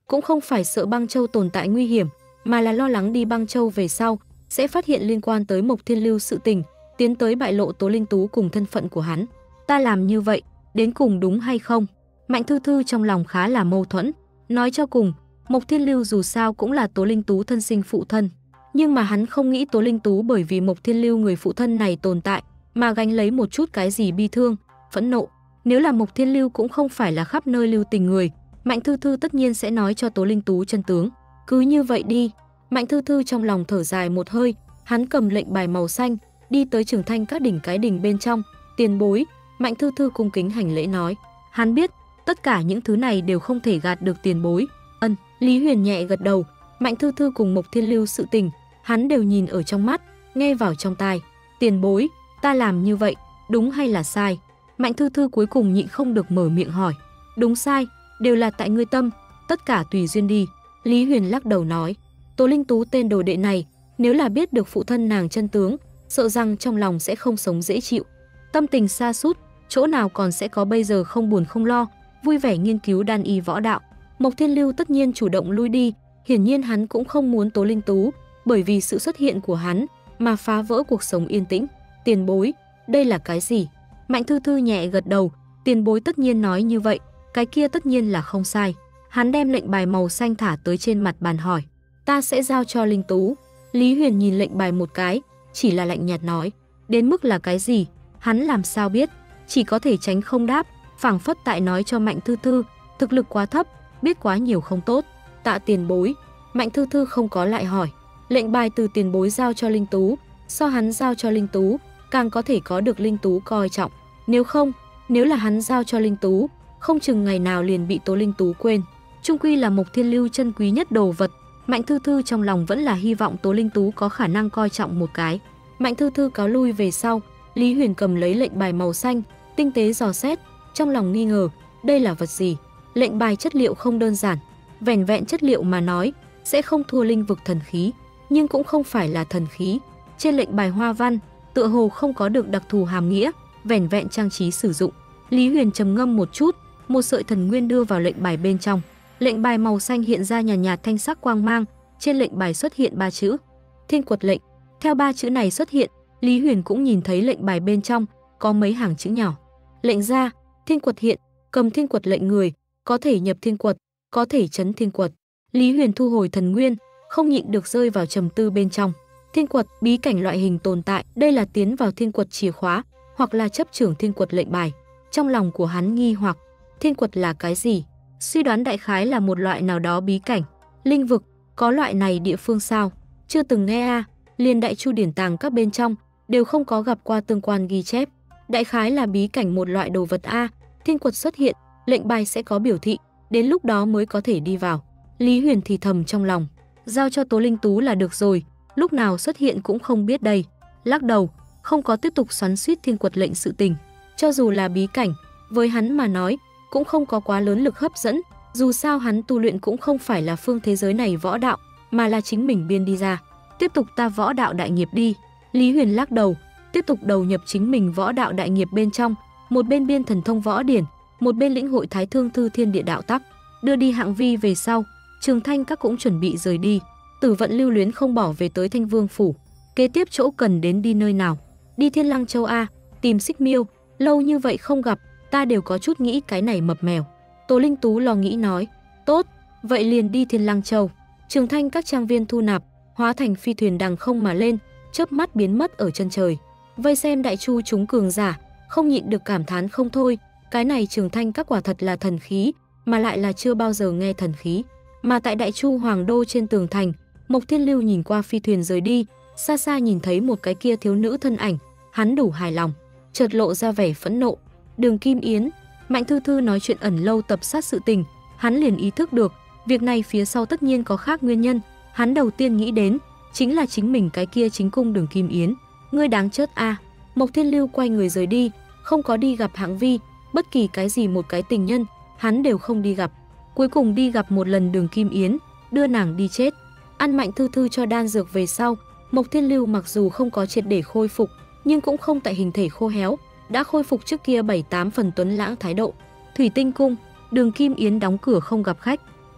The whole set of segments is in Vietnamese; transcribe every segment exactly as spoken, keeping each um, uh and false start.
cũng không phải sợ băng châu tồn tại nguy hiểm, mà là lo lắng đi băng châu về sau sẽ phát hiện liên quan tới Mộc Thiên Lưu sự tình, tiến tới bại lộ Tố Linh Tú cùng thân phận của hắn. Ta làm như vậy, đến cùng đúng hay không? Mạnh Thư Thư trong lòng khá là mâu thuẫn. Nói cho cùng, Mộc Thiên Lưu dù sao cũng là Tố Linh Tú thân sinh phụ thân. Nhưng mà hắn không nghĩ Tố Linh Tú bởi vì Mộc Thiên Lưu người phụ thân này tồn tại mà gánh lấy một chút cái gì bi thương, phẫn nộ. Nếu là Mộc Thiên Lưu cũng không phải là khắp nơi lưu tình người, Mạnh Thư Thư tất nhiên sẽ nói cho Tố Linh Tú chân tướng. Cứ như vậy đi. Mạnh Thư Thư trong lòng thở dài một hơi, hắn cầm lệnh bài màu xanh, đi tới Trường Thanh các đỉnh cái đỉnh bên trong. Tiền bối, Mạnh Thư Thư cung kính hành lễ nói. Hắn biết, tất cả những thứ này đều không thể gạt được tiền bối. Ân, Lý Huyền nhẹ gật đầu, Mạnh Thư Thư cùng Mộc Thiên Lưu sự tình, hắn đều nhìn ở trong mắt, nghe vào trong tai. Tiền bối, ta làm như vậy, đúng hay là sai? Mạnh Thư Thư cuối cùng nhịn không được mở miệng hỏi. Đúng sai, đều là tại ngươi tâm, tất cả tùy duyên đi. Lý Huyền lắc đầu nói. Tố Linh Tú tên đồ đệ này, nếu là biết được phụ thân nàng chân tướng, sợ rằng trong lòng sẽ không sống dễ chịu. Tâm tình sa sút, chỗ nào còn sẽ có bây giờ không buồn không lo, vui vẻ nghiên cứu đan y võ đạo. Mộc Thiên Lưu tất nhiên chủ động lui đi, hiển nhiên hắn cũng không muốn Tố Linh Tú bởi vì sự xuất hiện của hắn mà phá vỡ cuộc sống yên tĩnh. Tiền bối, đây là cái gì? Mạnh Thư Thư nhẹ gật đầu, tiền bối tất nhiên nói như vậy, cái kia tất nhiên là không sai. Hắn đem lệnh bài màu xanh thả tới trên mặt bàn hỏi. Ta sẽ giao cho Linh Tú. Lý Huyền nhìn lệnh bài một cái, chỉ là lạnh nhạt nói. Đến mức là cái gì, hắn làm sao biết, chỉ có thể tránh không đáp, phảng phất tại nói cho Mạnh Thư Thư, thực lực quá thấp, biết quá nhiều không tốt. Tạ tiền bối. Mạnh Thư Thư không có lại hỏi. Lệnh bài từ tiền bối giao cho Linh Tú, so hắn giao cho Linh Tú, càng có thể có được Linh Tú coi trọng. Nếu không, nếu là hắn giao cho Linh Tú, không chừng ngày nào liền bị Tố Linh Tú quên. Trung quy là Mộc Thiên Lưu chân quý nhất đồ vật, Mạnh Thư Thư trong lòng vẫn là hy vọng Tố Linh Tú có khả năng coi trọng một cái. Mạnh Thư Thư cáo lui về sau, Lý Huyền cầm lấy lệnh bài màu xanh, tinh tế dò xét, trong lòng nghi ngờ, đây là vật gì? Lệnh bài chất liệu không đơn giản, vẻn vẹn chất liệu mà nói, sẽ không thua linh vực thần khí, nhưng cũng không phải là thần khí. Trên lệnh bài hoa văn, tựa hồ không có được đặc thù hàm nghĩa, vẻn vẹn trang trí sử dụng. Lý Huyền trầm ngâm một chút, một sợi thần nguyên đưa vào lệnh bài bên trong. Lệnh bài màu xanh hiện ra nhàn nhạt, nhạt thanh sắc quang mang, trên lệnh bài xuất hiện ba chữ: Thiên Quật lệnh. Theo ba chữ này xuất hiện, Lý Huyền cũng nhìn thấy lệnh bài bên trong có mấy hàng chữ nhỏ. Lệnh ra, Thiên Quật hiện, cầm Thiên Quật lệnh người, có thể nhập Thiên Quật, có thể trấn Thiên Quật. Lý Huyền thu hồi thần nguyên, không nhịn được rơi vào trầm tư bên trong. Thiên Quật, bí cảnh loại hình tồn tại, đây là tiến vào Thiên Quật chìa khóa, hoặc là chấp trưởng Thiên Quật lệnh bài. Trong lòng của hắn nghi hoặc, Thiên Quật là cái gì? Suy đoán đại khái là một loại nào đó bí cảnh, linh vực, có loại này địa phương sao? Chưa từng nghe a, à, liền Đại Chu điển tàng các bên trong đều không có gặp qua tương quan ghi chép. Đại khái là bí cảnh một loại đồ vật a, à, Thiên Quật xuất hiện, lệnh bài sẽ có biểu thị, đến lúc đó mới có thể đi vào. Lý Huyền thì thầm trong lòng, giao cho Tố Linh Tú là được rồi, lúc nào xuất hiện cũng không biết đây. Lắc đầu, không có tiếp tục xoắn xuýt Thiên Quật lệnh sự tình. Cho dù là bí cảnh, với hắn mà nói, cũng không có quá lớn lực hấp dẫn, dù sao hắn tu luyện cũng không phải là phương thế giới này võ đạo, mà là chính mình biên đi ra. Tiếp tục ta võ đạo đại nghiệp đi. Lý Huyền lắc đầu, tiếp tục đầu nhập chính mình võ đạo đại nghiệp bên trong, một bên biên thần thông võ điển, một bên lĩnh hội Thái Thương Thư Thiên Địa đạo tắc. Đưa đi Hạng Vi về sau, Trường Thanh các cũng chuẩn bị rời đi. Tử Vận lưu luyến không bỏ về tới Thanh Vương phủ. Kế tiếp chỗ cần đến đi nơi nào? Đi Thiên Lăng Châu a, tìm Xích Miêu, lâu như vậy không gặp, ta đều có chút nghĩ cái này mập mèo. Tố Linh Tú lo nghĩ nói, tốt, vậy liền đi Thiên Lăng Châu. Trường Thanh các trang viên thu nạp, hóa thành phi thuyền đằng không mà lên, chớp mắt biến mất ở chân trời. Vây xem Đại Chu chúng cường giả, không nhịn được cảm thán không thôi, cái này Trường Thanh các quả thật là thần khí, mà lại là chưa bao giờ nghe thần khí. Mà tại Đại Chu Hoàng đô trên tường thành, Mộc Thiên Lưu nhìn qua phi thuyền rời đi, xa xa nhìn thấy một cái kia thiếu nữ thân ảnh, hắn đủ hài lòng, chợt lộ ra vẻ phẫn nộ. Đường Kim Yến, Mạnh Thư Thư nói chuyện ẩn lâu tập sát sự tình, hắn liền ý thức được, việc này phía sau tất nhiên có khác nguyên nhân, hắn đầu tiên nghĩ đến chính là chính mình cái kia chính cung Đường Kim Yến. Ngươi đáng chết a. À. Mộc Thiên Lưu quay người rời đi, không có đi gặp Hạng Vi, bất kỳ cái gì một cái tình nhân, hắn đều không đi gặp. Cuối cùng đi gặp một lần Đường Kim Yến, đưa nàng đi chết. Ăn Mạnh Thư Thư cho đan dược về sau, Mộc Thiên Lưu mặc dù không có triệt để khôi phục, nhưng cũng không tại hình thể khô héo, đã khôi phục trước kia bảy tám phần tuấn lãng thái độ. Thủy Tinh cung, Đường Kim Yến đóng cửa không gặp khách.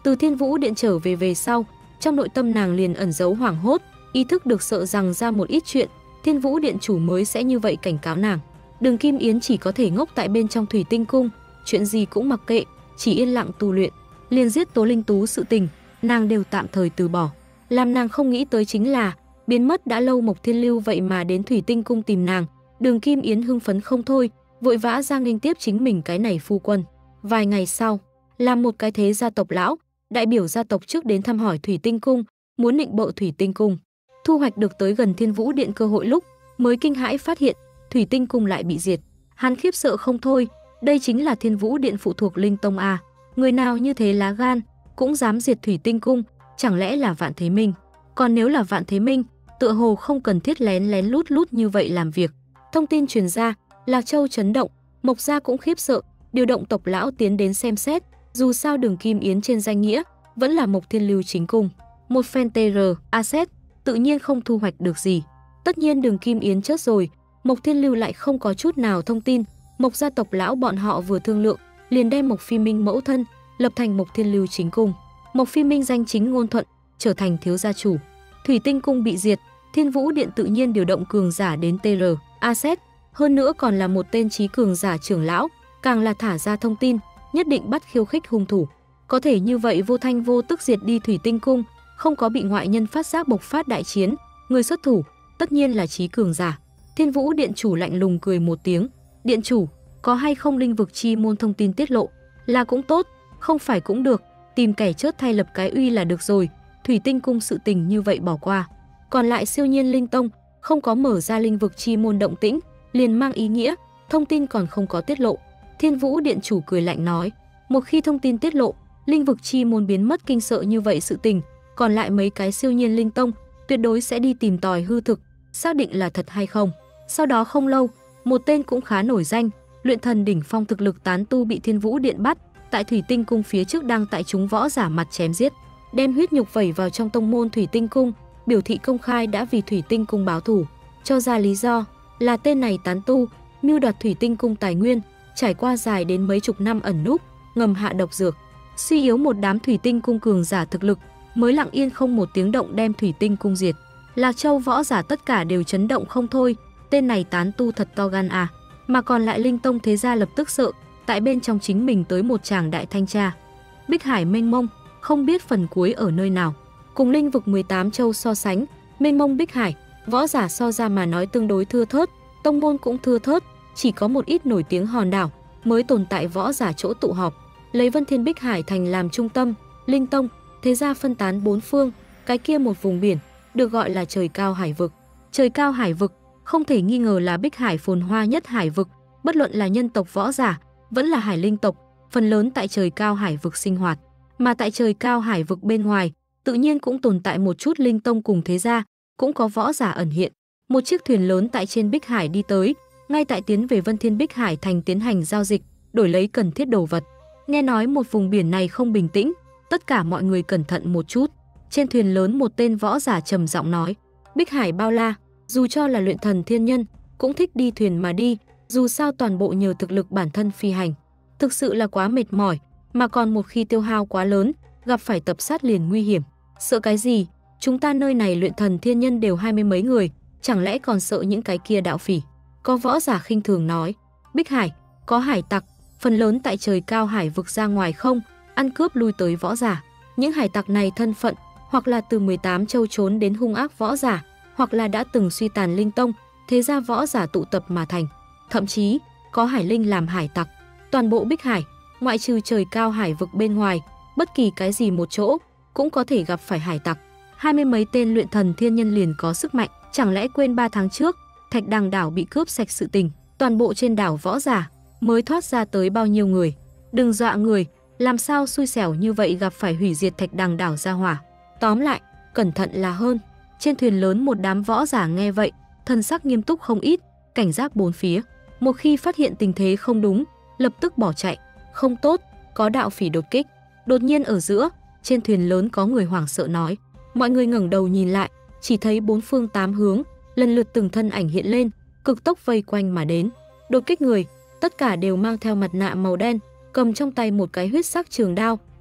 Từ Thiên Vũ Điện trở về về sau, trong nội tâm nàng liền ẩn giấu hoảng hốt, ý thức được sợ rằng ra một ít chuyện, Thiên Vũ Điện chủ mới sẽ như vậy cảnh cáo nàng. Đường Kim Yến chỉ có thể ngốc tại bên trong Thủy Tinh Cung, chuyện gì cũng mặc kệ, chỉ yên lặng tu luyện. Liền giết Tố Linh Tú sự tình, nàng đều tạm thời từ bỏ. Làm nàng không nghĩ tới chính là, biến mất đã lâu Mộc Thiên Lưu vậy mà đến Thủy Tinh Cung tìm nàng. Đường Kim Yến hưng phấn không thôi, vội vã ra nghênh tiếp chính mình cái này phu quân. Vài ngày sau, làm một cái thế gia tộc lão, đại biểu gia tộc trước đến thăm hỏi Thủy Tinh Cung, muốn nịnh bợ Thủy Tinh Cung. Thu hoạch được tới gần Thiên Vũ Điện cơ hội lúc, mới kinh hãi phát hiện Thủy Tinh Cung lại bị diệt. Hắn khiếp sợ không thôi, đây chính là Thiên Vũ Điện phụ thuộc Linh Tông à? Người nào như thế lá gan, cũng dám diệt Thủy Tinh Cung, chẳng lẽ là Vạn Thế Minh? Còn nếu là Vạn Thế Minh, tựa hồ không cần thiết lén lén lút lút như vậy làm việc. Thông tin truyền ra, Lạc Châu chấn động, Mộc gia cũng khiếp sợ, điều động tộc lão tiến đến xem xét. Dù sao Đường Kim Yến trên danh nghĩa vẫn là Mộc Thiên Lưu chính cung, một phen tê rờ asset tự nhiên không thu hoạch được gì. Tất nhiên Đường Kim Yến chết rồi, Mộc Thiên Lưu lại không có chút nào thông tin. Mộc gia tộc lão bọn họ vừa thương lượng, liền đem Mộc Phi Minh mẫu thân lập thành Mộc Thiên Lưu chính cung. Mộc Phi Minh danh chính ngôn thuận, trở thành thiếu gia chủ. Thủy Tinh Cung bị diệt, Thiên Vũ Điện tự nhiên điều động cường giả đến tê rờ asset, hơn nữa còn là một tên trí cường giả trưởng lão, càng là thả ra thông tin, nhất định bắt khiêu khích hung thủ. Có thể như vậy vô thanh vô tức diệt đi Thủy Tinh Cung, không có bị ngoại nhân phát giác bộc phát đại chiến, người xuất thủ tất nhiên là trí cường giả. Thiên Vũ Điện chủ lạnh lùng cười một tiếng, "Điện chủ, có hay không linh vực chi môn thông tin tiết lộ? Là cũng tốt, không phải cũng được, tìm kẻ chớt thay lập cái uy là được rồi." Thủy Tinh Cung sự tình như vậy bỏ qua. Còn lại Siêu Nhiên Linh Tông không có mở ra linh vực chi môn động tĩnh, liền mang ý nghĩa thông tin còn không có tiết lộ. Thiên Vũ Điện chủ cười lạnh nói, một khi thông tin tiết lộ, linh vực chi môn biến mất kinh sợ như vậy sự tình, còn lại mấy cái Siêu Nhiên Linh Tông tuyệt đối sẽ đi tìm tòi hư thực, xác định là thật hay không. Sau đó không lâu, một tên cũng khá nổi danh, luyện thần đỉnh phong thực lực tán tu bị Thiên Vũ Điện bắt, tại Thủy Tinh Cung phía trước đang tại chúng võ giả mặt chém giết, đem huyết nhục vẩy vào trong tông môn Thủy Tinh Cung, biểu thị công khai đã vì Thủy Tinh Cung báo thù. Cho ra lý do là tên này tán tu mưu đoạt Thủy Tinh Cung tài nguyên, trải qua dài đến mấy chục năm ẩn núp, ngầm hạ độc dược, suy yếu một đám Thủy Tinh Cung cường giả thực lực, mới lặng yên không một tiếng động đem Thủy Tinh Cung diệt. Lạc Châu võ giả tất cả đều chấn động không thôi, tên này tán tu thật to gan à. Mà còn lại Linh Tông thế gia lập tức sợ, tại bên trong chính mình tới một tràng đại thanh tra. Bích hải mênh mông, không biết phần cuối ở nơi nào. Cùng linh vực mười tám châu so sánh, mênh mông Bích hải, võ giả so ra mà nói tương đối thưa thớt, tông môn cũng thưa thớt, chỉ có một ít nổi tiếng hòn đảo mới tồn tại võ giả chỗ tụ họp. Lấy Vân Thiên Bích Hải thành làm trung tâm, Linh Tông thế gia phân tán bốn phương, cái kia một vùng biển được gọi là trời cao hải vực. Trời cao hải vực không thể nghi ngờ là Bích Hải phồn hoa nhất hải vực, bất luận là nhân tộc võ giả, vẫn là hải linh tộc, phần lớn tại trời cao hải vực sinh hoạt. Mà tại trời cao hải vực bên ngoài, tự nhiên cũng tồn tại một chút linh tông cùng thế gia, cũng có võ giả ẩn hiện. Một chiếc thuyền lớn tại trên Bích Hải đi tới, ngay tại tiến về Vân Thiên Bích Hải thành tiến hành giao dịch, đổi lấy cần thiết đồ vật. Nghe nói một vùng biển này không bình tĩnh, tất cả mọi người cẩn thận một chút. Trên thuyền lớn một tên võ giả trầm giọng nói, Bích Hải bao la, dù cho là luyện thần thiên nhân, cũng thích đi thuyền mà đi, dù sao toàn bộ nhờ thực lực bản thân phi hành. Thực sự là quá mệt mỏi, mà còn một khi tiêu hao quá lớn, gặp phải tập sát liền nguy hiểm. Sợ cái gì, chúng ta nơi này luyện thần thiên nhân đều hai mươi mấy người, chẳng lẽ còn sợ những cái kia đạo phỉ? Có võ giả khinh thường nói, Bích Hải, có hải tặc, phần lớn tại trời cao hải vực ra ngoài không, ăn cướp lui tới võ giả. Những hải tặc này thân phận, hoặc là từ mười tám châu trốn đến hung ác võ giả, hoặc là đã từng suy tàn linh tông, thế ra võ giả tụ tập mà thành. Thậm chí, có hải linh làm hải tặc. Toàn bộ Bích Hải, ngoại trừ trời cao hải vực bên ngoài, bất kỳ cái gì một chỗ, cũng có thể gặp phải hải tặc. Hai mươi mấy tên luyện thần thiên nhân liền có sức mạnh, chẳng lẽ quên ba tháng trước, Thạch Đằng đảo bị cướp sạch sự tình, toàn bộ trên đảo võ giả, mới thoát ra tới bao nhiêu người. Đừng dọa người, làm sao xui xẻo như vậy gặp phải hủy diệt Thạch Đằng đảo ra hỏa. Tóm lại, cẩn thận là hơn. Trên thuyền lớn một đám võ giả nghe vậy, thần sắc nghiêm túc không ít, cảnh giác bốn phía. Một khi phát hiện tình thế không đúng, lập tức bỏ chạy. Không tốt, có đạo phỉ đột kích. Đột nhiên ở giữa, trên thuyền lớn có người hoảng sợ nói. Mọi người ngẩng đầu nhìn lại, chỉ thấy bốn phương tám hướng, lần lượt từng thân ảnh hiện lên, cực tốc vây quanh mà đến. Đột kích người, tất cả đều mang theo mặt nạ màu đen, cầm trong tay một cái huyết sắc trường đao,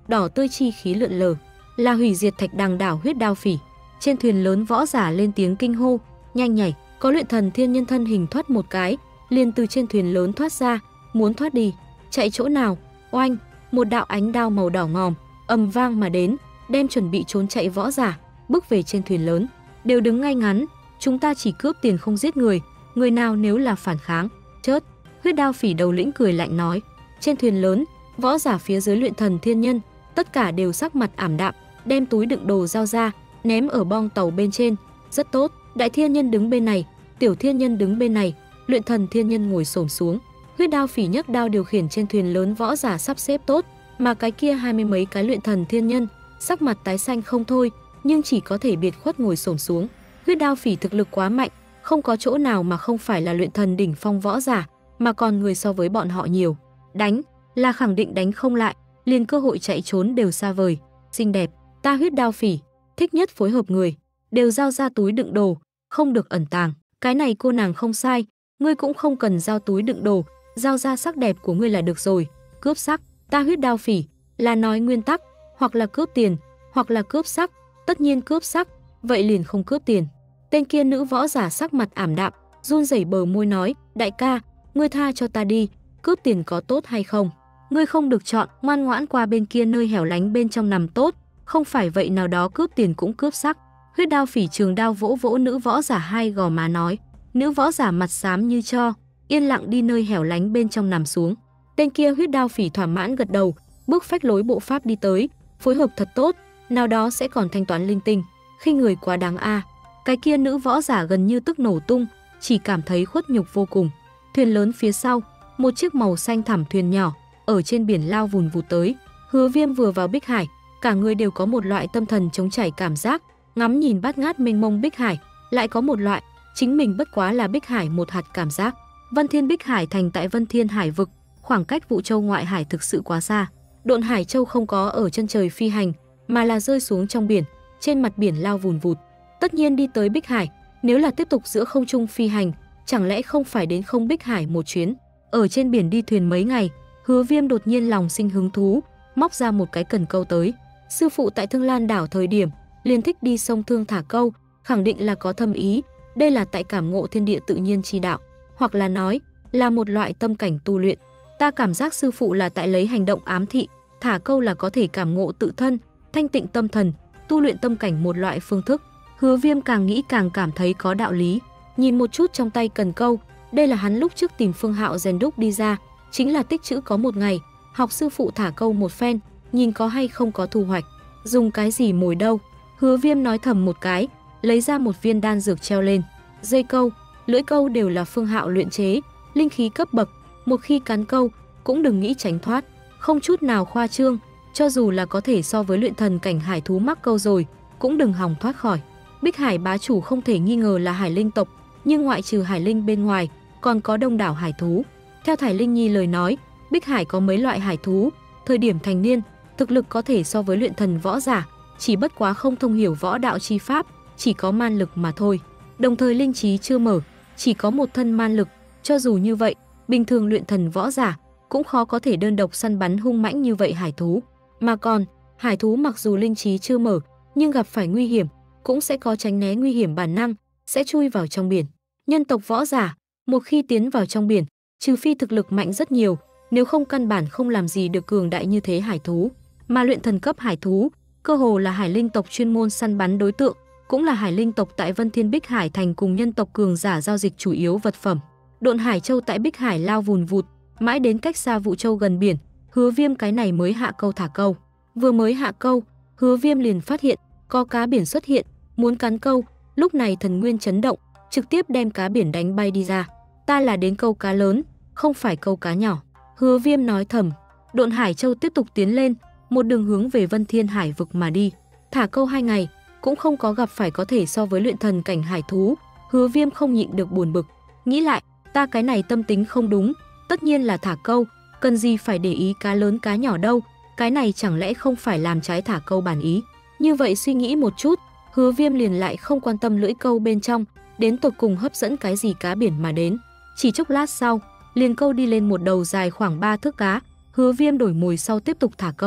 đỏ tươi chi khí lượn lờ, là hủy diệt thạch đằng đảo huyết đao phỉ. Trên thuyền lớn võ giả lên tiếng kinh hô, nhanh nhảy, có luyện thần thiên nhân thân hình thoát một cái, liền từ trên thuyền lớn thoát ra, muốn thoát đi, chạy chỗ nào? Oanh, một đạo ánh đao màu đỏ ngòm ầm vang mà đến, đem chuẩn bị trốn chạy võ giả bước về trên thuyền lớn. Đều đứng ngay ngắn, chúng ta chỉ cướp tiền không giết người, người nào nếu là phản kháng, chớt. Huyết đao phỉ đầu lĩnh cười lạnh nói. Trên thuyền lớn, võ giả phía dưới luyện thần thiên nhân, tất cả đều sắc mặt ảm đạm, đem túi đựng đồ giao ra, ném ở bong tàu bên trên. Rất tốt, đại thiên nhân đứng bên này, tiểu thiên nhân đứng bên này, luyện thần thiên nhân ngồi xổm xuống. Huyết đao phỉ nhấc đao điều khiển trên thuyền lớn võ giả sắp xếp tốt, mà cái kia hai mươi mấy cái luyện thần thiên nhân, sắc mặt tái xanh không thôi, nhưng chỉ có thể biệt khuất ngồi xổm xuống. Huyết đao phỉ thực lực quá mạnh, không có chỗ nào mà không phải là luyện thần đỉnh phong võ giả, mà còn người so với bọn họ nhiều. Đánh là khẳng định đánh không lại, liền cơ hội chạy trốn đều xa vời. Xinh đẹp, ta huyết đao phỉ, thích nhất phối hợp người, đều giao ra túi đựng đồ, không được ẩn tàng. Cái này cô nàng không sai, ngươi cũng không cần giao túi đựng đồ, giao ra sắc đẹp của ngươi là được rồi. Cướp sắc, ta huyết đao phỉ, là nói nguyên tắc, hoặc là cướp tiền, hoặc là cướp sắc, tất nhiên cướp sắc, vậy liền không cướp tiền. Tên kia nữ võ giả sắc mặt ảm đạm, run rẩy bờ môi nói, đại ca, ngươi tha cho ta đi, cướp tiền có tốt hay không? Ngươi không được chọn, ngoan ngoãn qua bên kia nơi hẻo lánh bên trong nằm tốt, không phải vậy nào đó cướp tiền cũng cướp sắc. Huyết đao phỉ trường đao vỗ vỗ nữ võ giả hai gò má nói. Nữ võ giả mặt xám như tro, yên lặng đi nơi hẻo lánh bên trong nằm xuống. Tên kia huyết đao phỉ thỏa mãn gật đầu, bước phách lối bộ pháp đi tới, phối hợp thật tốt, nào đó sẽ còn thanh toán linh tinh, khi người quá đáng a. À. Cái kia nữ võ giả gần như tức nổ tung, chỉ cảm thấy khuất nhục vô cùng. Thuyền lớn phía sau, một chiếc màu xanh thẳm thuyền nhỏ ở trên biển lao vùn vụt tới. Hứa Viêm vừa vào Bích Hải, cả người đều có một loại tâm thần trống trải cảm giác, ngắm nhìn bát ngát mênh mông Bích Hải, lại có một loại chính mình bất quá là Bích Hải một hạt cảm giác. Vân Thiên Bích Hải thành tại Vân Thiên Hải vực, khoảng cách Vũ Châu ngoại hải thực sự quá xa. Độn Hải Châu không có ở chân trời phi hành, mà là rơi xuống trong biển, trên mặt biển lao vùn vụt. Tất nhiên đi tới Bích Hải, nếu là tiếp tục giữa không trung phi hành, chẳng lẽ không phải đến không Bích Hải một chuyến? Ở trên biển đi thuyền mấy ngày, Hứa Viêm đột nhiên lòng sinh hứng thú, móc ra một cái cần câu tới. Sư phụ tại Thương Lan đảo thời điểm, liền thích đi sông Thương thả câu, khẳng định là có thâm ý, đây là tại cảm ngộ thiên địa tự nhiên chi đạo, hoặc là nói là một loại tâm cảnh tu luyện. Ta cảm giác sư phụ là tại lấy hành động ám thị, thả câu là có thể cảm ngộ tự thân, thanh tịnh tâm thần, tu luyện tâm cảnh một loại phương thức. Hứa Viêm càng nghĩ càng cảm thấy có đạo lý. Nhìn một chút trong tay cần câu, đây là hắn lúc trước tìm Phương Hạo rèn đúc đi ra, chính là tích trữ có một ngày, học sư phụ thả câu một phen, nhìn có hay không có thu hoạch. Dùng cái gì mồi đâu? Hứa Viêm nói thầm một cái, lấy ra một viên đan dược treo lên. Dây câu, lưỡi câu đều là Phương Hạo luyện chế, linh khí cấp bậc, một khi cắn câu cũng đừng nghĩ tránh thoát, không chút nào khoa trương, cho dù là có thể so với luyện thần cảnh hải thú mắc câu rồi, cũng đừng hòng thoát khỏi. Bích Hải bá chủ không thể nghi ngờ là hải linh tộc, nhưng ngoại trừ hải linh bên ngoài, còn có đông đảo hải thú. Theo Thải Linh Nhi lời nói, Bích Hải có mấy loại hải thú, thời điểm thành niên, thực lực có thể so với luyện thần võ giả, chỉ bất quá không thông hiểu võ đạo chi pháp, chỉ có man lực mà thôi. Đồng thời linh trí chưa mở, chỉ có một thân man lực, cho dù như vậy, bình thường luyện thần võ giả cũng khó có thể đơn độc săn bắn hung mãnh như vậy hải thú. Mà còn, hải thú mặc dù linh trí chưa mở, nhưng gặp phải nguy hiểm, cũng sẽ có tránh né nguy hiểm bản năng, sẽ chui vào trong biển. Nhân tộc võ giả, một khi tiến vào trong biển, trừ phi thực lực mạnh rất nhiều, nếu không căn bản không làm gì được cường đại như thế hải thú. Mà luyện thần cấp hải thú, cơ hồ là hải linh tộc chuyên môn săn bắn đối tượng, cũng là hải linh tộc tại Vân Thiên Bích Hải thành cùng nhân tộc cường giả giao dịch chủ yếu vật phẩm. Độn Hải Châu tại Bích Hải lao vùn vụt, mãi đến cách xa Vũ Châu gần biển, Hứa Viêm cái này mới hạ câu thả câu. Vừa mới hạ câu, Hứa Viêm liền phát hiện có cá biển xuất hiện, muốn cắn câu, lúc này thần nguyên chấn động, trực tiếp đem cá biển đánh bay đi ra. Ta là đến câu cá lớn, không phải câu cá nhỏ. Hứa Viêm nói thầm. Độn Hải Châu tiếp tục tiến lên, một đường hướng về Vân Thiên Hải vực mà đi. Thả câu hai ngày, cũng không có gặp phải có thể so với luyện thần cảnh hải thú. Hứa Viêm không nhịn được buồn bực, nghĩ lại, ta cái này tâm tính không đúng, tất nhiên là thả câu, cần gì phải để ý cá lớn cá nhỏ đâu, cái này chẳng lẽ không phải làm trái thả câu bản ý. Như vậy suy nghĩ một chút, Hứa Viêm liền lại không quan tâm lưỡi câu bên trong, đến tột cùng hấp dẫn cái gì cá biển mà đến. Chỉ chốc lát sau, liền câu đi lên một đầu dài khoảng ba thước cá, Hứa Viêm đổi mồi sau tiếp tục thả câu.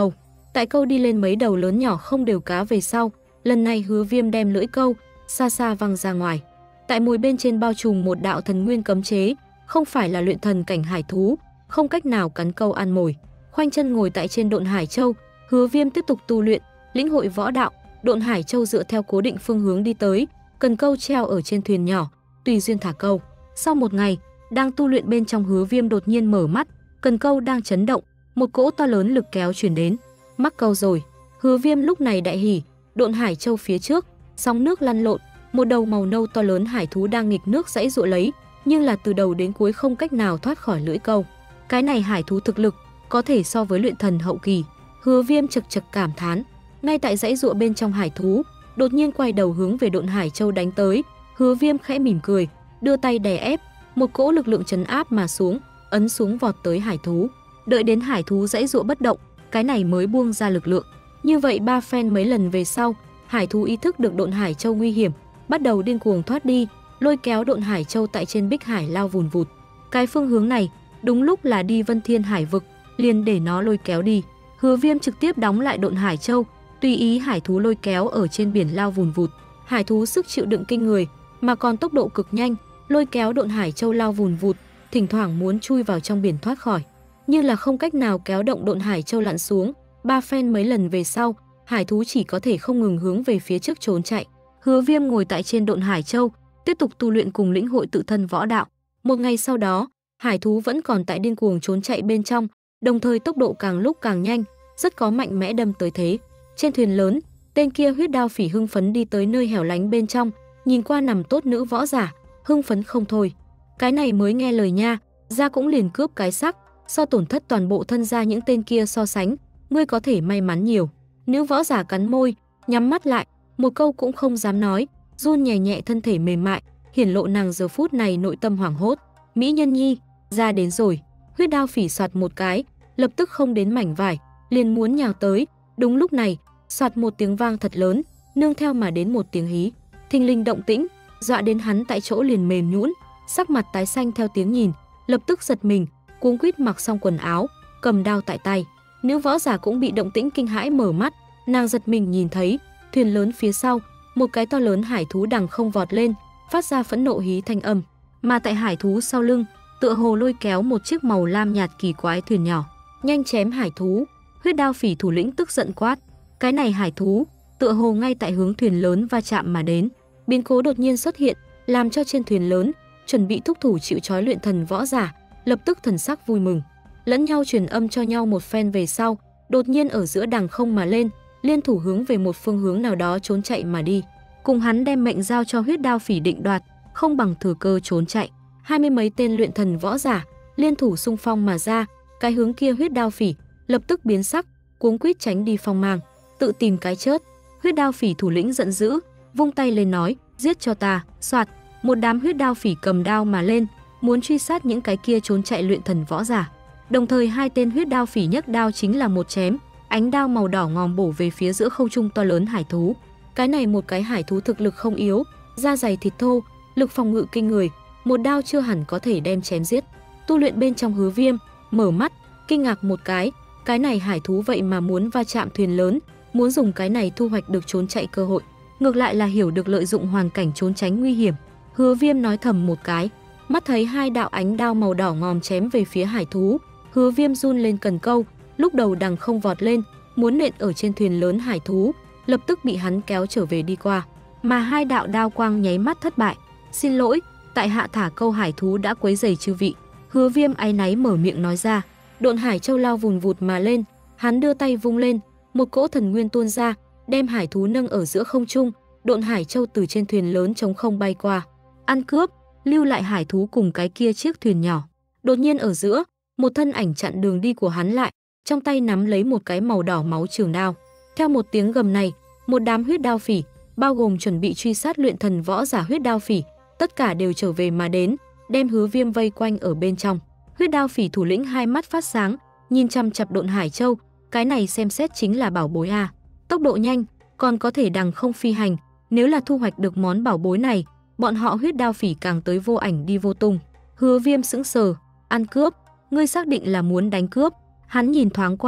Tại câu đi lên mấy đầu lớn nhỏ không đều cá về sau, lần này Hứa Viêm đem lưỡi câu xa xa văng ra ngoài. Tại mồi bên trên bao trùm một đạo thần nguyên cấm chế, không phải là luyện thần cảnh hải thú, không cách nào cắn câu ăn mồi. Khoanh chân ngồi tại trên Độn Hải Châu, Hứa Viêm tiếp tục tu luyện, lĩnh hội võ đạo. Độn Hải Châu dựa theo cố định phương hướng đi tới, cần câu treo ở trên thuyền nhỏ, tùy duyên thả câu. Sau một ngày, đang tu luyện bên trong, Hứa Viêm đột nhiên mở mắt, cần câu đang chấn động, một cỗ to lớn lực kéo truyền đến. Mắc câu rồi. Hứa Viêm lúc này đại hỉ, Độn Hải Châu phía trước, sóng nước lăn lộn, một đầu màu nâu to lớn hải thú đang nghịch nước giãy giụa lấy, nhưng là từ đầu đến cuối không cách nào thoát khỏi lưỡi câu. Cái này hải thú thực lực có thể so với luyện thần hậu kỳ. Hứa Viêm chật chật cảm thán. Ngay tại giãy giụa bên trong hải thú, đột nhiên quay đầu hướng về Độn Hải Châu đánh tới. Hứa Viêm khẽ mỉm cười, đưa tay đè ép, một cỗ lực lượng trấn áp mà xuống, ấn xuống vọt tới hải thú. Đợi đến hải thú giãy giụa bất động, cái này mới buông ra lực lượng. Như vậy ba phen mấy lần về sau, hải thú ý thức được Độn Hải Châu nguy hiểm, bắt đầu điên cuồng thoát đi, lôi kéo Độn Hải Châu tại trên Bích Hải lao vùn vụt. Cái phương hướng này đúng lúc là đi Vân Thiên Hải vực, liền để nó lôi kéo đi. Hứa Viêm trực tiếp đóng lại Độn Hải Châu, tùy ý hải thú lôi kéo ở trên biển lao vùn vụt. Hải thú sức chịu đựng kinh người, mà còn tốc độ cực nhanh, lôi kéo Độn Hải Châu lao vùn vụt, thỉnh thoảng muốn chui vào trong biển thoát khỏi, nhưng là không cách nào kéo động Độn Hải Châu lặn xuống. Ba phen mấy lần về sau, hải thú chỉ có thể không ngừng hướng về phía trước trốn chạy. Hứa Viêm ngồi tại trên Độn Hải Châu, tiếp tục tu luyện cùng lĩnh hội tự thân võ đạo. Một ngày sau đó, hải thú vẫn còn tại điên cuồng trốn chạy bên trong, đồng thời tốc độ càng lúc càng nhanh, rất có mạnh mẽ đâm tới thế. Trên thuyền lớn, tên kia Huyết Đao Phỉ hưng phấn đi tới nơi hẻo lánh bên trong, nhìn qua nằm tốt nữ võ giả, hưng phấn không thôi. Cái này mới nghe lời nha, ra cũng liền cướp cái sắc, so tổn thất toàn bộ thân gia những tên kia so sánh, ngươi có thể may mắn nhiều. Nữ võ giả cắn môi, nhắm mắt lại, một câu cũng không dám nói, run nhẹ nhẹ thân thể mềm mại, hiển lộ nàng giờ phút này nội tâm hoảng hốt. Mỹ nhân nhi, ra đến rồi. Huyết Đao Phỉ soạt một cái, lập tức không đến mảnh vải, liền muốn nhào tới. Đúng lúc này, soạt một tiếng vang thật lớn, nương theo mà đến một tiếng hí. Thình lình động tĩnh, dọa đến hắn tại chỗ liền mềm nhũn, sắc mặt tái xanh theo tiếng nhìn, lập tức giật mình, cuống quýt mặc xong quần áo, cầm đao tại tay. Nữ võ giả cũng bị động tĩnh kinh hãi mở mắt, nàng giật mình nhìn thấy thuyền lớn phía sau, một cái to lớn hải thú đằng không vọt lên, phát ra phẫn nộ hí thanh âm, mà tại hải thú sau lưng, tựa hồ lôi kéo một chiếc màu lam nhạt kỳ quái thuyền nhỏ, nhanh chém hải thú. Huyết Đao Phỉ thủ lĩnh tức giận quát, cái này hải thú tựa hồ ngay tại hướng thuyền lớn va chạm mà đến. Biến cố đột nhiên xuất hiện, làm cho trên thuyền lớn chuẩn bị thúc thủ chịu trói luyện thần võ giả lập tức thần sắc vui mừng, lẫn nhau truyền âm cho nhau một phen về sau, đột nhiên ở giữa đằng không mà lên, liên thủ hướng về một phương hướng nào đó trốn chạy mà đi. Cùng hắn đem mệnh giao cho Huyết Đao Phỉ định đoạt, không bằng thừa cơ trốn chạy. Hai mươi mấy tên luyện thần võ giả liên thủ xung phong mà ra, cái hướng kia Huyết Đao Phỉ lập tức biến sắc, cuống quýt tránh đi phong mang, tự tìm cái chết. Huyết Đao Phỉ thủ lĩnh giận dữ, vung tay lên nói, giết cho ta. Soạt, một đám Huyết Đao Phỉ cầm đao mà lên, muốn truy sát những cái kia trốn chạy luyện thần võ giả. Đồng thời hai tên Huyết Đao Phỉ nhấc đao chính là một chém, ánh đao màu đỏ ngòm bổ về phía giữa không trung to lớn hải thú. Cái này một cái hải thú thực lực không yếu, da dày thịt thô, lực phòng ngự kinh người, một đao chưa hẳn có thể đem chém giết. Tu luyện bên trong Hứa Viêm mở mắt, kinh ngạc một cái, cái này hải thú vậy mà muốn va chạm thuyền lớn, muốn dùng cái này thu hoạch được trốn chạy cơ hội, ngược lại là hiểu được lợi dụng hoàn cảnh trốn tránh nguy hiểm. Hứa Viêm nói thầm một cái, mắt thấy hai đạo ánh đao màu đỏ ngòm chém về phía hải thú, Hứa Viêm run lên cần câu, lúc đầu đằng không vọt lên, muốn nện ở trên thuyền lớn hải thú, lập tức bị hắn kéo trở về đi qua, mà hai đạo đao quang nháy mắt thất bại. Xin lỗi, tại hạ thả câu hải thú đã quấy rầy chư vị. Hứa Viêm áy náy mở miệng nói ra. Độn Hải Châu lao vùn vụt mà lên, hắn đưa tay vung lên, một cỗ thần nguyên tuôn ra, đem hải thú nâng ở giữa không trung. Độn Hải Châu từ trên thuyền lớn trống không bay qua, ăn cướp, lưu lại hải thú cùng cái kia chiếc thuyền nhỏ. Đột nhiên ở giữa, một thân ảnh chặn đường đi của hắn lại, trong tay nắm lấy một cái màu đỏ máu trường đao. Theo một tiếng gầm này, một đám Huyết Đao Phỉ, bao gồm chuẩn bị truy sát luyện thần võ giả Huyết Đao Phỉ, tất cả đều trở về mà đến, đem Hứa Viêm vây quanh ở bên trong. Huyết Đao Phỉ thủ lĩnh hai mắt phát sáng, nhìn chăm chằm Độn Hải Châu, cái này xem xét chính là bảo bối a. Tốc độ nhanh, còn có thể đằng không phi hành, nếu là thu hoạch được món bảo bối này, bọn họ Huyết Đao Phỉ càng tới vô ảnh đi vô tung. Hứa Viêm sững sờ, ăn cướp, ngươi xác định là muốn đánh cướp? Hắn nhìn thoáng qua,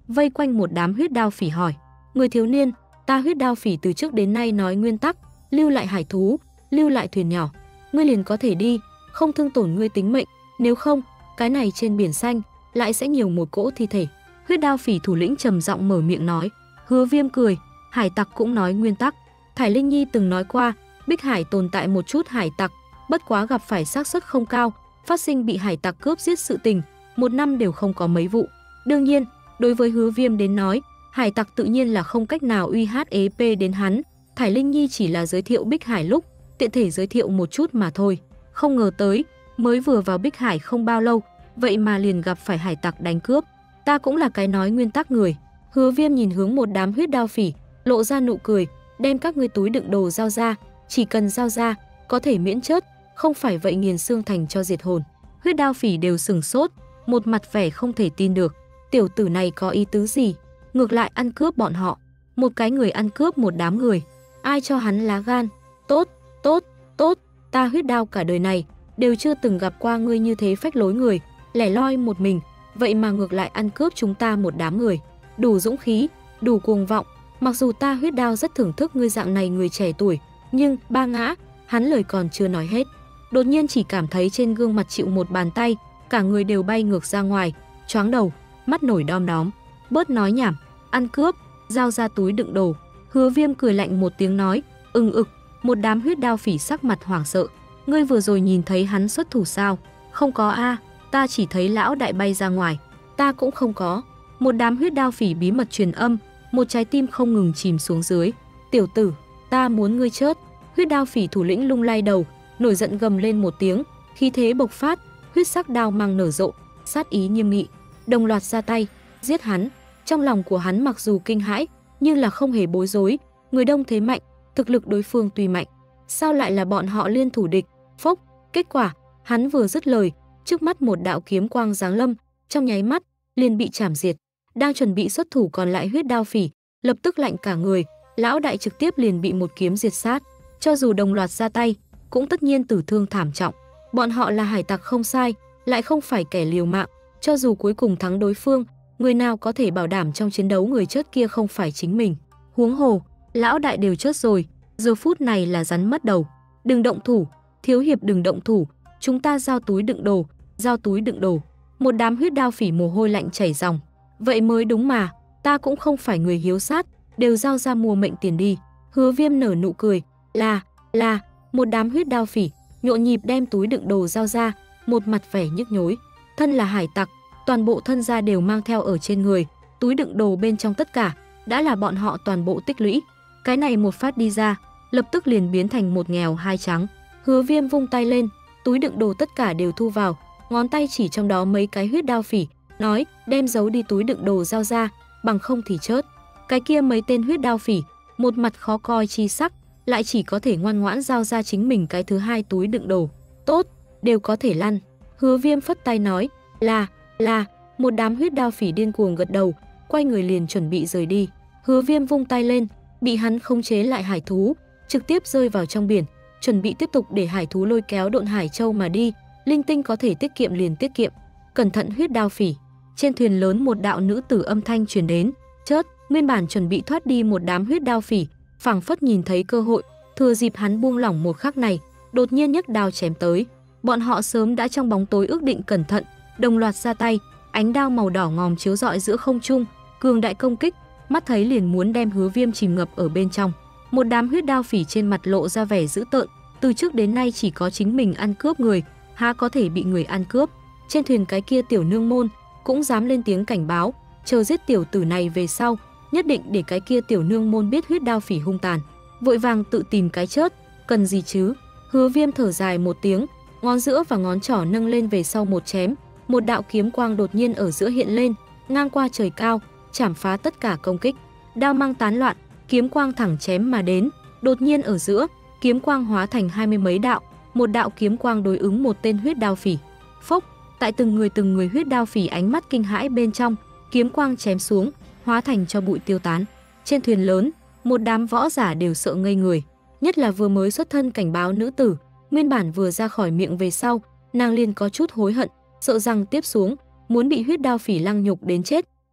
vây quanh một đám huyết đao phỉ hỏi: "Người thiếu niên, ta huyết đao phỉ từ trước đến nay nói nguyên tắc, lưu lại hải thú, lưu lại thuyền nhỏ, ngươi liền có thể đi, không thương tổn ngươi tính mệnh, nếu không, cái này trên biển xanh lại sẽ nhiều một cỗ thi thể." Huyết đao phỉ thủ lĩnh trầm giọng mở miệng nói. Hứa Viêm cười: "Hải tặc cũng nói nguyên tắc. Thải Linh Nhi từng nói qua, Bích Hải tồn tại một chút hải tặc, bất quá gặp phải xác suất không cao, phát sinh bị hải tặc cướp giết sự tình, một năm đều không có mấy vụ. Đương nhiên, đối với Hứa Viêm đến nói, hải tặc tự nhiên là không cách nào uy hiếp đến hắn. Thải Linh Nhi chỉ là giới thiệu Bích Hải lúc, tiện thể giới thiệu một chút mà thôi. Không ngờ tới, mới vừa vào Bích Hải không bao lâu, vậy mà liền gặp phải hải tặc đánh cướp. Ta cũng là cái nói nguyên tắc người." Hứa Viêm nhìn hướng một đám huyết đao phỉ, lộ ra nụ cười: "Đem các ngươi túi đựng đồ giao ra, chỉ cần giao ra, có thể miễn chết, không phải vậy nghiền xương thành cho diệt hồn." Huyết đao phỉ đều sửng sốt, một mặt vẻ không thể tin được. Tiểu tử này có ý tứ gì? Ngược lại ăn cướp bọn họ. Một cái người ăn cướp một đám người, ai cho hắn lá gan? Tốt, tốt, tốt, ta huyết đao cả đời này đều chưa từng gặp qua ngươi như thế phách lối người, lẻ loi một mình, vậy mà ngược lại ăn cướp chúng ta một đám người. Đủ dũng khí, đủ cuồng vọng, mặc dù ta huyết đao rất thưởng thức ngươi dạng này người trẻ tuổi, nhưng ba ngã, hắn lời còn chưa nói hết. Đột nhiên chỉ cảm thấy trên gương mặt chịu một bàn tay, cả người đều bay ngược ra ngoài, choáng đầu, mắt nổi đom đóm. Bớt nói nhảm, ăn cướp, giao ra túi đựng đồ. Hứa Viêm cười lạnh một tiếng nói: "Ưng ực." Một đám huyết đao phỉ sắc mặt hoảng sợ: "Ngươi vừa rồi nhìn thấy hắn xuất thủ sao?" "Không có a, ta chỉ thấy lão đại bay ra ngoài." "Ta cũng không có." Một đám huyết đao phỉ bí mật truyền âm, một trái tim không ngừng chìm xuống dưới. "Tiểu tử, ta muốn ngươi chết." Huyết đao phỉ thủ lĩnh lung lay đầu, nổi giận gầm lên một tiếng, khí thế bộc phát, huyết sắc đao mang nở rộ, sát ý nghiêm nghị, đồng loạt ra tay, giết hắn. Trong lòng của hắn mặc dù kinh hãi, nhưng là không hề bối rối, người đông thế mạnh, thực lực đối phương tuy mạnh, sao lại là bọn họ liên thủ địch? Phốc, kết quả, hắn vừa dứt lời, trước mắt một đạo kiếm quang giáng lâm, trong nháy mắt liền bị chảm diệt. Đang chuẩn bị xuất thủ còn lại huyết đao phỉ, lập tức lạnh cả người, lão đại trực tiếp liền bị một kiếm diệt sát. Cho dù đồng loạt ra tay, cũng tất nhiên tử thương thảm trọng. Bọn họ là hải tặc không sai, lại không phải kẻ liều mạng, cho dù cuối cùng thắng đối phương, người nào có thể bảo đảm trong chiến đấu người chết kia không phải chính mình. Huống hồ, lão đại đều chết rồi, giờ phút này là rắn mất đầu. "Đừng động thủ, thiếu hiệp đừng động thủ, chúng ta giao túi đựng đồ, giao túi đựng đồ." Một đám huyết đao phỉ mồ hôi lạnh chảy ròng. "Vậy mới đúng mà, ta cũng không phải người hiếu sát, đều giao ra mua mệnh tiền đi." Hứa Viêm nở nụ cười: "Là, là." Một đám huyết đao phỉ nhộn nhịp đem túi đựng đồ giao ra, một mặt vẻ nhức nhối. Thân là hải tặc, toàn bộ thân gia đều mang theo ở trên người, túi đựng đồ bên trong tất cả đã là bọn họ toàn bộ tích lũy. Cái này một phát đi ra, lập tức liền biến thành một nghèo hai trắng. Hứa Viêm vung tay lên, túi đựng đồ tất cả đều thu vào, ngón tay chỉ trong đó mấy cái huyết đao phỉ, nói: "Đem giấu đi túi đựng đồ giao ra, bằng không thì chết." Cái kia mấy tên huyết đao phỉ, một mặt khó coi chi sắc, lại chỉ có thể ngoan ngoãn giao ra chính mình cái thứ hai túi đựng đồ. "Tốt, đều có thể lăn." Hứa Viêm phất tay nói: "Là, là." Một đám huyết đao phỉ điên cuồng gật đầu, quay người liền chuẩn bị rời đi. Hứa Viêm vung tay lên, bị hắn khống chế lại hải thú, trực tiếp rơi vào trong biển, chuẩn bị tiếp tục để hải thú lôi kéo Độn Hải Châu mà đi, linh tinh có thể tiết kiệm liền tiết kiệm. "Cẩn thận huyết đao phỉ." Trên thuyền lớn một đạo nữ tử âm thanh truyền đến. Chớt, nguyên bản chuẩn bị thoát đi một đám huyết đao phỉ, phảng phất nhìn thấy cơ hội, thừa dịp hắn buông lỏng một khắc này, đột nhiên nhấc đao chém tới. Bọn họ sớm đã trong bóng tối ước định cẩn thận, đồng loạt ra tay, ánh đao màu đỏ ngòm chiếu rọi giữa không trung, cường đại công kích, mắt thấy liền muốn đem Hứa Viêm chìm ngập ở bên trong. Một đám huyết đao phỉ trên mặt lộ ra vẻ dữ tợn, từ trước đến nay chỉ có chính mình ăn cướp người, há có thể bị người ăn cướp. Trên thuyền cái kia tiểu nương môn cũng dám lên tiếng cảnh báo, chờ giết tiểu tử này về sau, nhất định để cái kia tiểu nương môn biết huyết đao phỉ hung tàn. Vội vàng tự tìm cái chết, cần gì chứ? Hứa Viêm thở dài một tiếng, ngón giữa và ngón trỏ nâng lên về sau một chém, một đạo kiếm quang đột nhiên ở giữa hiện lên, ngang qua trời cao, chảm phá tất cả công kích. Đao mang tán loạn, kiếm quang thẳng chém mà đến, đột nhiên ở giữa, kiếm quang hóa thành hai mươi mấy đạo, một đạo kiếm quang đối ứng một tên huyết đao phỉ. Phốc, tại từng người từng người huyết đao phỉ ánh mắt kinh hãi bên trong, kiếm quang chém xuống, hóa thành cho bụi tiêu tán. Trên thuyền lớn, một đám võ giả đều sợ ngây người, nhất là vừa mới xuất thân cảnh báo nữ tử, nguyên bản vừa ra khỏi miệng về sau, nàng liền có chút hối hận, sợ rằng tiếp xuống muốn bị huyết đao phỉ lăng nhục đến chết,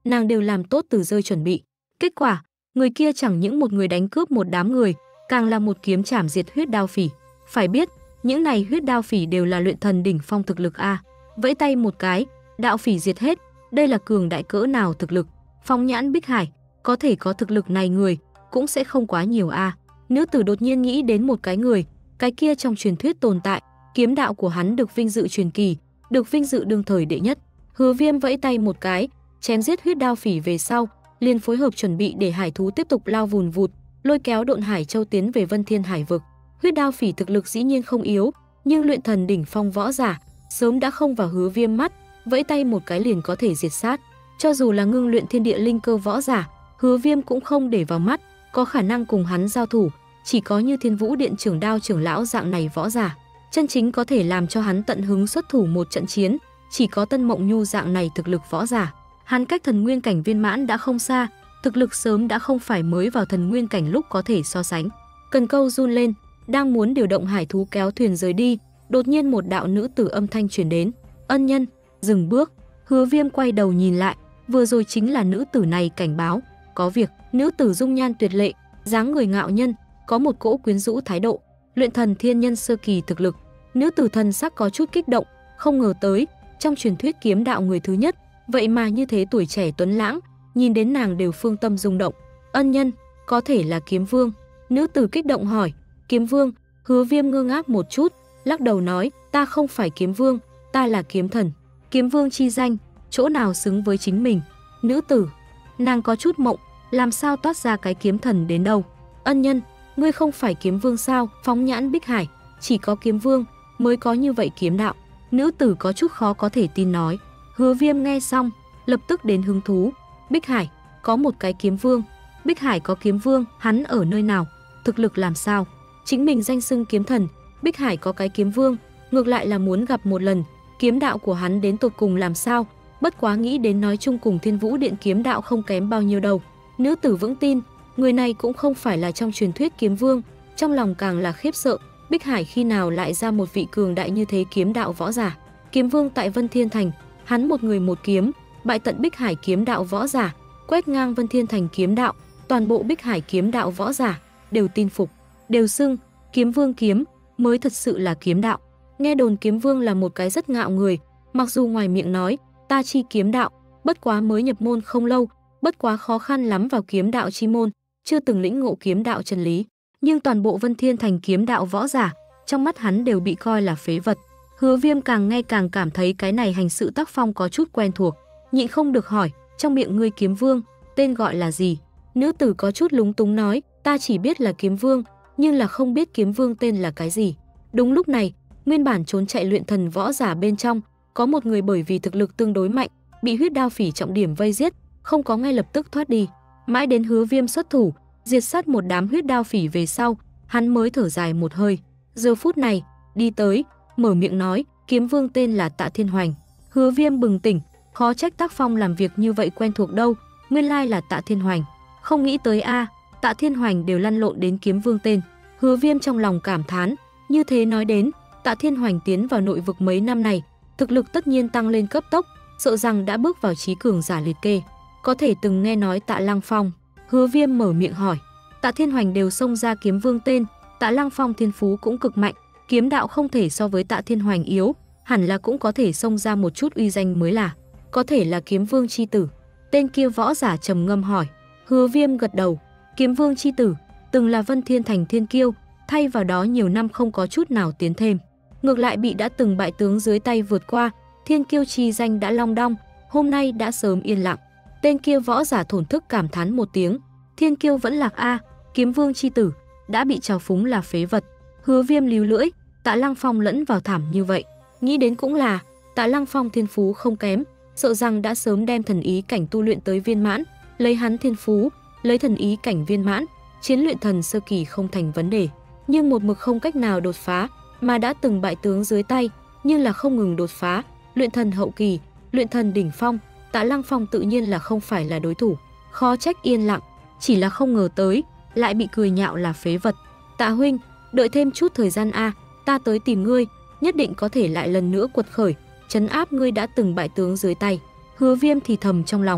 nàng đều làm tốt từ rơi chuẩn bị. Kết quả, người kia chẳng những một người đánh cướp một đám người, càng là một kiếm chảm diệt huyết đao phỉ. Phải biết, những này huyết đao phỉ đều là luyện thần đỉnh phong thực lực a. Vẫy tay một cái, đạo phỉ diệt hết, đây là cường đại cỡ nào thực lực. Phóng nhãn Bích Hải, có thể có thực lực này người cũng sẽ không quá nhiều a. Nữ tử đột nhiên nghĩ đến một cái người, cái kia trong truyền thuyết tồn tại, kiếm đạo của hắn được vinh dự truyền kỳ, được vinh dự đương thời đệ nhất. Hứa Viêm vẫy tay một cái, chém giết huyết đao phỉ về sau, liền phối hợp chuẩn bị để hải thú tiếp tục lao vùn vụt, lôi kéo Độn Hải Châu tiến về Vân Thiên Hải vực. Huyết đao phỉ thực lực dĩ nhiên không yếu, nhưng luyện thần đỉnh phong võ giả sớm đã không vào Hứa Viêm mắt, vẫy tay một cái liền có thể diệt sát. Cho dù là ngưng luyện thiên địa linh cơ võ giả, Hứa Viêm cũng không để vào mắt, có khả năng cùng hắn giao thủ, chỉ có như Thiên Vũ Điện trưởng đao trưởng lão dạng này võ giả, chân chính có thể làm cho hắn tận hứng xuất thủ một trận chiến, chỉ có Tân Mộng Nhu dạng này thực lực võ giả. Hắn cách thần nguyên cảnh viên mãn đã không xa, thực lực sớm đã không phải mới vào thần nguyên cảnh lúc có thể so sánh. Cần câu run lên, đang muốn điều động hải thú kéo thuyền rời đi, đột nhiên một đạo nữ tử âm thanh truyền đến. Ân nhân, dừng bước. Hứa Viêm quay đầu nhìn lại, vừa rồi chính là nữ tử này cảnh báo, có việc. Nữ tử dung nhan tuyệt lệ, dáng người ngạo nhân, có một cỗ quyến rũ thái độ, luyện thần thiên nhân sơ kỳ thực lực. Nữ tử thần sắc có chút kích động, không ngờ tới, trong truyền thuyết kiếm đạo người thứ nhất, vậy mà như thế tuổi trẻ tuấn lãng, nhìn đến nàng đều phương tâm rung động. Ân nhân, có thể là Kiếm Vương? Nữ tử kích động hỏi. Kiếm Vương? Hứa Viêm ngơ ngác một chút, lắc đầu nói, ta không phải Kiếm Vương, ta là kiếm thần. Kiếm Vương chi danh, chỗ nào xứng với chính mình? Nữ tử, nàng có chút mộng, làm sao toát ra cái kiếm thần đến đâu? Ân nhân, ngươi không phải Kiếm Vương sao? Phóng nhãn Bích Hải, chỉ có Kiếm Vương mới có như vậy kiếm đạo. Nữ tử có chút khó có thể tin nói. Hứa Viêm nghe xong, lập tức đến hứng thú. Bích Hải, có một cái Kiếm Vương. Bích Hải có Kiếm Vương, hắn ở nơi nào? Thực lực làm sao? Chính mình danh xưng kiếm thần, Bích Hải có cái Kiếm Vương, ngược lại là muốn gặp một lần, kiếm đạo của hắn đến tột cùng làm sao? Bất quá nghĩ đến nói chung cùng Thiên Vũ Điện kiếm đạo không kém bao nhiêu đâu. Nữ tử vững tin, người này cũng không phải là trong truyền thuyết Kiếm Vương, trong lòng càng là khiếp sợ, Bích Hải khi nào lại ra một vị cường đại như thế kiếm đạo võ giả. Kiếm Vương tại Vân Thiên Thành, hắn một người một kiếm, bại tận Bích Hải kiếm đạo võ giả, quét ngang Vân Thiên Thành kiếm đạo, toàn bộ Bích Hải kiếm đạo võ giả đều tin phục, đều xưng Kiếm Vương kiếm mới thật sự là kiếm đạo. Nghe đồn Kiếm Vương là một cái rất ngạo người, mặc dù ngoài miệng nói ta chi kiếm đạo, bất quá mới nhập môn không lâu, bất quá khó khăn lắm vào kiếm đạo chi môn, chưa từng lĩnh ngộ kiếm đạo chân lý, nhưng toàn bộ Vân Thiên Thành kiếm đạo võ giả, trong mắt hắn đều bị coi là phế vật. Hứa Viêm càng nghe càng cảm thấy cái này hành sự tác phong có chút quen thuộc, nhịn không được hỏi, trong miệng ngươi Kiếm Vương, tên gọi là gì? Nữ tử có chút lúng túng nói, ta chỉ biết là Kiếm Vương, nhưng là không biết Kiếm Vương tên là cái gì. Đúng lúc này, nguyên bản trốn chạy luyện thần võ giả bên trong, có một người bởi vì thực lực tương đối mạnh, bị huyết đao phỉ trọng điểm vây giết, không có ngay lập tức thoát đi. Mãi đến Hứa Viêm xuất thủ, diệt sát một đám huyết đao phỉ về sau, hắn mới thở dài một hơi. Giờ phút này, đi tới, mở miệng nói, Kiếm Vương tên là Tạ Thiên Hoành. Hứa Viêm bừng tỉnh, khó trách tác phong làm việc như vậy quen thuộc đâu, nguyên lai là Tạ Thiên Hoành. Không nghĩ tới a, à, Tạ Thiên Hoành đều lăn lộn đến Kiếm Vương tên. Hứa Viêm trong lòng cảm thán, như thế nói đến, Tạ Thiên Hoành tiến vào nội vực mấy năm này, thực lực tất nhiên tăng lên cấp tốc, sợ rằng đã bước vào trí cường giả liệt kê. Có thể từng nghe nói Tạ Lăng Phong? Hứa Viêm mở miệng hỏi. Tạ Thiên Hoành đều xông ra Kiếm Vương tên, Tạ Lăng Phong thiên phú cũng cực mạnh, kiếm đạo không thể so với Tạ Thiên Hoành yếu, hẳn là cũng có thể xông ra một chút uy danh mới là. Có thể là Kiếm Vương chi tử? Tên kia võ giả trầm ngâm hỏi. Hứa Viêm gật đầu. Kiếm Vương chi tử từng là Vân Thiên Thành thiên kiêu, thay vào đó nhiều năm không có chút nào tiến thêm, ngược lại bị đã từng bại tướng dưới tay vượt qua, thiên kiêu chi danh đã long đong, hôm nay đã sớm yên lặng. Tên kia võ giả thổn thức cảm thán một tiếng, thiên kiêu vẫn lạc a, Kiếm Vương chi tử đã bị trào phúng là phế vật. Hứa Viêm líu lưỡi, Tạ Lăng Phong lẫn vào thảm như vậy, nghĩ đến cũng là, Tạ Lăng Phong thiên phú không kém, sợ rằng đã sớm đem thần ý cảnh tu luyện tới viên mãn, lấy hắn thiên phú, lấy thần ý cảnh viên mãn, chiến luyện thần sơ kỳ không thành vấn đề, nhưng một mực không cách nào đột phá, mà đã từng bại tướng dưới tay, nhưng là không ngừng đột phá, luyện thần hậu kỳ, luyện thần đỉnh phong, Tạ Lăng Phong tự nhiên là không phải là đối thủ, khó trách yên lặng, chỉ là không ngờ tới, lại bị cười nhạo là phế vật. Tạ huynh, đợi thêm chút thời gian a, ta tới tìm ngươi, nhất định có thể lại lần nữa quật khởi, trấn áp ngươi đã từng bại tướng dưới tay. Hứa Viêm thì thầm trong lòng.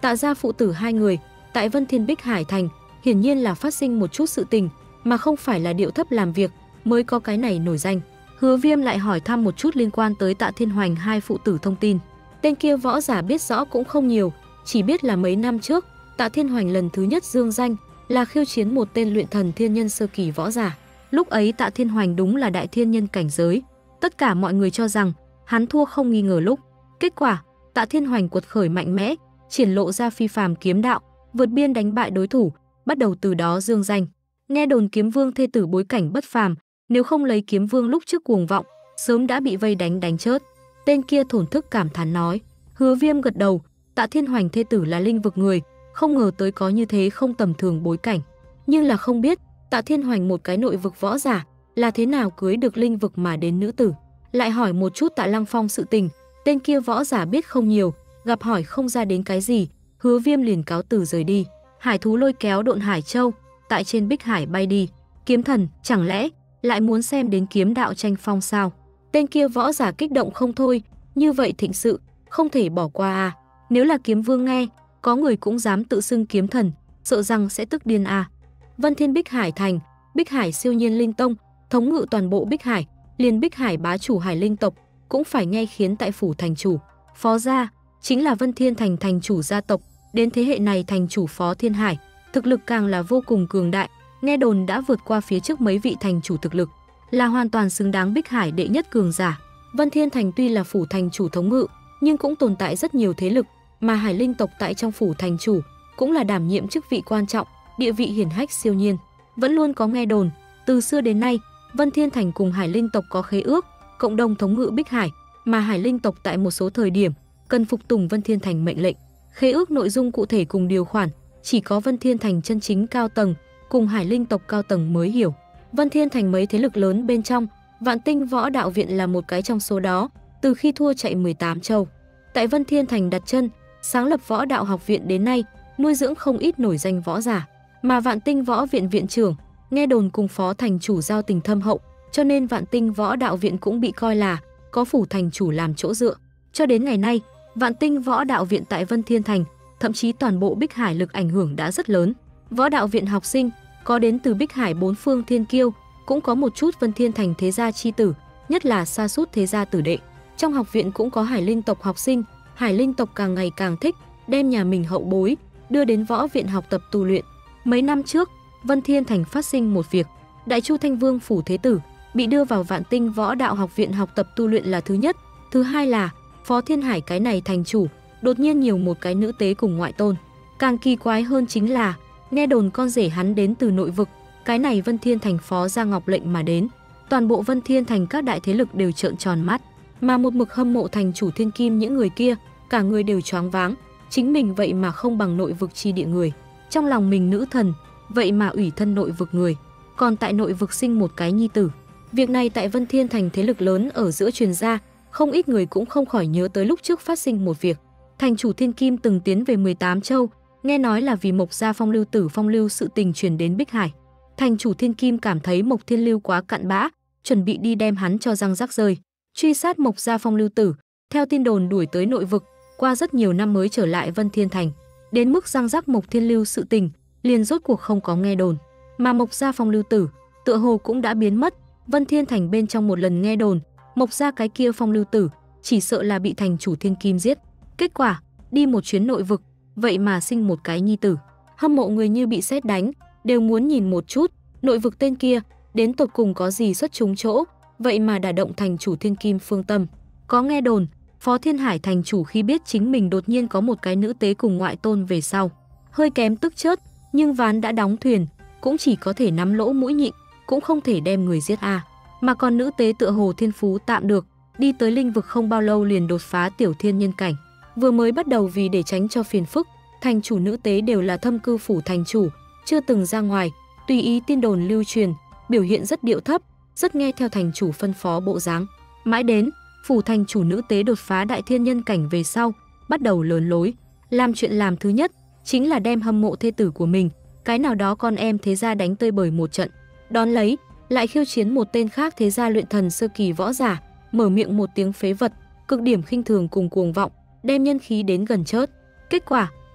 Tạ gia phụ tử hai người tại Vân Thiên Bích Hải Thành hiển nhiên là phát sinh một chút sự tình, mà không phải là điệu thấp làm việc mới có cái này nổi danh. Hứa Viêm lại hỏi thăm một chút liên quan tới Tạ Thiên Hoành hai phụ tử thông tin. Tên kia võ giả biết rõ cũng không nhiều, chỉ biết là mấy năm trước Tạ Thiên Hoành lần thứ nhất dương danh là khiêu chiến một tên luyện thần thiên nhân sơ kỳ võ giả. Lúc ấy Tạ Thiên Hoành đúng là đại thiên nhân cảnh giới, tất cả mọi người cho rằng hắn thua không nghi ngờ lúc. Kết quả, Tạ Thiên Hoành quật khởi mạnh mẽ, triển lộ ra phi phàm kiếm đạo, vượt biên đánh bại đối thủ, bắt đầu từ đó dương danh. Nghe đồn Kiếm Vương thê tử bối cảnh bất phàm, nếu không lấy Kiếm Vương lúc trước cuồng vọng, sớm đã bị vây đánh đánh chết. Tên kia thổn thức cảm thán nói. Hứa Viêm gật đầu, Tạ Thiên Hoành thê tử là linh vực người, không ngờ tới có như thế không tầm thường bối cảnh. Nhưng là không biết, Tạ Thiên Hoành một cái nội vực võ giả, là thế nào cưới được linh vực mà đến nữ tử. Lại hỏi một chút Tạ Lăng Phong sự tình, tên kia võ giả biết không nhiều, gặp hỏi không ra đến cái gì, Hứa Viêm liền cáo từ rời đi. Hải thú lôi kéo Độn Hải Châu, tại trên Bích Hải bay đi. Kiếm thần, chẳng lẽ lại muốn xem đến kiếm đạo tranh phong sao? Tên kia võ giả kích động không thôi, như vậy thịnh sự, không thể bỏ qua à. Nếu là Kiếm Vương nghe, có người cũng dám tự xưng kiếm thần, sợ rằng sẽ tức điên à. Vân Thiên Bích Hải Thành, Bích Hải siêu nhiên linh tông, thống ngự toàn bộ Bích Hải, liền Bích Hải bá chủ Hải linh tộc, cũng phải nghe khiến tại phủ thành chủ. Phó gia, chính là Vân Thiên Thành thành chủ gia tộc, đến thế hệ này thành chủ Phó Thiên Hải, thực lực càng là vô cùng cường đại, nghe đồn đã vượt qua phía trước mấy vị thành chủ thực lực, là hoàn toàn xứng đáng Bích Hải đệ nhất cường giả. Vân Thiên Thành tuy là phủ thành chủ thống ngự, nhưng cũng tồn tại rất nhiều thế lực, mà Hải linh tộc tại trong phủ thành chủ cũng là đảm nhiệm chức vị quan trọng, địa vị hiển hách siêu nhiên. Vẫn luôn có nghe đồn, từ xưa đến nay, Vân Thiên Thành cùng Hải linh tộc có khế ước, cộng đồng thống ngự Bích Hải, mà Hải linh tộc tại một số thời điểm cần phục tùng Vân Thiên Thành mệnh lệnh. Khế ước nội dung cụ thể cùng điều khoản chỉ có Vân Thiên Thành chân chính cao tầng cùng Hải linh tộc cao tầng mới hiểu. Vân Thiên Thành mấy thế lực lớn bên trong, Vạn Tinh Võ Đạo Viện là một cái trong số đó, từ khi thua chạy mười tám châu. Tại Vân Thiên Thành đặt chân, sáng lập Võ Đạo Học Viện đến nay, nuôi dưỡng không ít nổi danh võ giả, mà Vạn Tinh Võ Viện viện trưởng, nghe đồn cùng Phó thành chủ giao tình thâm hậu, cho nên Vạn Tinh Võ Đạo Viện cũng bị coi là có phủ thành chủ làm chỗ dựa. Cho đến ngày nay, Vạn Tinh Võ Đạo Viện tại Vân Thiên Thành, thậm chí toàn bộ Bích Hải lực ảnh hưởng đã rất lớn. Võ Đạo Viện học sinh có đến từ Bích Hải bốn phương thiên kiêu, cũng có một chút Vân Thiên Thành thế gia chi tử, nhất là sa sút thế gia tử đệ. Trong học viện cũng có Hải linh tộc học sinh, Hải linh tộc càng ngày càng thích đem nhà mình hậu bối đưa đến võ viện học tập tu luyện. Mấy năm trước, Vân Thiên Thành phát sinh một việc, Đại Chu Thanh Vương phủ thế tử bị đưa vào Vạn Tinh Võ Đạo Học Viện học tập tu luyện là thứ nhất, thứ hai là Phó Thiên Hải cái này thành chủ đột nhiên nhiều một cái nữ tế cùng ngoại tôn. Càng kỳ quái hơn chính là nghe đồn con rể hắn đến từ nội vực, cái này Vân Thiên Thành Phó ra ngọc lệnh mà đến. Toàn bộ Vân Thiên Thành các đại thế lực đều trợn tròn mắt, mà một mực hâm mộ thành chủ thiên kim những người kia, cả người đều choáng váng, chính mình vậy mà không bằng nội vực chi địa người. Trong lòng mình nữ thần, vậy mà ủy thân nội vực người, còn tại nội vực sinh một cái nhi tử. Việc này tại Vân Thiên Thành thế lực lớn ở giữa truyền ra, không ít người cũng không khỏi nhớ tới lúc trước phát sinh một việc. Thành chủ Thiên Kim từng tiến về mười tám châu, nghe nói là vì Mộc gia Phong Lưu tử phong lưu sự tình truyền đến Bích Hải. Thành chủ Thiên Kim cảm thấy Mộc Thiên Lưu quá cặn bã, chuẩn bị đi đem hắn cho răng rắc rơi, truy sát Mộc gia Phong Lưu tử, theo tin đồn đuổi tới nội vực, qua rất nhiều năm mới trở lại Vân Thiên Thành. Đến mức răng rắc Mộc Thiên Lưu sự tình, liền rốt cuộc không có nghe đồn, mà Mộc gia Phong Lưu tử tựa hồ cũng đã biến mất. Vân Thiên Thành bên trong một lần nghe đồn, Mộc gia cái kia Phong Lưu tử chỉ sợ là bị thành chủ Thiên Kim giết. Kết quả, đi một chuyến nội vực, vậy mà sinh một cái nhi tử. Hâm mộ người như bị sét đánh, đều muốn nhìn một chút, nội vực tên kia đến tột cùng có gì xuất chúng chỗ, vậy mà đả động thành chủ Thiên Kim phương tâm. Có nghe đồn, Phó Thiên Hải thành chủ khi biết chính mình đột nhiên có một cái nữ tế cùng ngoại tôn về sau, hơi kém tức chớt, nhưng ván đã đóng thuyền, cũng chỉ có thể nắm lỗ mũi nhịn, cũng không thể đem người giết a. À. Mà còn nữ tế tựa hồ thiên phú tạm được, đi tới linh vực không bao lâu liền đột phá tiểu thiên nhân cảnh. Vừa mới bắt đầu vì để tránh cho phiền phức, thành chủ nữ tế đều là thâm cư phủ thành chủ, chưa từng ra ngoài, tùy ý tin đồn lưu truyền, biểu hiện rất điệu thấp, rất nghe theo thành chủ phân phó bộ dáng. Mãi đến phủ thành chủ nữ tế đột phá đại thiên nhân cảnh về sau, bắt đầu lớn lối, làm chuyện làm thứ nhất chính là đem hâm mộ thê tử của mình, cái nào đó con em thế gia đánh tơi bời một trận. Đón lấy, lại khiêu chiến một tên khác thế gia luyện thần sơ kỳ võ giả, mở miệng một tiếng phế vật, cực điểm khinh thường cùng cuồng vọng, đem nhân khí đến gần chớt. Kết quả,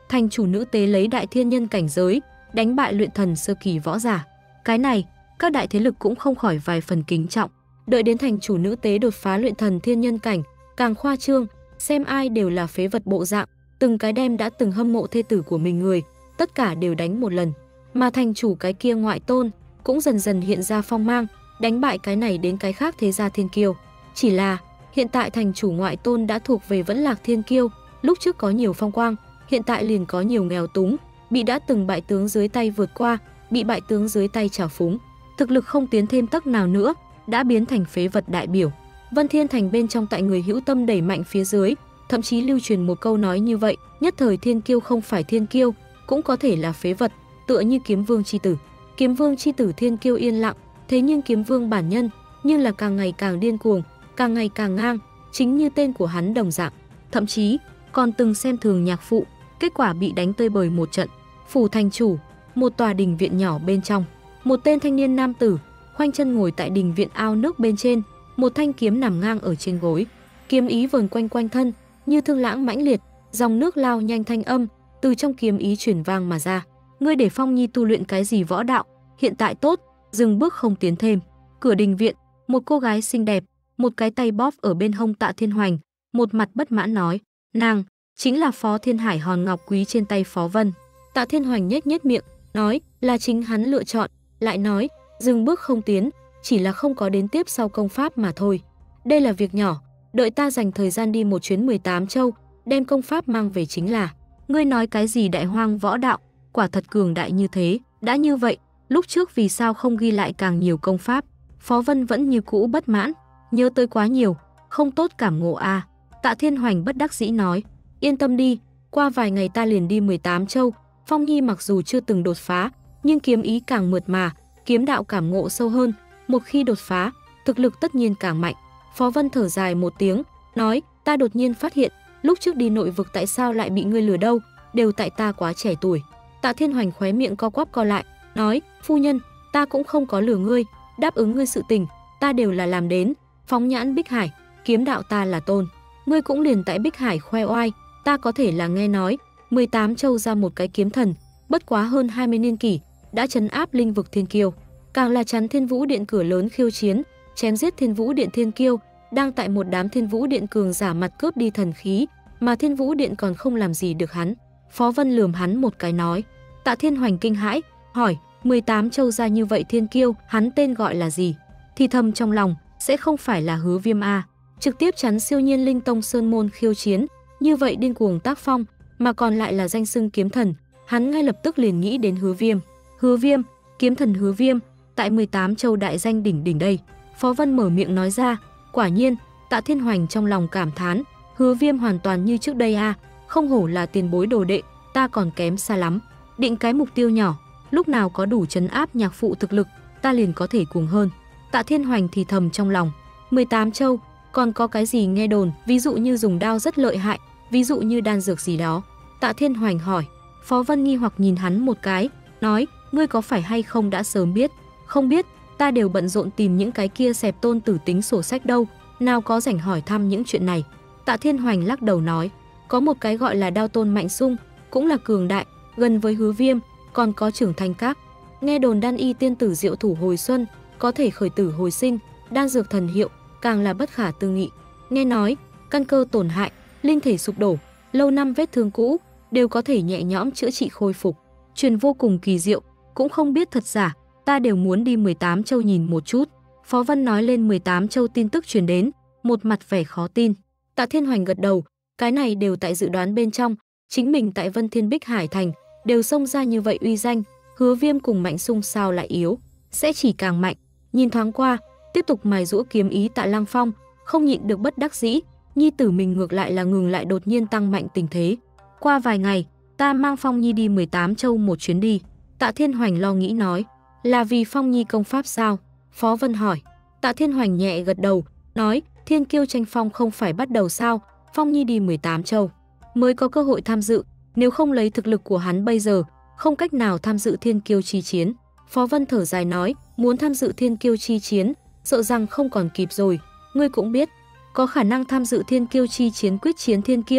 thành chủ nữ tế lấy đại thiên nhân cảnh giới, đánh bại luyện thần sơ kỳ võ giả. Cái này, các đại thế lực cũng không khỏi vài phần kính trọng. Đợi đến thành chủ nữ tế đột phá luyện thần thiên nhân cảnh, càng khoa trương, xem ai đều là phế vật bộ dạng, từng cái đem đã từng hâm mộ thê tử của mình người, tất cả đều đánh một lần. Mà thành chủ cái kia ngoại tôn cũng dần dần hiện ra phong mang, đánh bại cái này đến cái khác thế gia thiên kiêu. Chỉ là hiện tại thành chủ ngoại tôn đã thuộc về vẫn lạc thiên kiêu, lúc trước có nhiều phong quang, hiện tại liền có nhiều nghèo túng, bị đã từng bại tướng dưới tay vượt qua, bị bại tướng dưới tay trào phúng, thực lực không tiến thêm tấc nào nữa, đã biến thành phế vật đại biểu. Vân Thiên Thành bên trong tại người hữu tâm đẩy mạnh phía dưới, thậm chí lưu truyền một câu nói như vậy, nhất thời thiên kiêu không phải thiên kiêu, cũng có thể là phế vật, tựa như Kiếm Vương chi tử. Kiếm Vương chi tử thiên kiêu yên lặng, thế nhưng Kiếm Vương bản nhân, nhưng là càng ngày càng điên cuồng, càng ngày càng ngang, chính như tên của hắn đồng dạng. Thậm chí còn từng xem thường nhạc phụ, kết quả bị đánh tơi bời một trận. Phủ thành chủ, một tòa đình viện nhỏ bên trong, một tên thanh niên nam tử khoanh chân ngồi tại đình viện ao nước bên trên, một thanh kiếm nằm ngang ở trên gối, kiếm ý vờn quanh quanh thân, như thương lãng mãnh liệt, dòng nước lao nhanh thanh âm từ trong kiếm ý truyền vang mà ra. Ngươi để Phong Nhi tu luyện cái gì võ đạo, hiện tại tốt, dừng bước không tiến thêm. Cửa đình viện, một cô gái xinh đẹp, một cái tay bóp ở bên hông Tạ Thiên Hoành, một mặt bất mãn nói, nàng chính là Phó Thiên Hải hòn ngọc quý trên tay Phó Vân. Tạ Thiên Hoành nhếch nhếch miệng, nói là chính hắn lựa chọn, lại nói dừng bước không tiến, chỉ là không có đến tiếp sau công pháp mà thôi. Đây là việc nhỏ, đợi ta dành thời gian đi một chuyến mười tám châu, đem công pháp mang về chính là. Ngươi nói cái gì đại hoang võ đạo, quả thật cường đại như thế, đã như vậy, lúc trước vì sao không ghi lại càng nhiều công pháp? Phó Vân vẫn như cũ bất mãn, nhớ tới quá nhiều, không tốt cảm ngộ a. À. Tạ Thiên Hoành bất đắc dĩ nói, yên tâm đi, qua vài ngày ta liền đi mười tám châu, Phong Nhi mặc dù chưa từng đột phá, nhưng kiếm ý càng mượt mà, kiếm đạo cảm ngộ sâu hơn, một khi đột phá, thực lực tất nhiên càng mạnh. Phó Vân thở dài một tiếng, nói, ta đột nhiên phát hiện, lúc trước đi nội vực tại sao lại bị ngươi lừa đâu, đều tại ta quá trẻ tuổi. Tạ Thiên Hoành khóe miệng co quắp co lại, nói, phu nhân, ta cũng không có lừa ngươi, đáp ứng ngươi sự tình, ta đều là làm đến, phóng nhãn Bích Hải, kiếm đạo ta là tôn. Ngươi cũng liền tại Bích Hải khoe oai, ta có thể là nghe nói, mười tám châu ra một cái kiếm thần, bất quá hơn hai mươi niên kỷ, đã trấn áp linh vực thiên kiêu, càng là chắn Thiên Vũ Điện cửa lớn khiêu chiến, chém giết Thiên Vũ Điện thiên kiêu, đang tại một đám Thiên Vũ Điện cường giả mặt cướp đi thần khí, mà Thiên Vũ Điện còn không làm gì được hắn. Phó Vân lườm hắn một cái nói. Tạ Thiên Hoành kinh hãi, hỏi, mười tám châu ra như vậy thiên kiêu, hắn tên gọi là gì? Thì thầm trong lòng, sẽ không phải là Hứa Viêm a, trực tiếp chắn siêu nhiên linh tông sơn môn khiêu chiến, như vậy điên cuồng tác phong, mà còn lại là danh xưng kiếm thần, hắn ngay lập tức liền nghĩ đến Hứa Viêm. Hứa Viêm, kiếm thần Hứa Viêm, tại mười tám châu đại danh đỉnh đỉnh đây. Phó Vân mở miệng nói ra, quả nhiên, Tạ Thiên Hoành trong lòng cảm thán, Hứa Viêm hoàn toàn như trước đây a, không hổ là tiền bối đồ đệ, ta còn kém xa lắm. Định cái mục tiêu nhỏ, lúc nào có đủ trấn áp nhạc phụ thực lực, ta liền có thể cuồng hơn. Tạ Thiên Hoành thì thầm trong lòng, mười tám châu, còn có cái gì nghe đồn, ví dụ như dùng đao rất lợi hại, ví dụ như đan dược gì đó. Tạ Thiên Hoành hỏi. Phó Vân nghi hoặc nhìn hắn một cái, nói, ngươi có phải hay không đã sớm biết? Không biết, ta đều bận rộn tìm những cái kia xẹp tôn tử tính sổ sách đâu, nào có rảnh hỏi thăm những chuyện này. Tạ Thiên Hoành lắc đầu nói, có một cái gọi là đao tôn Mạnh Sung, cũng là cường đại, gần với Hứa Viêm, còn có Trưởng Thành Các. Nghe đồn đan y tiên tử diệu thủ hồi xuân, có thể khởi tử hồi sinh, đan dược thần hiệu, càng là bất khả tư nghị. Nghe nói, căn cơ tổn hại, linh thể sụp đổ, lâu năm vết thương cũ, đều có thể nhẹ nhõm chữa trị khôi phục. Truyền vô cùng kỳ diệu, cũng không biết thật giả, ta đều muốn đi mười tám châu nhìn một chút. Phó Vân nói lên mười tám châu tin tức truyền đến, một mặt vẻ khó tin. Tạ Thiên Hoành gật đầu, cái này đều tại dự đoán bên trong, chính mình tại Vân Thiên Bích Hải Thành đều xông ra như vậy uy danh, Hứa Viêm cùng Mạnh Sung sao lại yếu, sẽ chỉ càng mạnh. Nhìn thoáng qua, tiếp tục mài giũa kiếm ý Tạ Lăng Phong, không nhịn được bất đắc dĩ, nhi tử mình ngược lại là ngừng lại đột nhiên tăng mạnh tình thế. Qua vài ngày, ta mang Phong Nhi đi mười tám châu một chuyến đi. Tạ Thiên Hoành lo nghĩ nói, là vì Phong Nhi công pháp sao? Phó Vân hỏi. Tạ Thiên Hoành nhẹ gật đầu, nói, thiên kiêu tranh phong không phải bắt đầu sao? Phong Nhi đi mười tám châu mới có cơ hội tham dự, nếu không lấy thực lực của hắn bây giờ, không cách nào tham dự thiên kiêu chi chiến. Phó Vân thở dài nói, muốn tham dự thiên kiêu chi chiến, sợ rằng không còn kịp rồi. Ngươi cũng biết, có khả năng tham dự thiên kiêu chi chiến quyết chiến thiên kiêu,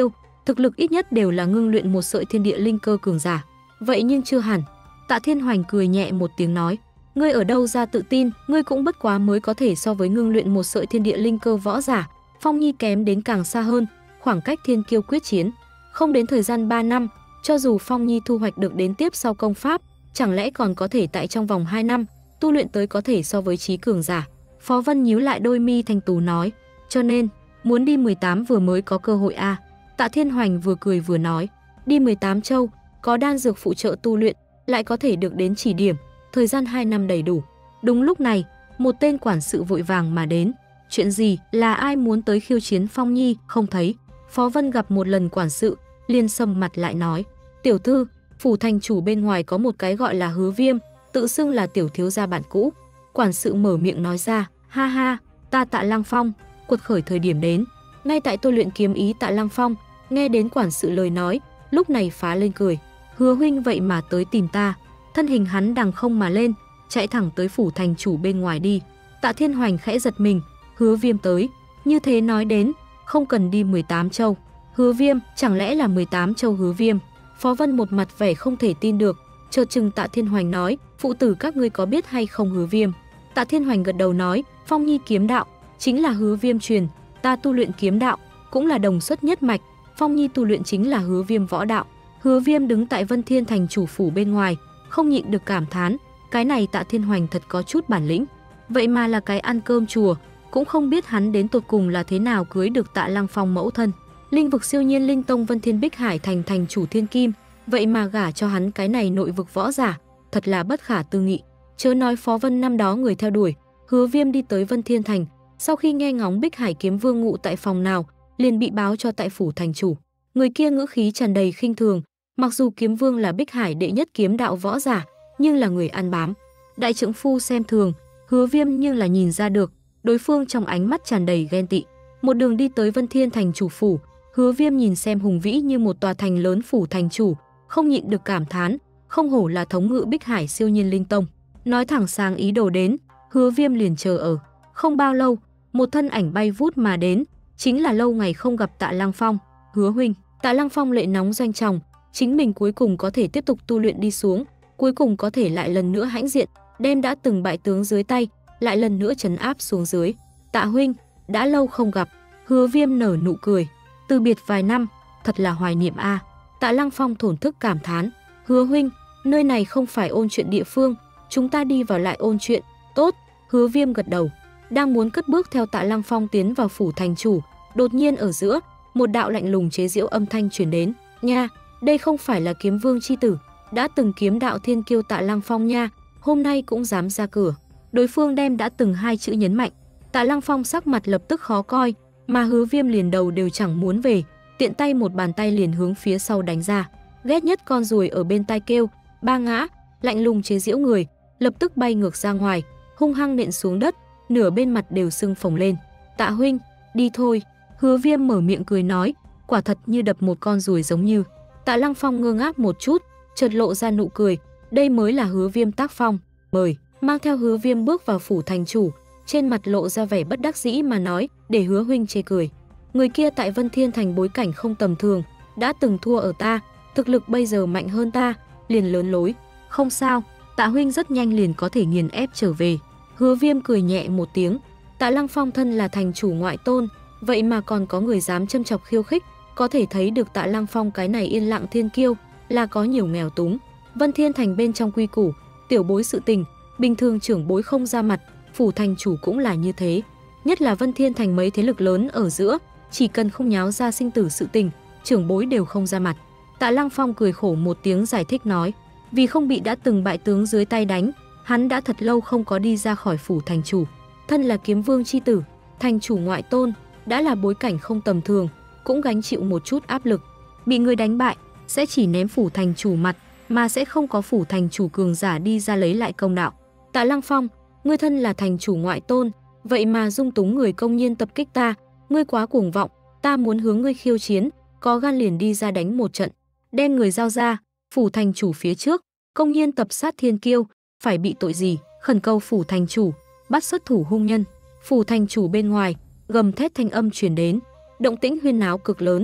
thực lực ít nhất đều là ngưng luyện một sợi thiên địa linh cơ cường giả. Vậy nhưng chưa hẳn. Tạ Thiên Hoành cười nhẹ một tiếng nói, ngươi ở đâu ra tự tin, ngươi cũng bất quá mới có thể so với ngưng luyện một sợi thiên địa linh cơ võ giả. Phong Nhi kém đến càng xa hơn, khoảng cách thiên kiêu quyết chiến. Không đến thời gian ba năm, cho dù Phong Nhi thu hoạch được đến tiếp sau công pháp, chẳng lẽ còn có thể tại trong vòng hai năm, tu luyện tới có thể so với trí cường giả. Phó Vân nhíu lại đôi mi thanh tú nói, cho nên, muốn đi mười tám vừa mới có cơ hội a. À. Tạ Thiên Hoành vừa cười vừa nói, đi mười tám châu, có đan dược phụ trợ tu luyện, lại có thể được đến chỉ điểm, thời gian hai năm đầy đủ. Đúng lúc này, một tên quản sự vội vàng mà đến. Chuyện gì, là ai muốn tới khiêu chiến Phong Nhi, không thấy. Phó Vân gặp một lần quản sự, liền sầm mặt lại nói, tiểu thư, phủ thành chủ bên ngoài có một cái gọi là Hứa Viêm, tự xưng là tiểu thiếu gia bạn cũ. Quản sự mở miệng nói ra, ha ha, ta Tạ Lăng Phong, quật khởi thời điểm đến. Ngay tại tôi luyện kiếm ý Tạ Lăng Phong, nghe đến quản sự lời nói, lúc này phá lên cười. Hứa huynh vậy mà tới tìm ta. Thân hình hắn đằng không mà lên, chạy thẳng tới phủ thành chủ bên ngoài đi. Tạ Thiên Hoành khẽ giật mình, Hứa Viêm tới. Như thế nói đến, không cần đi mười tám châu. Hứa Viêm, chẳng lẽ là mười tám châu Hứa Viêm? Phó Vân một mặt vẻ không thể tin được, chợt chừng Tạ Thiên Hoành nói, phụ tử các ngươi có biết hay không Hứa Viêm? Tạ Thiên Hoành gật đầu nói, Phong Nhi kiếm đạo, chính là Hứa Viêm truyền, ta tu luyện kiếm đạo, cũng là đồng xuất nhất mạch, Phong Nhi tu luyện chính là Hứa Viêm võ đạo. Hứa Viêm đứng tại Vân Thiên Thành chủ phủ bên ngoài, không nhịn được cảm thán, cái này Tạ Thiên Hoành thật có chút bản lĩnh. Vậy mà là cái ăn cơm chùa, cũng không biết hắn đến tột cùng là thế nào cưới được Tạ Lăng Phong mẫu thân. Linh vực siêu nhiên linh tông Vân Thiên Bích Hải thành thành chủ thiên kim, vậy mà gả cho hắn cái này nội vực võ giả, thật là bất khả tư nghị. Chớ nói Phó Vân năm đó người theo đuổi, Hứa Viêm đi tới Vân Thiên Thành, sau khi nghe ngóng Bích Hải kiếm vương ngụ tại phòng nào, liền bị báo cho tại phủ thành chủ. Người kia ngữ khí tràn đầy khinh thường, mặc dù kiếm vương là Bích Hải đệ nhất kiếm đạo võ giả, nhưng là người ăn bám. Đại trượng phu xem thường, Hứa Viêm nhưng là nhìn ra được, đối phương trong ánh mắt tràn đầy ghen tị. Một đường đi tới Vân Thiên Thành chủ phủ, Hứa Viêm nhìn xem hùng vĩ như một tòa thành lớn phủ thành chủ, không nhịn được cảm thán, không hổ là thống ngự Bích Hải siêu nhiên linh tông. Nói thẳng sáng ý đồ đến, Hứa Viêm liền chờ ở. Không bao lâu, một thân ảnh bay vút mà đến, chính là lâu ngày không gặp Tạ Lăng Phong. Hứa huynh, Tạ Lăng Phong lệ nóng doanh trọng, chính mình cuối cùng có thể tiếp tục tu luyện đi xuống, cuối cùng có thể lại lần nữa hãnh diện, đem đã từng bại tướng dưới tay, lại lần nữa trấn áp xuống dưới. Tạ huynh, đã lâu không gặp. Hứa Viêm nở nụ cười, từ biệt vài năm, thật là hoài niệm a. À. Tạ Lăng Phong thổn thức cảm thán, Hứa huynh, nơi này không phải ôn chuyện địa phương, chúng ta đi vào lại ôn chuyện. Tốt. Hứa Viêm gật đầu, đang muốn cất bước theo Tạ Lăng Phong tiến vào phủ thành chủ, đột nhiên ở giữa, một đạo lạnh lùng chế giễu âm thanh truyền đến, nha, đây không phải là kiếm vương chi tử, đã từng kiếm đạo thiên kiêu Tạ Lăng Phong nha, hôm nay cũng dám ra cửa. Đối phương đem đã từng hai chữ nhấn mạnh. Tạ Lăng Phong sắc mặt lập tức khó coi, mà Hứa Viêm liền đầu đều chẳng muốn về, tiện tay một bàn tay liền hướng phía sau đánh ra. Ghét nhất con ruồi ở bên tai kêu, ba ngã, lạnh lùng chế giễu người, lập tức bay ngược ra ngoài, hung hăng nện xuống đất, nửa bên mặt đều sưng phồng lên. Tạ huynh, đi thôi. Hứa Viêm mở miệng cười nói, quả thật như đập một con ruồi giống như. Tạ Lăng Phong ngơ ngác một chút, chợt lộ ra nụ cười, đây mới là Hứa Viêm tác phong, mời. Mang theo Hứa Viêm bước vào phủ thành chủ, trên mặt lộ ra vẻ bất đắc dĩ mà nói, để Hứa huynh chê cười. Người kia tại Vân Thiên Thành bối cảnh không tầm thường, đã từng thua ở ta, thực lực bây giờ mạnh hơn ta, liền lớn lối. Không sao, Tạ huynh rất nhanh liền có thể nghiền ép trở về. Hứa Viêm cười nhẹ một tiếng, Tạ Lăng Phong thân là thành chủ ngoại tôn, vậy mà còn có người dám châm chọc khiêu khích, có thể thấy được Tạ Lăng Phong cái này yên lặng thiên kiêu, là có nhiều nghèo túng. Vân Thiên Thành bên trong quy củ, tiểu bối sự tình, bình thường trưởng bối không ra mặt, phủ thành chủ cũng là như thế. Nhất là Vân Thiên Thành mấy thế lực lớn ở giữa, chỉ cần không nháo ra sinh tử sự tình, trưởng bối đều không ra mặt. Tạ Lăng Phong cười khổ một tiếng giải thích nói, vì không bị đã từng bại tướng dưới tay đánh, hắn đã thật lâu không có đi ra khỏi phủ thành chủ. Thân là kiếm vương chi tử, thành chủ ngoại tôn, đã là bối cảnh không tầm thường, cũng gánh chịu một chút áp lực. Bị người đánh bại, sẽ chỉ ném phủ thành chủ mặt, mà sẽ không có phủ thành chủ cường giả đi ra lấy lại công đạo. Tạ Lăng Phong, ngươi thân là thành chủ ngoại tôn, vậy mà dung túng người công nhiên tập kích ta, ngươi quá cuồng vọng, ta muốn hướng ngươi khiêu chiến, có gan liền đi ra đánh một trận. Đem người giao ra, phủ thành chủ phía trước, công nhiên tập sát thiên kiêu, phải bị tội gì? Khẩn cầu phủ thành chủ, bắt xuất thủ hung nhân. Phủ thành chủ bên ngoài, gầm thét thanh âm truyền đến, động tĩnh huyên náo cực lớn.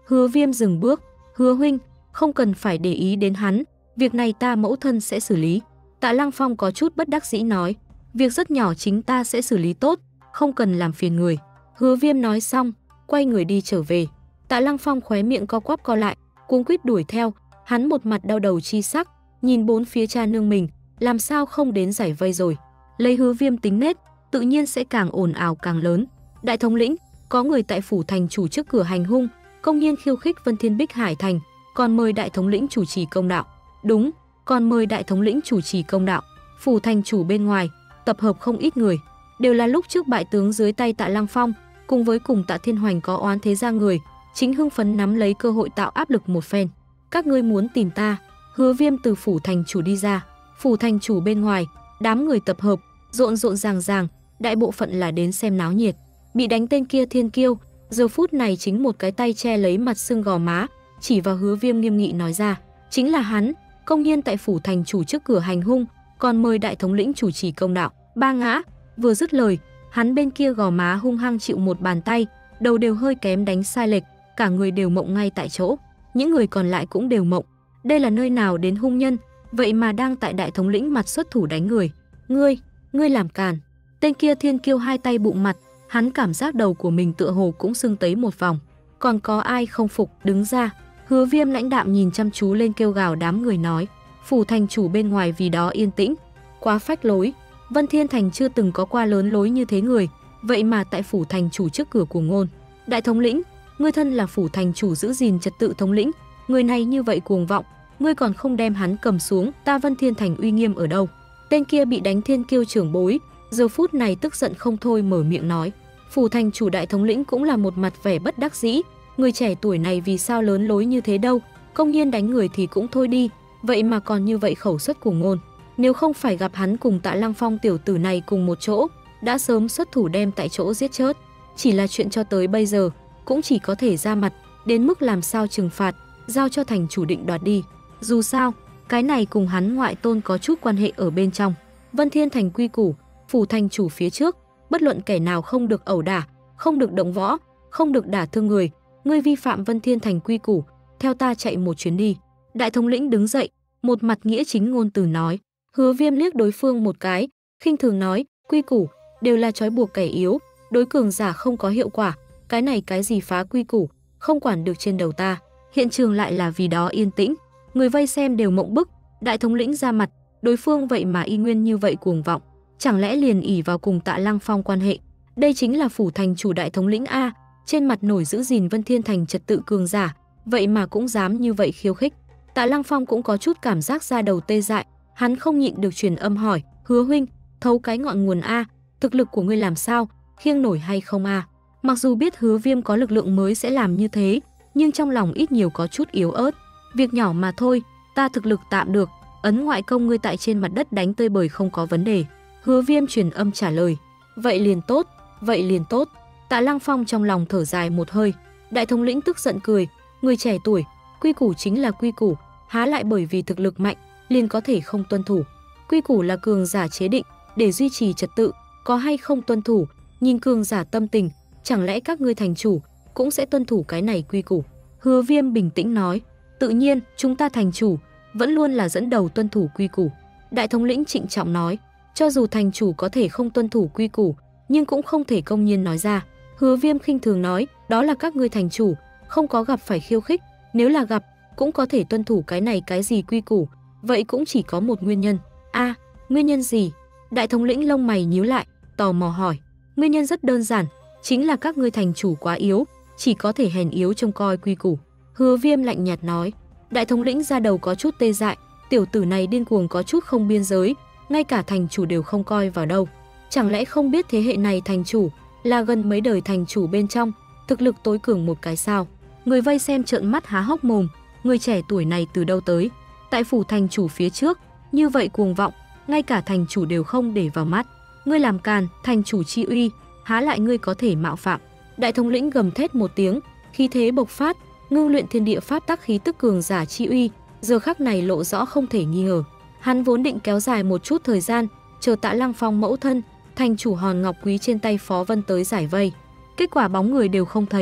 Hứa Viêm dừng bước, Hứa huynh, không cần phải để ý đến hắn, việc này ta mẫu thân sẽ xử lý. Tạ Lăng Phong có chút bất đắc dĩ nói, việc rất nhỏ chính ta sẽ xử lý tốt, không cần làm phiền người. Hứa Viêm nói xong, quay người đi trở về. Tạ Lăng Phong khóe miệng co quắp co lại, cuống quýt đuổi theo, hắn một mặt đau đầu chi sắc, nhìn bốn phía cha nương mình, làm sao không đến giải vây rồi. Lấy Hứa Viêm tính nết, tự nhiên sẽ càng ồn ào càng lớn. Đại thống lĩnh, có người tại phủ thành chủ trước cửa hành hung, công nhiên khiêu khích Vân Thiên Bích Hải thành, còn mời đại thống lĩnh chủ trì công đạo. Đúng, còn mời đại thống lĩnh chủ trì công đạo. Phủ thành chủ bên ngoài tập hợp không ít người, đều là lúc trước bại tướng dưới tay Tạ Lăng Phong, cùng với cùng Tạ Thiên Hoành có oán thế ra người, chính hưng phấn nắm lấy cơ hội tạo áp lực một phen. Các ngươi muốn tìm ta? Hứa Viêm từ phủ thành chủ đi ra. Phủ thành chủ bên ngoài, đám người tập hợp, rộn rộn ràng ràng, đại bộ phận là đến xem náo nhiệt. Bị đánh tên kia Thiên Kiêu, giờ phút này chính một cái tay che lấy mặt sưng gò má, chỉ vào Hứa Viêm nghiêm nghị nói ra, chính là hắn, công nhiên tại phủ thành chủ trước cửa hành hung, còn mời đại thống lĩnh chủ trì công đạo. Ba ngã, vừa dứt lời, hắn bên kia gò má hung hăng chịu một bàn tay, đầu đều hơi kém đánh sai lệch, cả người đều mộng ngay tại chỗ. Những người còn lại cũng đều mộng, đây là nơi nào đến hung nhân, vậy mà đang tại đại thống lĩnh mặt xuất thủ đánh người. Ngươi, ngươi làm càn. Tên kia Thiên Kiêu hai tay bụng mặt, hắn cảm giác đầu của mình tựa hồ cũng sưng tấy một vòng. Còn có ai không phục, đứng ra. Hứa Viêm lãnh đạm nhìn chăm chú lên kêu gào đám người nói, phủ thành chủ bên ngoài vì đó yên tĩnh. Quá phách lối, Vân Thiên Thành chưa từng có qua lớn lối như thế người, vậy mà tại phủ thành chủ trước cửa cuồng ngôn. Đại thống lĩnh, ngươi thân là phủ thành chủ giữ gìn trật tự thống lĩnh, người này như vậy cuồng vọng, ngươi còn không đem hắn cầm xuống, ta Vân Thiên Thành uy nghiêm ở đâu? Tên kia bị đánh Thiên Kiêu trưởng bối, giờ phút này tức giận không thôi mở miệng nói. Phủ thành chủ đại thống lĩnh cũng là một mặt vẻ bất đắc dĩ, người trẻ tuổi này vì sao lớn lối như thế đâu, công nhiên đánh người thì cũng thôi đi, vậy mà còn như vậy khẩu suất cuồng ngôn. Nếu không phải gặp hắn cùng Tạ Lăng Phong tiểu tử này cùng một chỗ, đã sớm xuất thủ đem tại chỗ giết chết. Chỉ là chuyện cho tới bây giờ, cũng chỉ có thể ra mặt, đến mức làm sao trừng phạt, giao cho thành chủ định đoạt đi. Dù sao, cái này cùng hắn ngoại tôn có chút quan hệ ở bên trong. Vân Thiên Thành quy củ, phủ thành chủ phía trước, bất luận kẻ nào không được ẩu đả, không được động võ, không được đả thương người. Ngươi vi phạm Vân Thiên Thành quy củ, theo ta chạy một chuyến đi. Đại thống lĩnh đứng dậy, một mặt nghĩa chính ngôn từ nói. Hứa Viêm liếc đối phương một cái, khinh thường nói, quy củ đều là trói buộc kẻ yếu, đối cường giả không có hiệu quả, cái này cái gì phá quy củ, không quản được trên đầu ta. Hiện trường lại là vì đó yên tĩnh, người vây xem đều mộng bức. Đại thống lĩnh ra mặt, đối phương vậy mà y nguyên như vậy cuồng vọng, chẳng lẽ liền ỷ vào cùng Tạ Lăng Phong quan hệ? Đây chính là phủ thành chủ đại thống lĩnh a, trên mặt nổi giữ gìn Vân Thiên Thành trật tự cường giả, vậy mà cũng dám như vậy khiêu khích. Tạ Lăng Phong cũng có chút cảm giác da đầu tê dại, hắn không nhịn được truyền âm hỏi, Hứa huynh, thấu cái ngọn nguồn a, thực lực của ngươi làm sao, khiêng nổi hay không a? Mặc dù biết Hứa Viêm có lực lượng mới sẽ làm như thế, nhưng trong lòng ít nhiều có chút yếu ớt. Việc nhỏ mà thôi, ta thực lực tạm được, ấn ngoại công ngươi tại trên mặt đất đánh tơi bời không có vấn đề. Hứa Viêm truyền âm trả lời, vậy liền tốt, vậy liền tốt. Tạ Lăng Phong trong lòng thở dài một hơi. Đại thống lĩnh tức giận cười, người trẻ tuổi, quy củ chính là quy củ, há lại bởi vì thực lực mạnh liền có thể không tuân thủ. Quy củ là cường giả chế định để duy trì trật tự, có hay không tuân thủ, nhìn cường giả tâm tình, chẳng lẽ các ngươi thành chủ cũng sẽ tuân thủ cái này quy củ? Hứa Viêm bình tĩnh nói, tự nhiên, chúng ta thành chủ vẫn luôn là dẫn đầu tuân thủ quy củ. Đại thống lĩnh trịnh trọng nói, cho dù thành chủ có thể không tuân thủ quy củ, nhưng cũng không thể công nhiên nói ra. Hứa Viêm khinh thường nói, đó là các ngươi thành chủ, không có gặp phải khiêu khích, nếu là gặp, cũng có thể tuân thủ cái này cái gì quy củ, vậy cũng chỉ có một nguyên nhân. A, à, nguyên nhân gì? Đại thống lĩnh lông mày nhíu lại, tò mò hỏi. Nguyên nhân rất đơn giản, chính là các ngươi thành chủ quá yếu, chỉ có thể hèn yếu trông coi quy củ. Hứa Viêm lạnh nhạt nói. Đại thống lĩnh ra đầu có chút tê dại, tiểu tử này điên cuồng có chút không biên giới, ngay cả thành chủ đều không coi vào đâu. Chẳng lẽ không biết thế hệ này thành chủ là gần mấy đời thành chủ bên trong, thực lực tối cường một cái sao? Người vây xem trợn mắt há hốc mồm, người trẻ tuổi này từ đâu tới? Tại phủ thành chủ phía trước, như vậy cuồng vọng, ngay cả thành chủ đều không để vào mắt. Ngươi làm càn, thành chủ chi uy, há lại ngươi có thể mạo phạm? Đại thống lĩnh gầm thét một tiếng, khí thế bộc phát, ngưng luyện thiên địa pháp tắc khí tức cường giả chi uy, giờ khắc này lộ rõ không thể nghi ngờ. Hắn vốn định kéo dài một chút thời gian, chờ Tạ Lăng Phong mẫu thân, thành chủ hòn ngọc quý trên tay Phó Vân tới giải vây. Kết quả bóng người đều không thấy,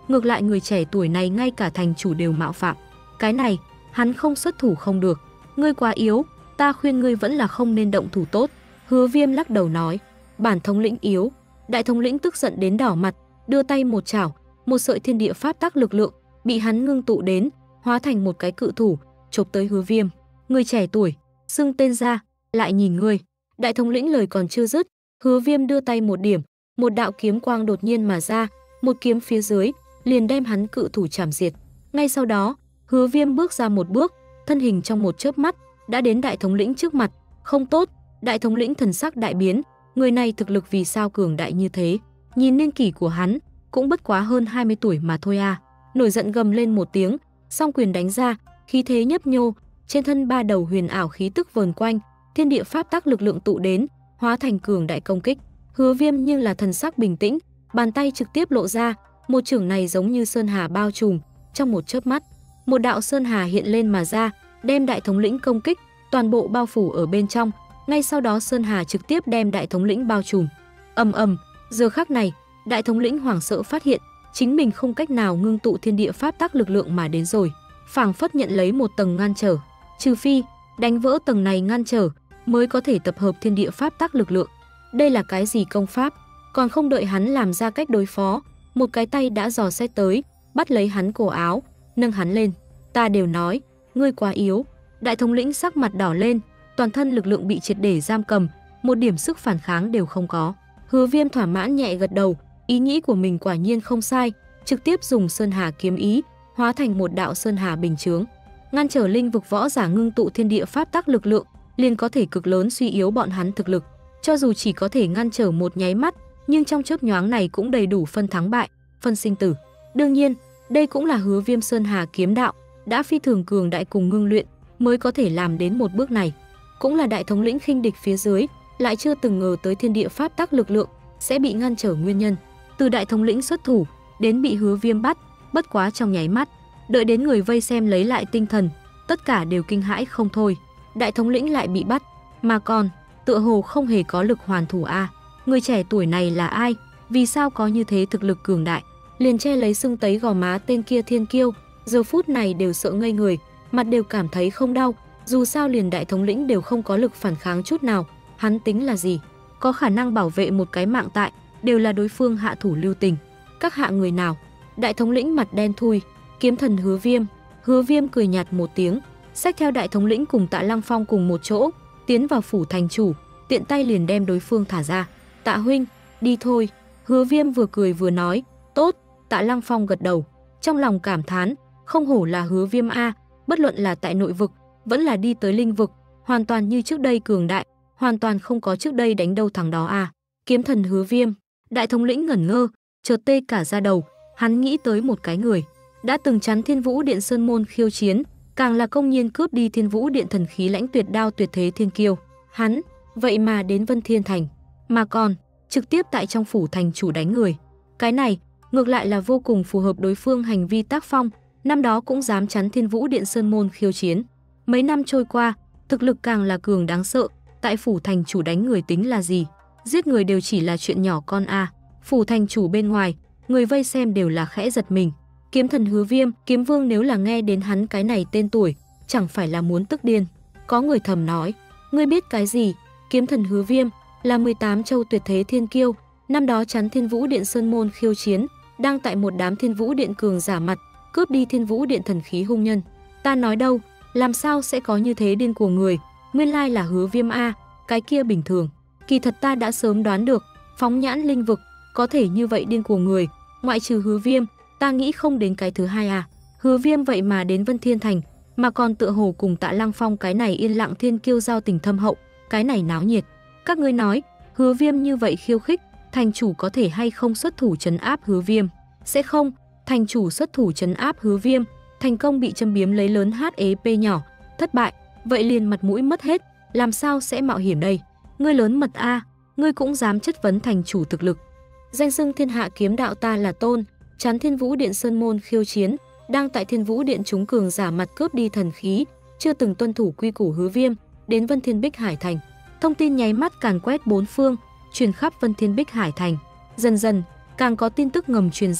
Ngược lại người trẻ tuổi này ngay cả thành chủ đều mạo phạm. Cái này, hắn không xuất thủ không được. Ngươi quá yếu, ta khuyên ngươi vẫn là không nên động thủ tốt. Hứa Viêm lắc đầu nói, bản thống lĩnh yếu. Đại thống lĩnh tức giận đến đỏ mặt, đưa tay một chảo, một sợi thiên địa pháp tắc lực lượng bị hắn ngưng tụ đến, hóa thành một cái cự thủ, chộp tới Hứa Viêm. Người trẻ tuổi, xưng tên ra, lại nhìn ngươi. Đại thống lĩnh lời còn chưa dứt, Hứa Viêm đưa tay một điểm, một đạo kiếm quang đột nhiên mà ra, một kiếm phía dưới liền đem hắn cự thủ chảm diệt. Ngay sau đó, Hứa Viêm bước ra một bước, thân hình trong một chớp mắt đã đến đại thống lĩnh trước mặt. Không tốt, đại thống lĩnh thần sắc đại biến, người này thực lực vì sao cường đại như thế? Nhìn niên kỷ của hắn, cũng bất quá hơn hai mươi tuổi mà thôi à. Nổi giận gầm lên một tiếng, song quyền đánh ra, khí thế nhấp nhô, trên thân ba đầu huyền ảo khí tức vờn quanh, thiên địa pháp tắc lực lượng tụ đến, hóa thành cường đại công kích. Hứa Viêm nhưng là thần sắc bình tĩnh, bàn tay trực tiếp lộ ra, một chưởng này giống như sơn hà bao trùm, trong một chớp mắt, một đạo sơn hà hiện lên mà ra, đem đại thống lĩnh công kích toàn bộ bao phủ ở bên trong. Ngay sau đó sơn hà trực tiếp đem đại thống lĩnh bao trùm. Ầm ầm, giờ khắc này, đại thống lĩnh hoảng sợ phát hiện chính mình không cách nào ngưng tụ thiên địa pháp tắc lực lượng mà đến rồi, phảng phất nhận lấy một tầng ngăn trở, trừ phi đánh vỡ tầng này ngăn trở mới có thể tập hợp thiên địa pháp tắc lực lượng. Đây là cái gì công pháp? Còn không đợi hắn làm ra cách đối phó, một cái tay đã dò xét tới, bắt lấy hắn cổ áo, nâng hắn lên. Ta đều nói, ngươi quá yếu. Đại thống lĩnh sắc mặt đỏ lên, toàn thân lực lượng bị triệt để giam cầm, một điểm sức phản kháng đều không có. Hứa Viêm thỏa mãn nhẹ gật đầu, ý nghĩ của mình quả nhiên không sai, trực tiếp dùng sơn hà kiếm ý, hóa thành một đạo sơn hà bình chướng, ngăn trở linh vực võ giả ngưng tụ thiên địa pháp tắc lực lượng, liền có thể cực lớn suy yếu bọn hắn thực lực. Cho dù chỉ có thể ngăn trở một nháy mắt, nhưng trong chớp nhoáng này cũng đầy đủ phân thắng bại, phân sinh tử. Đương nhiên, đây cũng là Hứa Viêm sơn hà kiếm đạo đã phi thường cường đại cùng ngưng luyện mới có thể làm đến một bước này. Cũng là đại thống lĩnh khinh địch phía dưới lại chưa từng ngờ tới thiên địa pháp tắc lực lượng sẽ bị ngăn trở nguyên nhân. Từ đại thống lĩnh xuất thủ đến bị Hứa Viêm bắt, bất quá trong nháy mắt, đợi đến người vây xem lấy lại tinh thần, tất cả đều kinh hãi không thôi. Đại thống lĩnh lại bị bắt, mà còn tựa hồ không hề có lực hoàn thủ a. À. Người trẻ tuổi này là ai? Vì sao có như thế thực lực cường đại? Liền che lấy sưng tấy gò má tên kia thiên kiêu, giờ phút này đều sợ ngây người, mặt đều cảm thấy không đau. Dù sao liền đại thống lĩnh đều không có lực phản kháng chút nào, hắn tính là gì? Có khả năng bảo vệ một cái mạng tại, đều là đối phương hạ thủ lưu tình. Các hạ người nào? Đại thống lĩnh mặt đen thui, kiếm thần Hứa Viêm. Hứa Viêm cười nhạt một tiếng, xách theo đại thống lĩnh cùng Tạ Lăng Phong cùng một chỗ, tiến vào phủ thành chủ, tiện tay liền đem đối phương thả ra. Tạ huynh, đi thôi. Hứa Viêm vừa cười vừa nói, tốt. Tạ Lăng Phong gật đầu, trong lòng cảm thán, không hổ là Hứa Viêm a, bất luận là tại nội vực, vẫn là đi tới linh vực, hoàn toàn như trước đây cường đại, hoàn toàn không có trước đây đánh đâu thằng đó a. Kiếm thần Hứa Viêm. Đại thống lĩnh ngẩn ngơ, chợt tê cả da đầu, hắn nghĩ tới một cái người đã từng chắn Thiên Vũ Điện Sơn môn khiêu chiến, càng là công nhiên cướp đi Thiên Vũ Điện thần khí lãnh tuyệt đao tuyệt thế thiên kiêu. Hắn vậy mà đến Vân Thiên Thành, mà còn trực tiếp tại trong phủ thành chủ đánh người. Cái này ngược lại là vô cùng phù hợp đối phương hành vi tác phong, năm đó cũng dám chắn Thiên Vũ Điện Sơn môn khiêu chiến. Mấy năm trôi qua, thực lực càng là cường đáng sợ, tại phủ thành chủ đánh người tính là gì? Giết người đều chỉ là chuyện nhỏ con a. À. Phủ thành chủ bên ngoài, người vây xem đều là khẽ giật mình. Kiếm thần Hứa Viêm, kiếm vương nếu là nghe đến hắn cái này tên tuổi, chẳng phải là muốn tức điên. Có người thầm nói, ngươi biết cái gì? Kiếm thần Hứa Viêm là mười tám châu tuyệt thế thiên kiêu, năm đó chắn Thiên Vũ Điện Sơn môn khiêu chiến, đang tại một đám Thiên Vũ Điện cường giả mặt, cướp đi Thiên Vũ Điện thần khí hung nhân. Ta nói đâu, làm sao sẽ có như thế điên cuồng người, nguyên lai là Hứa Viêm a, cái kia bình thường. Kỳ thật ta đã sớm đoán được, phóng nhãn linh vực, có thể như vậy điên cuồng người, ngoại trừ Hứa Viêm, ta nghĩ không đến cái thứ hai à. Hứa Viêm vậy mà đến Vân Thiên Thành, mà còn tựa hồ cùng Tạ Lăng Phong cái này yên lặng thiên kiêu giao tình thâm hậu, cái này náo nhiệt. Các ngươi nói, Hứa Viêm như vậy khiêu khích, thành chủ có thể hay không xuất thủ trấn áp Hứa Viêm? Sẽ không, thành chủ xuất thủ trấn áp Hứa Viêm, thành công bị châm biếm lấy lớn hát e pê nhỏ, thất bại, vậy liền mặt mũi mất hết, làm sao sẽ mạo hiểm đây? Ngươi lớn mật a, ngươi cũng dám chất vấn thành chủ thực lực. Danh xưng thiên hạ kiếm đạo ta là tôn, chắn Thiên Vũ Điện Sơn môn khiêu chiến, đang tại Thiên Vũ Điện chúng cường giả mặt cướp đi thần khí, chưa từng tuân thủ quy củ Hứa Viêm, đến Vân Thiên Bích Hải Thành. Thông tin nháy mắt càn quét bốn phương, truyền khắp Vân Thiên Bích Hải Thành. Dần dần, càng có tin tức ngầm truyền ra,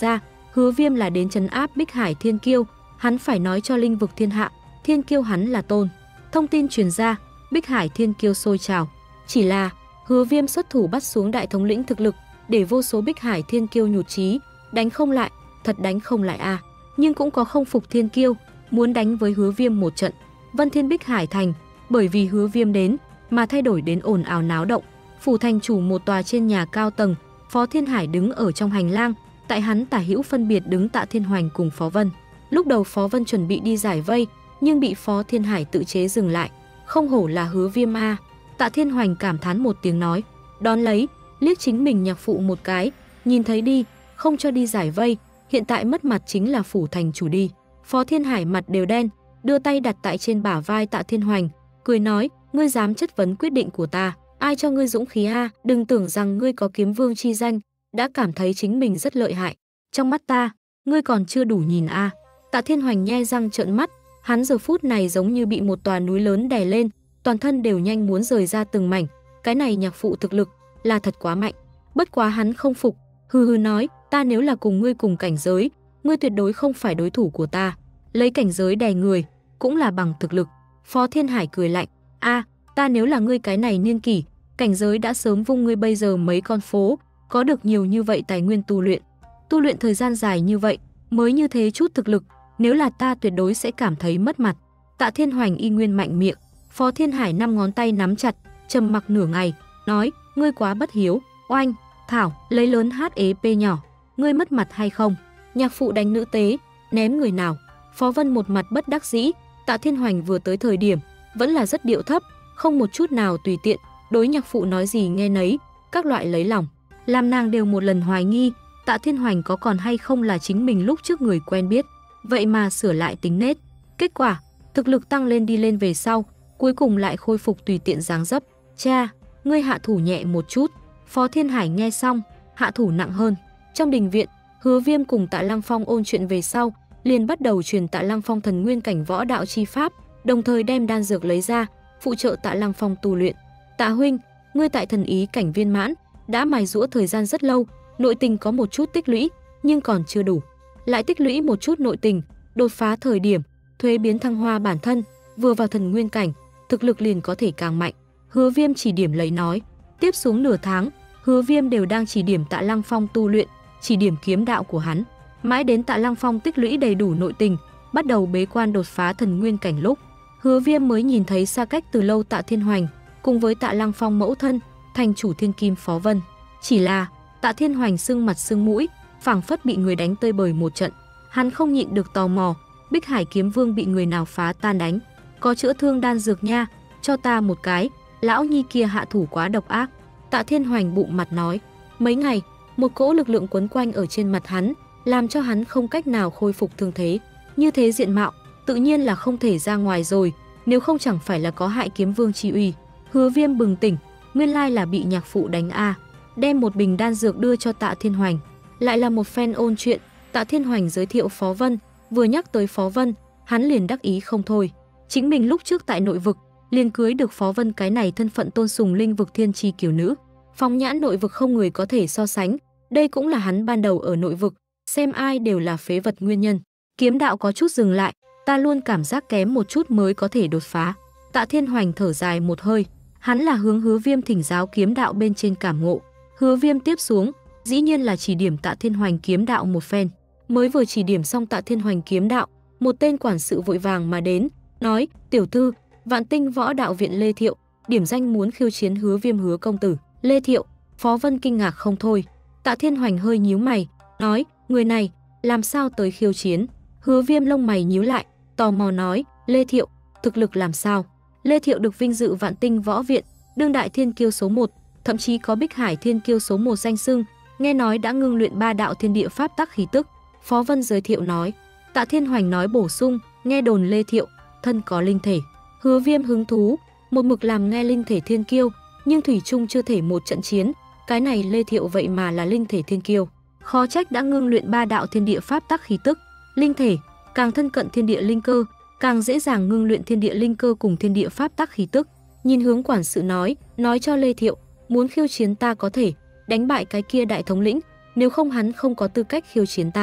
Hứa Viêm là đến trấn áp Bích Hải Thiên Kiêu, hắn phải nói cho linh vực thiên hạ, thiên kiêu hắn là tôn. Thông tin truyền ra, Bích Hải Thiên Kiêu sôi trào. Chỉ là Hứa Viêm xuất thủ bắt xuống đại thống lĩnh thực lực, để vô số Bích Hải Thiên Kiêu nhụt chí, đánh không lại, thật đánh không lại a. À. Nhưng cũng có không phục Thiên Kiêu, muốn đánh với Hứa Viêm một trận. Vân Thiên Bích Hải thành, bởi vì Hứa Viêm đến mà thay đổi đến ồn ào náo động. Phủ thành chủ một tòa trên nhà cao tầng, Phó Thiên Hải đứng ở trong hành lang, tại hắn tả hữu phân biệt đứng Tạ Thiên Hoành cùng Phó Vân. Lúc đầu Phó Vân chuẩn bị đi giải vây, nhưng bị Phó Thiên Hải tự chế dừng lại. Không hổ là Hứa Viêm a. Tạ Thiên Hoành cảm thán một tiếng nói, đón lấy, liếc chính mình nhạc phụ một cái, nhìn thấy đi, không cho đi giải vây, hiện tại mất mặt chính là phủ thành chủ đi. Phó Thiên Hải mặt đều đen, đưa tay đặt tại trên bả vai Tạ Thiên Hoành, cười nói, ngươi dám chất vấn quyết định của ta, ai cho ngươi dũng khí a? Đừng tưởng rằng ngươi có kiếm vương chi danh, đã cảm thấy chính mình rất lợi hại. Trong mắt ta, ngươi còn chưa đủ nhìn a. Tạ Thiên Hoành nhe răng trợn mắt, hắn giờ phút này giống như bị một tòa núi lớn đè lên, toàn thân đều nhanh muốn rời ra từng mảnh. Cái này nhạc phụ thực lực là thật quá mạnh. Bất quá hắn không phục, hừ hừ nói, ta nếu là cùng ngươi cùng cảnh giới, ngươi tuyệt đối không phải đối thủ của ta. Lấy cảnh giới đè người, cũng là bằng thực lực. Phó Thiên Hải cười lạnh, a, ta nếu là ngươi cái này niên kỷ, cảnh giới đã sớm vung ngươi bây giờ mấy con phố, có được nhiều như vậy tài nguyên tu luyện. Tu luyện thời gian dài như vậy, mới như thế chút thực lực, nếu là ta tuyệt đối sẽ cảm thấy mất mặt. Tạ Thiên Hoành y nguyên mạnh miệng. Phó Thiên Hải năm ngón tay nắm chặt, trầm mặc nửa ngày, nói, ngươi quá bất hiếu. Oanh, thảo, lấy lớn hát ế pê nhỏ, ngươi mất mặt hay không? Nhạc phụ đánh nữ tế, ném người nào? Phó Vân một mặt bất đắc dĩ. Tạ Thiên Hoành vừa tới thời điểm vẫn là rất điệu thấp, không một chút nào tùy tiện, đối nhạc phụ nói gì nghe nấy, các loại lấy lòng, làm nàng đều một lần hoài nghi Tạ Thiên Hoành có còn hay không là chính mình lúc trước người quen biết. Vậy mà sửa lại tính nết. Kết quả, thực lực tăng lên đi lên về sau, cuối cùng lại khôi phục tùy tiện dáng dấp. Cha, ngươi hạ thủ nhẹ một chút. Phó Thiên Hải nghe xong, hạ thủ nặng hơn. Trong đình viện, Hứa Viêm cùng Tạ Lăng Phong ôn chuyện về sau, liền bắt đầu truyền Tạ Lăng Phong thần nguyên cảnh võ đạo chi pháp, đồng thời đem đan dược lấy ra, phụ trợ Tạ Lăng Phong tu luyện. Tạ huynh, ngươi tại thần ý cảnh viên mãn, đã mài giũa thời gian rất lâu, nội tình có một chút tích lũy, nhưng còn chưa đủ. Lại tích lũy một chút nội tình, đột phá thời điểm, thuế biến thăng hoa bản thân, vừa vào thần nguyên cảnh, thực lực liền có thể càng mạnh. Hứa Viêm chỉ điểm lấy nói. Tiếp xuống nửa tháng, Hứa Viêm đều đang chỉ điểm Tạ Lăng Phong tu luyện, chỉ điểm kiếm đạo của hắn. Mãi đến Tạ Lăng Phong tích lũy đầy đủ nội tình, bắt đầu bế quan đột phá thần nguyên cảnh lúc, Hứa Viêm mới nhìn thấy xa cách từ lâu Tạ Thiên Hoành, cùng với Tạ Lăng Phong mẫu thân, thành chủ Thiên Kim Phó Vân. Chỉ là Tạ Thiên Hoành sưng mặt sưng mũi, phảng phất bị người đánh tơi bời một trận. Hắn không nhịn được tò mò, Bích Hải Kiếm Vương bị người nào phá tan đánh? Có chữa thương đan dược nha, cho ta một cái, lão nhi kia hạ thủ quá độc ác. Tạ Thiên Hoành bụng mặt nói. Mấy ngày, một cỗ lực lượng quấn quanh ở trên mặt hắn, làm cho hắn không cách nào khôi phục thương thế. Như thế diện mạo, tự nhiên là không thể ra ngoài rồi, nếu không chẳng phải là có hại Kiếm Vương chi uy. Hứa Viêm bừng tỉnh, nguyên lai là bị nhạc phụ đánh a. Đem một bình đan dược đưa cho Tạ Thiên Hoành. Lại là một phen ôn chuyện, Tạ Thiên Hoành giới thiệu Phó Vân, vừa nhắc tới Phó Vân, hắn liền đắc ý không thôi. Chính mình lúc trước tại nội vực, liền cưới được Phó Vân cái này thân phận tôn sùng linh vực thiên chi kiều nữ. Phóng nhãn nội vực không người có thể so sánh, đây cũng là hắn ban đầu ở nội vực, xem ai đều là phế vật nguyên nhân. Kiếm đạo có chút dừng lại, ta luôn cảm giác kém một chút mới có thể đột phá. Tạ Thiên Hoành thở dài một hơi, hắn là hướng Hứa Viêm thỉnh giáo kiếm đạo bên trên cảm ngộ. Hứa Viêm tiếp xuống, dĩ nhiên là chỉ điểm Tạ Thiên Hoành kiếm đạo một phen. Mới vừa chỉ điểm xong Tạ Thiên Hoành kiếm đạo, một tên quản sự vội vàng mà đến, nói, tiểu thư, Vạn Tinh Võ Đạo Viện Lê Thiệu, điểm danh muốn khiêu chiến Hứa Viêm Hứa công tử. Lê Thiệu, Phó Vân kinh ngạc không thôi. Tạ Thiên Hoành hơi nhíu mày, nói, người này, làm sao tới khiêu chiến? Hứa Viêm lông mày nhíu lại, tò mò nói, Lê Thiệu, thực lực làm sao? Lê Thiệu được vinh dự Vạn Tinh Võ Viện, đương đại thiên kiêu số một, thậm chí có Bích Hải thiên kiêu số một danh xưng, nghe nói đã ngưng luyện ba đạo thiên địa pháp tắc khí tức. Phó Vân giới thiệu nói. Tạ Thiên Hoành nói bổ sung, nghe đồn Lê Thiệu thân có linh thể. Hứa Viêm hứng thú, một mực làm nghe linh thể thiên kiêu, nhưng thủy chung chưa thể một trận chiến, cái này Lê Thiệu vậy mà là linh thể thiên kiêu, khó trách đã ngưng luyện ba đạo thiên địa pháp tắc khí tức. Linh thể càng thân cận thiên địa linh cơ, càng dễ dàng ngưng luyện thiên địa linh cơ cùng thiên địa pháp tắc khí tức. Nhìn hướng quản sự nói, nói cho Lê Thiệu, muốn khiêu chiến ta có thể đánh bại cái kia đại thống lĩnh, nếu không hắn không có tư cách khiêu chiến ta.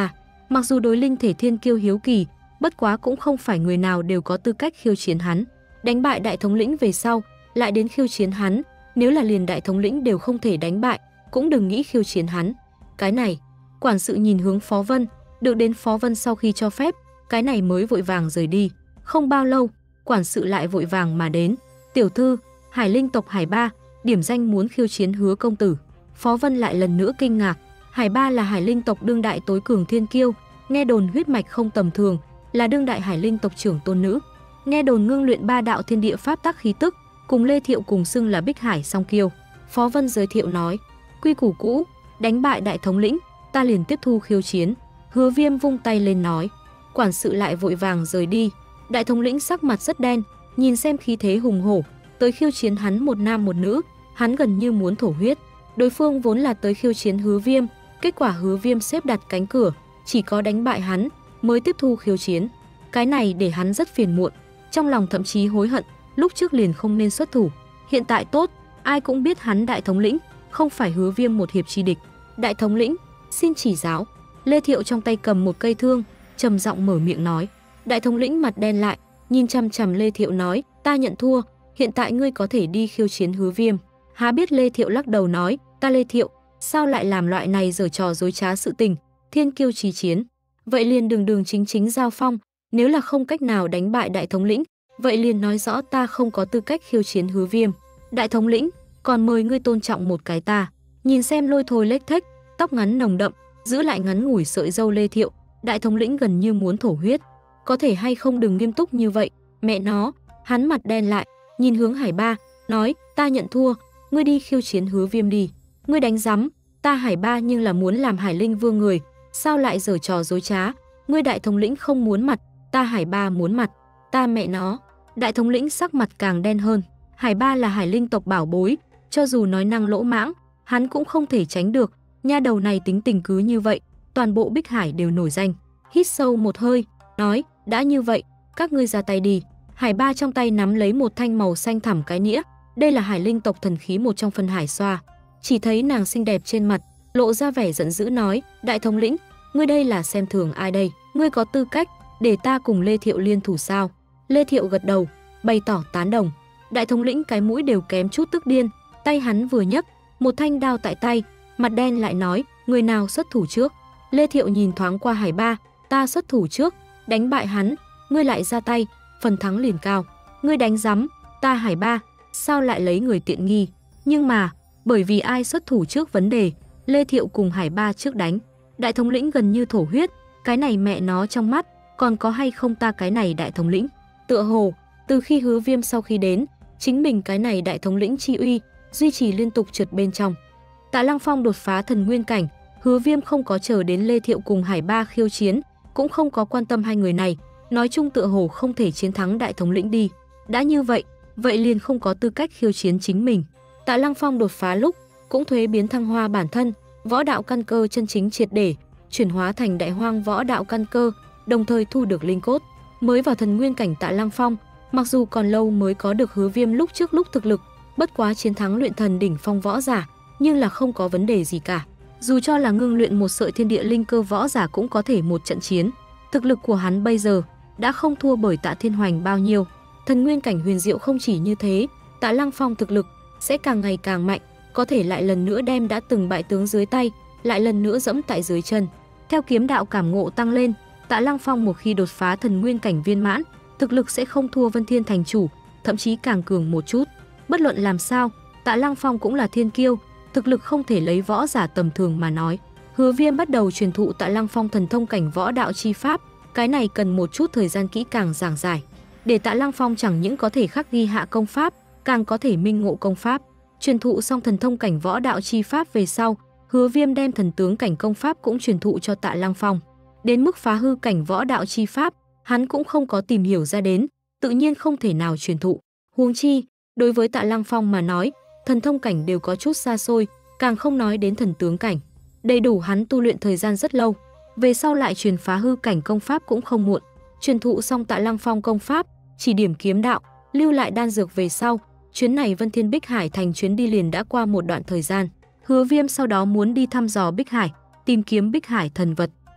Mặc dù đối linh thể thiên kiêu hiếu kỳ, bất quá cũng không phải người nào đều có tư cách khiêu chiến hắn. Đánh bại đại thống lĩnh về sau, lại đến khiêu chiến hắn, nếu là liền đại thống lĩnh đều không thể đánh bại, cũng đừng nghĩ khiêu chiến hắn. Cái này, quản sự nhìn hướng Phó Vân, được đến Phó Vân sau khi cho phép, cái này mới vội vàng rời đi. Không bao lâu, quản sự lại vội vàng mà đến. Tiểu thư, Hải Linh tộc Hải Ba, điểm danh muốn khiêu chiến Hứa công tử. Phó Vân lại lần nữa kinh ngạc. Hải Ba là Hải Linh tộc đương đại tối cường thiên kiêu, nghe đồn huyết mạch không tầm thường, là đương đại Hải Linh tộc trưởng tôn nữ. Nghe đồn ngưng luyện ba đạo thiên địa pháp tắc khí tức, cùng Lê Thiệu cùng xưng là Bích Hải song kiêu. Phó Vân giới thiệu nói, quy củ cũ, đánh bại đại thống lĩnh, ta liền tiếp thu khiêu chiến. Hứa Viêm vung tay lên nói. Quản sự lại vội vàng rời đi. Đại thống lĩnh sắc mặt rất đen, nhìn xem khí thế hùng hổ, tới khiêu chiến hắn một nam một nữ, hắn gần như muốn thổ huyết. Đối phương vốn là tới khiêu chiến Hứa Viêm, kết quả Hứa Viêm xếp đặt cánh cửa, chỉ có đánh bại hắn mới tiếp thu khiêu chiến. Cái này để hắn rất phiền muộn, trong lòng thậm chí hối hận, lúc trước liền không nên xuất thủ. Hiện tại tốt, ai cũng biết hắn đại thống lĩnh, không phải Hứa Viêm một hiệp chi địch. Đại thống lĩnh, xin chỉ giáo. Lê Thiệu trong tay cầm một cây thương, trầm giọng mở miệng nói. Đại thống lĩnh mặt đen lại, nhìn chằm chằm Lê Thiệu nói, ta nhận thua, hiện tại ngươi có thể đi khiêu chiến Hứa Viêm. Há biết Lê Thiệu lắc đầu nói, ta Lê Thiệu, sao lại làm loại này giở trò dối trá sự tình, thiên kiêu chí chiến. Vậy liền đường đường chính chính giao phong, nếu là không cách nào đánh bại đại thống lĩnh, vậy liền nói rõ ta không có tư cách khiêu chiến Hứa Viêm. Đại thống lĩnh, còn mời ngươi tôn trọng một cái ta. Nhìn xem lôi thôi lếch thếch, tóc ngắn nồng đậm, giữ lại ngắn ngủi sợi râu Lê Thiệu, đại thống lĩnh gần như muốn thổ huyết. Có thể hay không đừng nghiêm túc như vậy, mẹ nó. Hắn mặt đen lại, nhìn hướng Hải Ba, nói, ta nhận thua, ngươi đi khiêu chiến Hứa Viêm đi. Ngươi đánh rắm, ta Hải Ba nhưng là muốn làm Hải Linh Vương người, sao lại giở trò dối trá. Ngươi đại thống lĩnh không muốn mặt, ta Hải Ba muốn mặt, ta mẹ nó. Đại thống lĩnh sắc mặt càng đen hơn. Hải Ba là Hải Linh tộc bảo bối, cho dù nói năng lỗ mãng, hắn cũng không thể tránh được. Nha đầu này tính tình cứ như vậy, toàn bộ Bích Hải đều nổi danh. Hít sâu một hơi, nói, đã như vậy, các ngươi ra tay đi. Hải Ba trong tay nắm lấy một thanh màu xanh thẳm cái nĩa, đây là Hải Linh tộc thần khí một trong phân hải xoa. Chỉ thấy nàng xinh đẹp trên mặt, lộ ra vẻ giận dữ nói, đại thống lĩnh, ngươi đây là xem thường ai đây? Ngươi có tư cách để ta cùng Lê Thiệu liên thủ sao? Lê Thiệu gật đầu, bày tỏ tán đồng. Đại thống lĩnh cái mũi đều kém chút tức điên, tay hắn vừa nhấc, một thanh đao tại tay, mặt đen lại nói, người nào xuất thủ trước? Lê Thiệu nhìn thoáng qua Hải Ba, ta xuất thủ trước, đánh bại hắn, ngươi lại ra tay, phần thắng liền cao. Ngươi đánh rắm, ta Hải Ba, sao lại lấy người tiện nghi? Nhưng mà, bởi vì ai xuất thủ trước vấn đề, Lê Thiệu cùng Hải Ba trước đánh. Đại thống lĩnh gần như thổ huyết, cái này mẹ nó trong mắt, còn có hay không ta cái này đại thống lĩnh? Tựa hồ, từ khi Hứa Viêm sau khi đến, chính mình cái này đại thống lĩnh chi uy, duy trì liên tục trượt bên trong. Tạ Lăng Phong đột phá thần nguyên cảnh, Hứa Viêm không có chờ đến Lê Thiệu cùng Hải Ba khiêu chiến, cũng không có quan tâm hai người này, nói chung tựa hồ không thể chiến thắng đại thống lĩnh đi. Đã như vậy, vậy liền không có tư cách khiêu chiến chính mình. Tạ Lăng Phong đột phá lúc, cũng thuế biến thăng hoa bản thân, võ đạo căn cơ chân chính triệt để, chuyển hóa thành đại hoang võ đạo căn cơ, đồng thời thu được linh cốt. Mới vào thần nguyên cảnh Tạ Lăng Phong, mặc dù còn lâu mới có được Hứa Viêm lúc trước lúc thực lực, bất quá chiến thắng luyện thần đỉnh phong võ giả, nhưng là không có vấn đề gì cả. Dù cho là ngưng luyện một sợi thiên địa linh cơ võ giả cũng có thể một trận chiến. Thực lực của hắn bây giờ đã không thua bởi Tạ Thiên Hoành bao nhiêu. Thần nguyên cảnh huyền diệu không chỉ như thế, Tạ Lăng Phong thực lực sẽ càng ngày càng mạnh, có thể lại lần nữa đem đã từng bại tướng dưới tay, lại lần nữa dẫm tại dưới chân. Theo kiếm đạo cảm ngộ tăng lên, Tạ Lăng Phong một khi đột phá thần nguyên cảnh viên mãn, thực lực sẽ không thua Vân Thiên thành chủ, thậm chí càng cường một chút. Bất luận làm sao, Tạ Lăng Phong cũng là thiên kiêu, thực lực không thể lấy võ giả tầm thường mà nói. Hứa Viêm bắt đầu truyền thụ Tạ Lăng Phong thần thông cảnh võ đạo chi pháp, cái này cần một chút thời gian kỹ càng giảng giải, để Tạ Lăng Phong chẳng những có thể khắc ghi hạ công pháp, càng có thể minh ngộ công pháp. Truyền thụ xong thần thông cảnh võ đạo chi pháp về sau, Hứa Viêm đem thần tướng cảnh công pháp cũng truyền thụ cho Tạ Lăng Phong. Đến mức phá hư cảnh võ đạo chi pháp, hắn cũng không có tìm hiểu ra đến, tự nhiên không thể nào truyền thụ. Huống chi, đối với Tạ Lăng Phong mà nói, thần thông cảnh đều có chút xa xôi, càng không nói đến thần tướng cảnh. Đầy đủ hắn tu luyện thời gian rất lâu, về sau lại truyền phá hư cảnh công pháp cũng không muộn. Truyền thụ xong Tạ Lăng Phong công pháp, chỉ điểm kiếm đạo, lưu lại đan dược về sau, chuyến này Vân Thiên Bích Hải thành chuyến đi liền đã qua một đoạn thời gian. Hứa Viêm sau đó muốn đi thăm dò Bích Hải, tìm kiếm Bích Hải thần vật.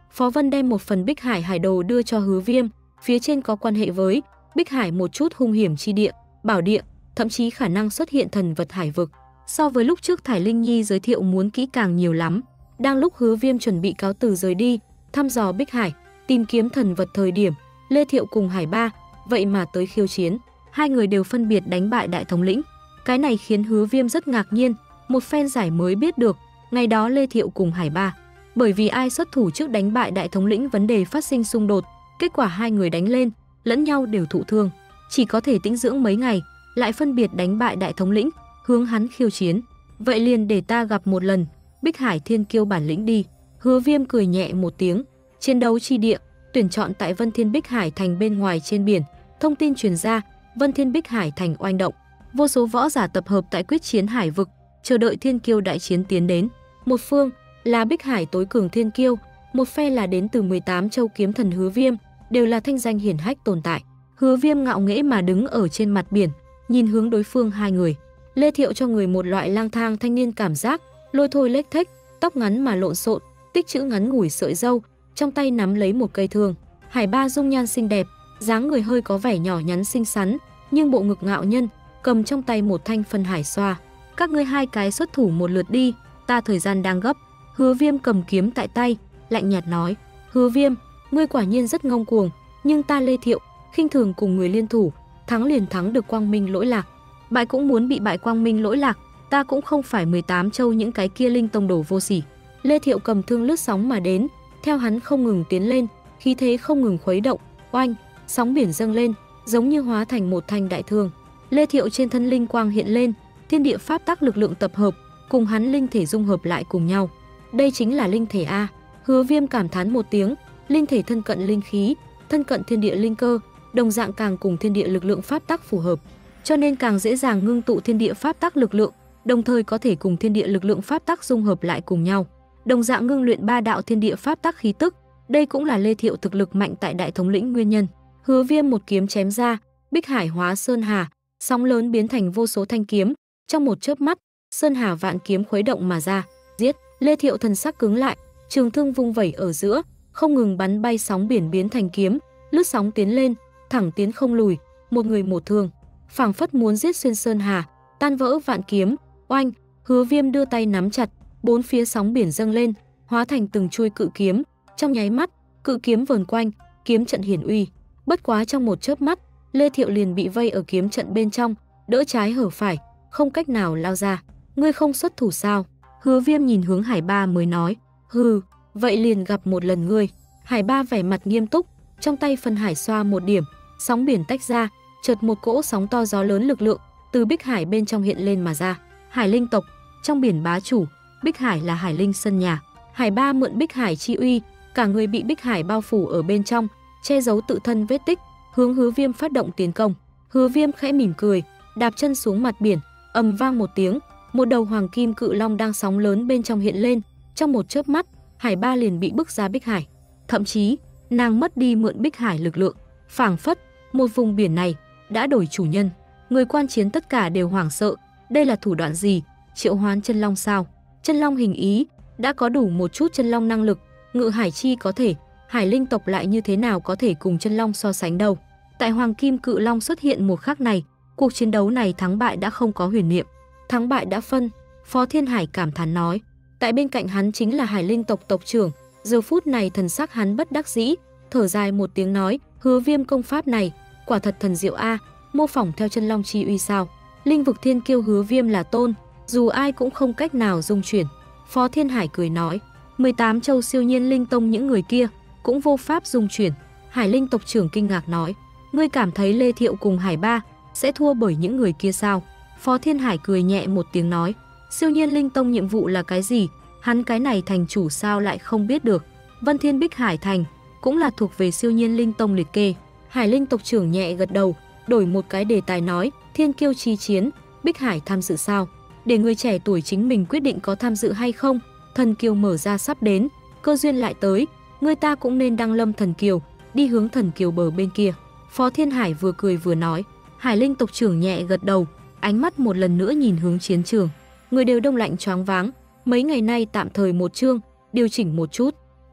Phó Vân đem một phần Bích Hải hải đồ đưa cho Hứa Viêm, phía trên có quan hệ với Bích Hải một chút hung hiểm chi địa, bảo địa, thậm chí khả năng xuất hiện thần vật hải vực. So với lúc trước Thải Linh Nhi giới thiệu muốn kỹ càng nhiều lắm. Đang lúc Hứa Viêm chuẩn bị cáo từ rời đi, thăm dò Bích Hải, tìm kiếm thần vật thời điểm, Lê Thiệu cùng Hải Ba vậy mà tới khiêu chiến. Hai người đều phân biệt đánh bại đại thống lĩnh. Cái này khiến Hứa Viêm rất ngạc nhiên, một phen giải mới biết được, ngày đó Lê Thiệu cùng Hải Ba, bởi vì ai xuất thủ trước đánh bại đại thống lĩnh vấn đề phát sinh xung đột, kết quả hai người đánh lên, lẫn nhau đều thụ thương, chỉ có thể tĩnh dưỡng mấy ngày, lại phân biệt đánh bại đại thống lĩnh, hướng hắn khiêu chiến. Vậy liền để ta gặp một lần Bích Hải Thiên Kiêu bản lĩnh đi. Hứa Viêm cười nhẹ một tiếng. Chiến đấu chi địa tuyển chọn tại Vân Thiên Bích Hải thành bên ngoài trên biển. Thông tin truyền ra, Vân Thiên Bích Hải thành oanh động, vô số võ giả tập hợp tại quyết chiến hải vực, chờ đợi Thiên Kiêu đại chiến tiến đến. Một phương là Bích Hải tối cường Thiên Kiêu, một phe là đến từ mười tám châu kiếm thần Hứa Viêm, đều là thanh danh hiển hách tồn tại. Hứa Viêm ngạo nghễ mà đứng ở trên mặt biển, nhìn hướng đối phương hai người. Lê Thiệu cho người một loại lang thang thanh niên cảm giác, lôi thôi lếch thếch, tóc ngắn mà lộn xộn, tích trữ ngắn ngủi sợi râu, trong tay nắm lấy một cây thương. Hải Ba dung nhan xinh đẹp, dáng người hơi có vẻ nhỏ nhắn xinh xắn, nhưng bộ ngực ngạo nhân, cầm trong tay một thanh phân hải xoa. Các ngươi hai cái xuất thủ một lượt đi, ta thời gian đang gấp. Hứa Viêm cầm kiếm tại tay, lạnh nhạt nói. Hứa Viêm, ngươi quả nhiên rất ngông cuồng, nhưng ta Lê Thiệu, khinh thường cùng người liên thủ, thắng liền thắng được quang minh lỗi lạc, bại cũng muốn bị bại quang minh lỗi lạc, ta cũng không phải mười tám châu những cái kia linh tông đồ vô sỉ. Lê Thiệu cầm thương lướt sóng mà đến, theo hắn không ngừng tiến lên, khí thế không ngừng khuấy động, oanh, sóng biển dâng lên, giống như hóa thành một thanh đại thương. Lê Thiệu trên thân linh quang hiện lên, thiên địa pháp tắc lực lượng tập hợp, cùng hắn linh thể dung hợp lại cùng nhau. Đây chính là linh thể a. Hứa Viêm cảm thán một tiếng, linh thể thân cận linh khí, thân cận thiên địa linh cơ, đồng dạng càng cùng thiên địa lực lượng pháp tắc phù hợp, cho nên càng dễ dàng ngưng tụ thiên địa pháp tắc lực lượng, đồng thời có thể cùng thiên địa lực lượng pháp tắc dung hợp lại cùng nhau, đồng dạng ngưng luyện ba đạo thiên địa pháp tắc khí tức. Đây cũng là Lê Thiệu thực lực mạnh tại đại thống lĩnh nguyên nhân. Hứa Viêm một kiếm chém ra, Bích Hải hóa sơn hà, sóng lớn biến thành vô số thanh kiếm, trong một chớp mắt, sơn hà vạn kiếm khuấy động mà ra, giết. Lê Thiệu thần sắc cứng lại, trường thương vung vẩy ở giữa, không ngừng bắn bay sóng biển biến thành kiếm, lướt sóng tiến lên, thẳng tiến không lùi, một người một thương, phảng phất muốn giết xuyên sơn hà, tan vỡ vạn kiếm. Oanh, Hứa Viêm đưa tay nắm chặt, bốn phía sóng biển dâng lên, hóa thành từng chuôi cự kiếm, trong nháy mắt, cự kiếm vờn quanh, kiếm trận hiển uy. Bất quá trong một chớp mắt, Lê Thiệu liền bị vây ở kiếm trận bên trong, đỡ trái hở phải, không cách nào lao ra. Ngươi không xuất thủ sao? Hứa Viêm nhìn hướng Hải Ba mới nói. Hừ, vậy liền gặp một lần ngươi. Hải Ba vẻ mặt nghiêm túc, trong tay phân hải xoa một điểm, sóng biển tách ra, chợt một cỗ sóng to gió lớn lực lượng từ Bích Hải bên trong hiện lên mà ra. Hải linh tộc, trong biển bá chủ, Bích Hải là hải linh sân nhà. Hải Ba mượn Bích Hải chi uy, cả người bị Bích Hải bao phủ ở bên trong, che giấu tự thân vết tích, hướng Hứa Viêm phát động tiến công. Hứa Viêm khẽ mỉm cười, đạp chân xuống mặt biển, ầm vang một tiếng, một đầu hoàng kim cự long đang sóng lớn bên trong hiện lên, trong một chớp mắt, Hải Ba liền bị bức ra Bích Hải. Thậm chí, nàng mất đi mượn Bích Hải lực lượng, phảng phất một vùng biển này đã đổi chủ nhân. Người quan chiến tất cả đều hoảng sợ, đây là thủ đoạn gì? Triệu hoán chân long sao? Chân long hình ý đã có đủ một chút chân long năng lực, ngự hải chi có thể, hải linh tộc lại như thế nào có thể cùng chân long so sánh đâu. Tại hoàng kim cự long xuất hiện một khắc này, cuộc chiến đấu này thắng bại đã không có huyền niệm, thắng bại đã phân. Phó Thiên Hải cảm thán nói. Tại bên cạnh hắn chính là hải linh tộc tộc trưởng, giờ phút này thần sắc hắn bất đắc dĩ, thở dài một tiếng nói, Hứa Viêm công pháp này quả thật thần diệu a, mô phỏng theo chân long chi uy sao? Linh vực thiên kiêu Hứa Viêm là tôn, dù ai cũng không cách nào dung chuyển. Phó Thiên Hải cười nói, mười tám châu siêu nhiên linh tông những người kia cũng vô pháp dung chuyển. Hải linh tộc trưởng kinh ngạc nói, ngươi cảm thấy Lê Thiệu cùng Hải Ba sẽ thua bởi những người kia sao? Phó Thiên Hải cười nhẹ một tiếng nói, siêu nhiên linh tông nhiệm vụ là cái gì? Hắn cái này thành chủ sao lại không biết được? Vân Thiên Bích Hải thành cũng là thuộc về siêu nhiên linh tông liệt kê. Hải linh tộc trưởng nhẹ gật đầu, đổi một cái đề tài nói, thiên kiêu chi chiến, Bích Hải tham dự sao? Để người trẻ tuổi chính mình quyết định có tham dự hay không. Thần kiều mở ra sắp đến, cơ duyên lại tới, người ta cũng nên đăng lâm thần kiều, đi hướng thần kiều bờ bên kia. Phó Thiên Hải vừa cười vừa nói. Hải linh tộc trưởng nhẹ gật đầu, ánh mắt một lần nữa nhìn hướng chiến trường. Người đều đông lạnh choáng váng, mấy ngày nay tạm thời một chương, điều chỉnh một chút.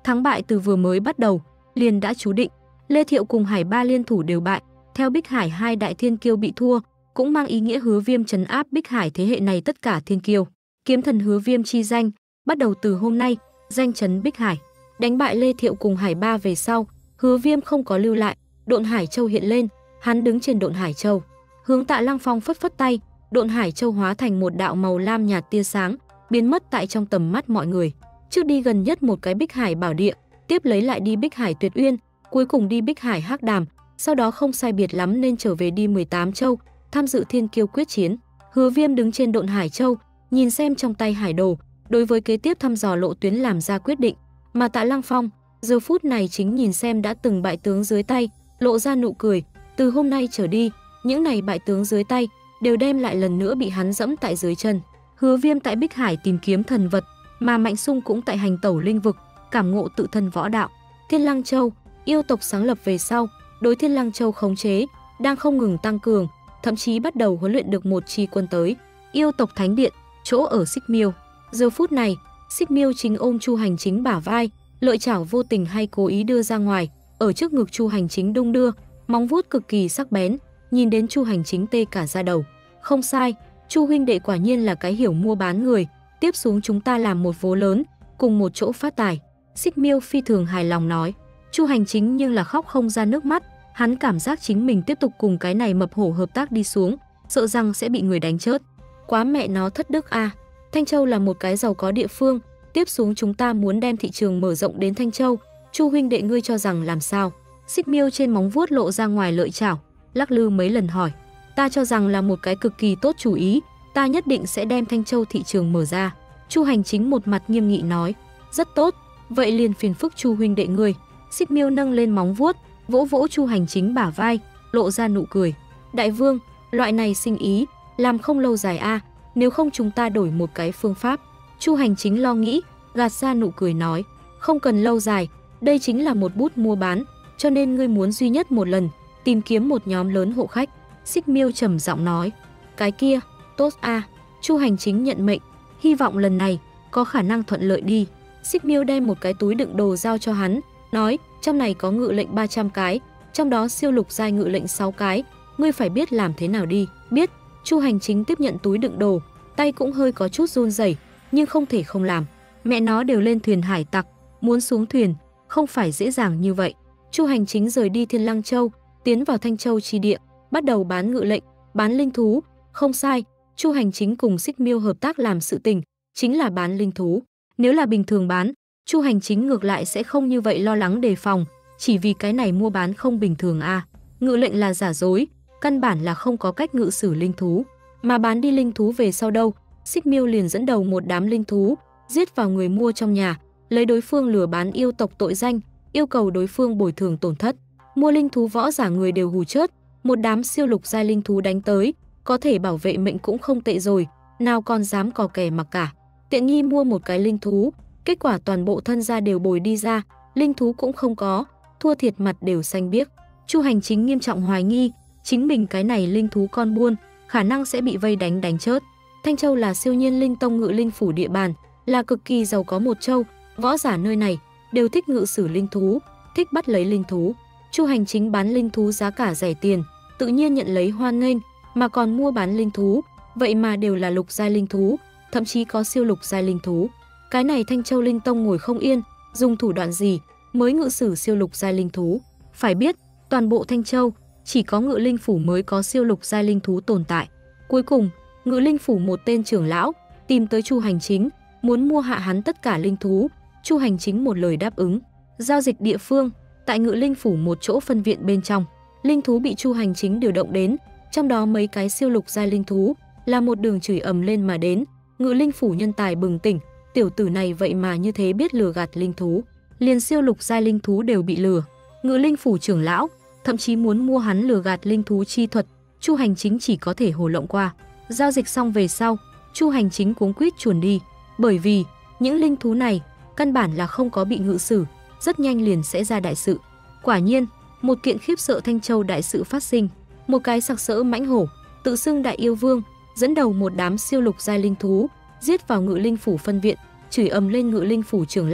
Thắng bại từ vừa mới bắt đầu liền đã chú định. Lê Thiệu cùng Hải Ba liên thủ đều bại, theo Bích Hải hai đại thiên kiêu bị thua, cũng mang ý nghĩa Hứa Viêm trấn áp Bích Hải thế hệ này tất cả thiên kiêu. Kiếm thần Hứa Viêm chi danh, bắt đầu từ hôm nay, danh chấn Bích Hải. Đánh bại Lê Thiệu cùng Hải Ba về sau, Hứa Viêm không có lưu lại, Độn Hải Châu hiện lên, hắn đứng trên Độn Hải Châu, hướng Tạ Lăng Phong phất phất tay, Độn Hải Châu hóa thành một đạo màu lam nhạt tia sáng, biến mất tại trong tầm mắt mọi người. Trước đi gần nhất một cái Bích Hải bảo địa, tiếp lấy lại đi Bích Hải Tuyệt Uyên, cuối cùng đi Bích Hải Hắc Đàm, sau đó không sai biệt lắm nên trở về đi mười tám châu, tham dự thiên kiêu quyết chiến. Hứa Viêm đứng trên Độn Hải Châu, nhìn xem trong tay hải đồ, đối với kế tiếp thăm dò lộ tuyến làm ra quyết định, mà Tạ Lăng Phong giờ phút này chính nhìn xem đã từng bại tướng dưới tay, lộ ra nụ cười, từ hôm nay trở đi, những này bại tướng dưới tay đều đem lại lần nữa bị hắn dẫm tại dưới chân. Hứa Viêm tại Bích Hải tìm kiếm thần vật, mà Mạnh Sung cũng tại hành tẩu linh vực, cảm ngộ tự thân võ đạo. Thiên Lăng Châu, yêu tộc sáng lập về sau, đối Thiên Lăng Châu khống chế đang không ngừng tăng cường, thậm chí bắt đầu huấn luyện được một chi quân tới. Yêu tộc thánh điện, chỗ ở Xích Miêu. Giờ phút này, Xích Miêu chính ôm Chu Hành Chính bả vai, lợi chảo vô tình hay cố ý đưa ra ngoài, ở trước ngực Chu Hành Chính đung đưa, móng vuốt cực kỳ sắc bén, nhìn đến Chu Hành Chính tê cả da đầu. Không sai, Chu huynh đệ quả nhiên là cái hiểu mua bán người, tiếp xuống chúng ta làm một vố lớn, cùng một chỗ phát tài. Xích Miêu phi thường hài lòng nói. Chu Hành Chính nhưng là khóc không ra nước mắt, hắn cảm giác chính mình tiếp tục cùng cái này mập hổ hợp tác đi xuống, sợ rằng sẽ bị người đánh chết. Quá mẹ nó thất đức a. À. Thanh Châu là một cái giàu có địa phương, tiếp xuống chúng ta muốn đem thị trường mở rộng đến Thanh Châu, Chu huynh đệ ngươi cho rằng làm sao? Xích Miêu trên móng vuốt lộ ra ngoài lợi chảo, lắc lư mấy lần hỏi. Ta cho rằng là một cái cực kỳ tốt chủ ý, ta nhất định sẽ đem Thanh Châu thị trường mở ra. Chu Hành Chính một mặt nghiêm nghị nói. Rất tốt, vậy liền phiền phức Chu huynh đệ ngươi. Xích Miêu nâng lên móng vuốt, vỗ vỗ Chu Hành Chính bả vai, lộ ra nụ cười. Đại vương, loại này sinh ý, làm không lâu dài a, à, nếu không chúng ta đổi một cái phương pháp. Chu Hành Chính lo nghĩ, gạt ra nụ cười nói. Không cần lâu dài, đây chính là một bút mua bán, cho nên ngươi muốn duy nhất một lần, tìm kiếm một nhóm lớn hộ khách. Xích Miêu trầm giọng nói. Cái kia, tốt a. À. Chu Hành Chính nhận mệnh, hy vọng lần này có khả năng thuận lợi đi. Xích Miêu đem một cái túi đựng đồ giao cho hắn, nói, trong này có ngự lệnh ba trăm cái, trong đó siêu lục giai ngự lệnh sáu cái, ngươi phải biết làm thế nào đi. Biết. Chu Hành Chính tiếp nhận túi đựng đồ, tay cũng hơi có chút run rẩy, nhưng không thể không làm. Mẹ nó đều lên thuyền hải tặc, muốn xuống thuyền không phải dễ dàng như vậy. Chu Hành Chính rời đi Thiên Lăng Châu, tiến vào Thanh Châu chi địa, bắt đầu bán ngự lệnh, bán linh thú. Không sai, Chu Hành Chính cùng Xích Miêu hợp tác làm sự tình, chính là bán linh thú. Nếu là bình thường bán, Chu Hành Chính ngược lại sẽ không như vậy lo lắng đề phòng, chỉ vì cái này mua bán không bình thường a. À. Ngự lệnh là giả dối, căn bản là không có cách ngự sử linh thú, mà bán đi linh thú về sau đâu, Xích Miêu liền dẫn đầu một đám linh thú, giết vào người mua trong nhà, lấy đối phương lừa bán yêu tộc tội danh, yêu cầu đối phương bồi thường tổn thất. Mua linh thú võ giả người đều hù chết, một đám siêu lục giai linh thú đánh tới, có thể bảo vệ mệnh cũng không tệ rồi, nào còn dám cò kè mặc cả. Tiện nghi mua một cái linh thú, kết quả toàn bộ thân gia đều bồi đi ra, linh thú cũng không có, thua thiệt mặt đều xanh biếc. Chu Hành Chính nghiêm trọng hoài nghi, chính mình cái này linh thú con buôn, khả năng sẽ bị vây đánh đánh chết. Thanh Châu là siêu nhiên linh tông ngự linh phủ địa bàn, là cực kỳ giàu có một châu, võ giả nơi này đều thích ngự sử linh thú, thích bắt lấy linh thú. Chu Hành Chính bán linh thú giá cả rẻ tiền, tự nhiên nhận lấy hoan nghênh, mà còn mua bán linh thú, vậy mà đều là lục giai linh thú, thậm chí có siêu lục giai linh thú. Cái này Thanh Châu linh tông ngồi không yên, dùng thủ đoạn gì mới ngự sử siêu lục giai linh thú? Phải biết, toàn bộ Thanh Châu chỉ có ngự linh phủ mới có siêu lục giai linh thú tồn tại. Cuối cùng, ngự linh phủ một tên trưởng lão tìm tới Chu Hành Chính, muốn mua hạ hắn tất cả linh thú. Chu Hành Chính một lời đáp ứng. Giao dịch địa phương tại ngự linh phủ một chỗ phân viện bên trong, linh thú bị Chu Hành Chính điều động đến, trong đó mấy cái siêu lục giai linh thú là một đường chửi ầm lên mà đến. Ngự linh phủ nhân tài bừng tỉnh, tiểu tử này vậy mà như thế biết lừa gạt linh thú, liền siêu lục giai linh thú đều bị lừa. Ngự linh phủ trưởng lão thậm chí muốn mua hắn lừa gạt linh thú chi thuật, Chu Hành Chính chỉ có thể hồ lộng qua. Giao dịch xong về sau, Chu Hành Chính cuống quýt chuồn đi, bởi vì những linh thú này căn bản là không có bị ngự sử, rất nhanh liền sẽ ra đại sự. Quả nhiên, một kiện khiếp sợ Thanh Châu đại sự phát sinh. Một cái sặc sỡ mãnh hổ, tự xưng đại yêu vương, dẫn đầu một đám siêu lục giai linh thú, giết vào ngự linh phủ phân viện, chửi ầm lên ngự linh phủ trưởng lão,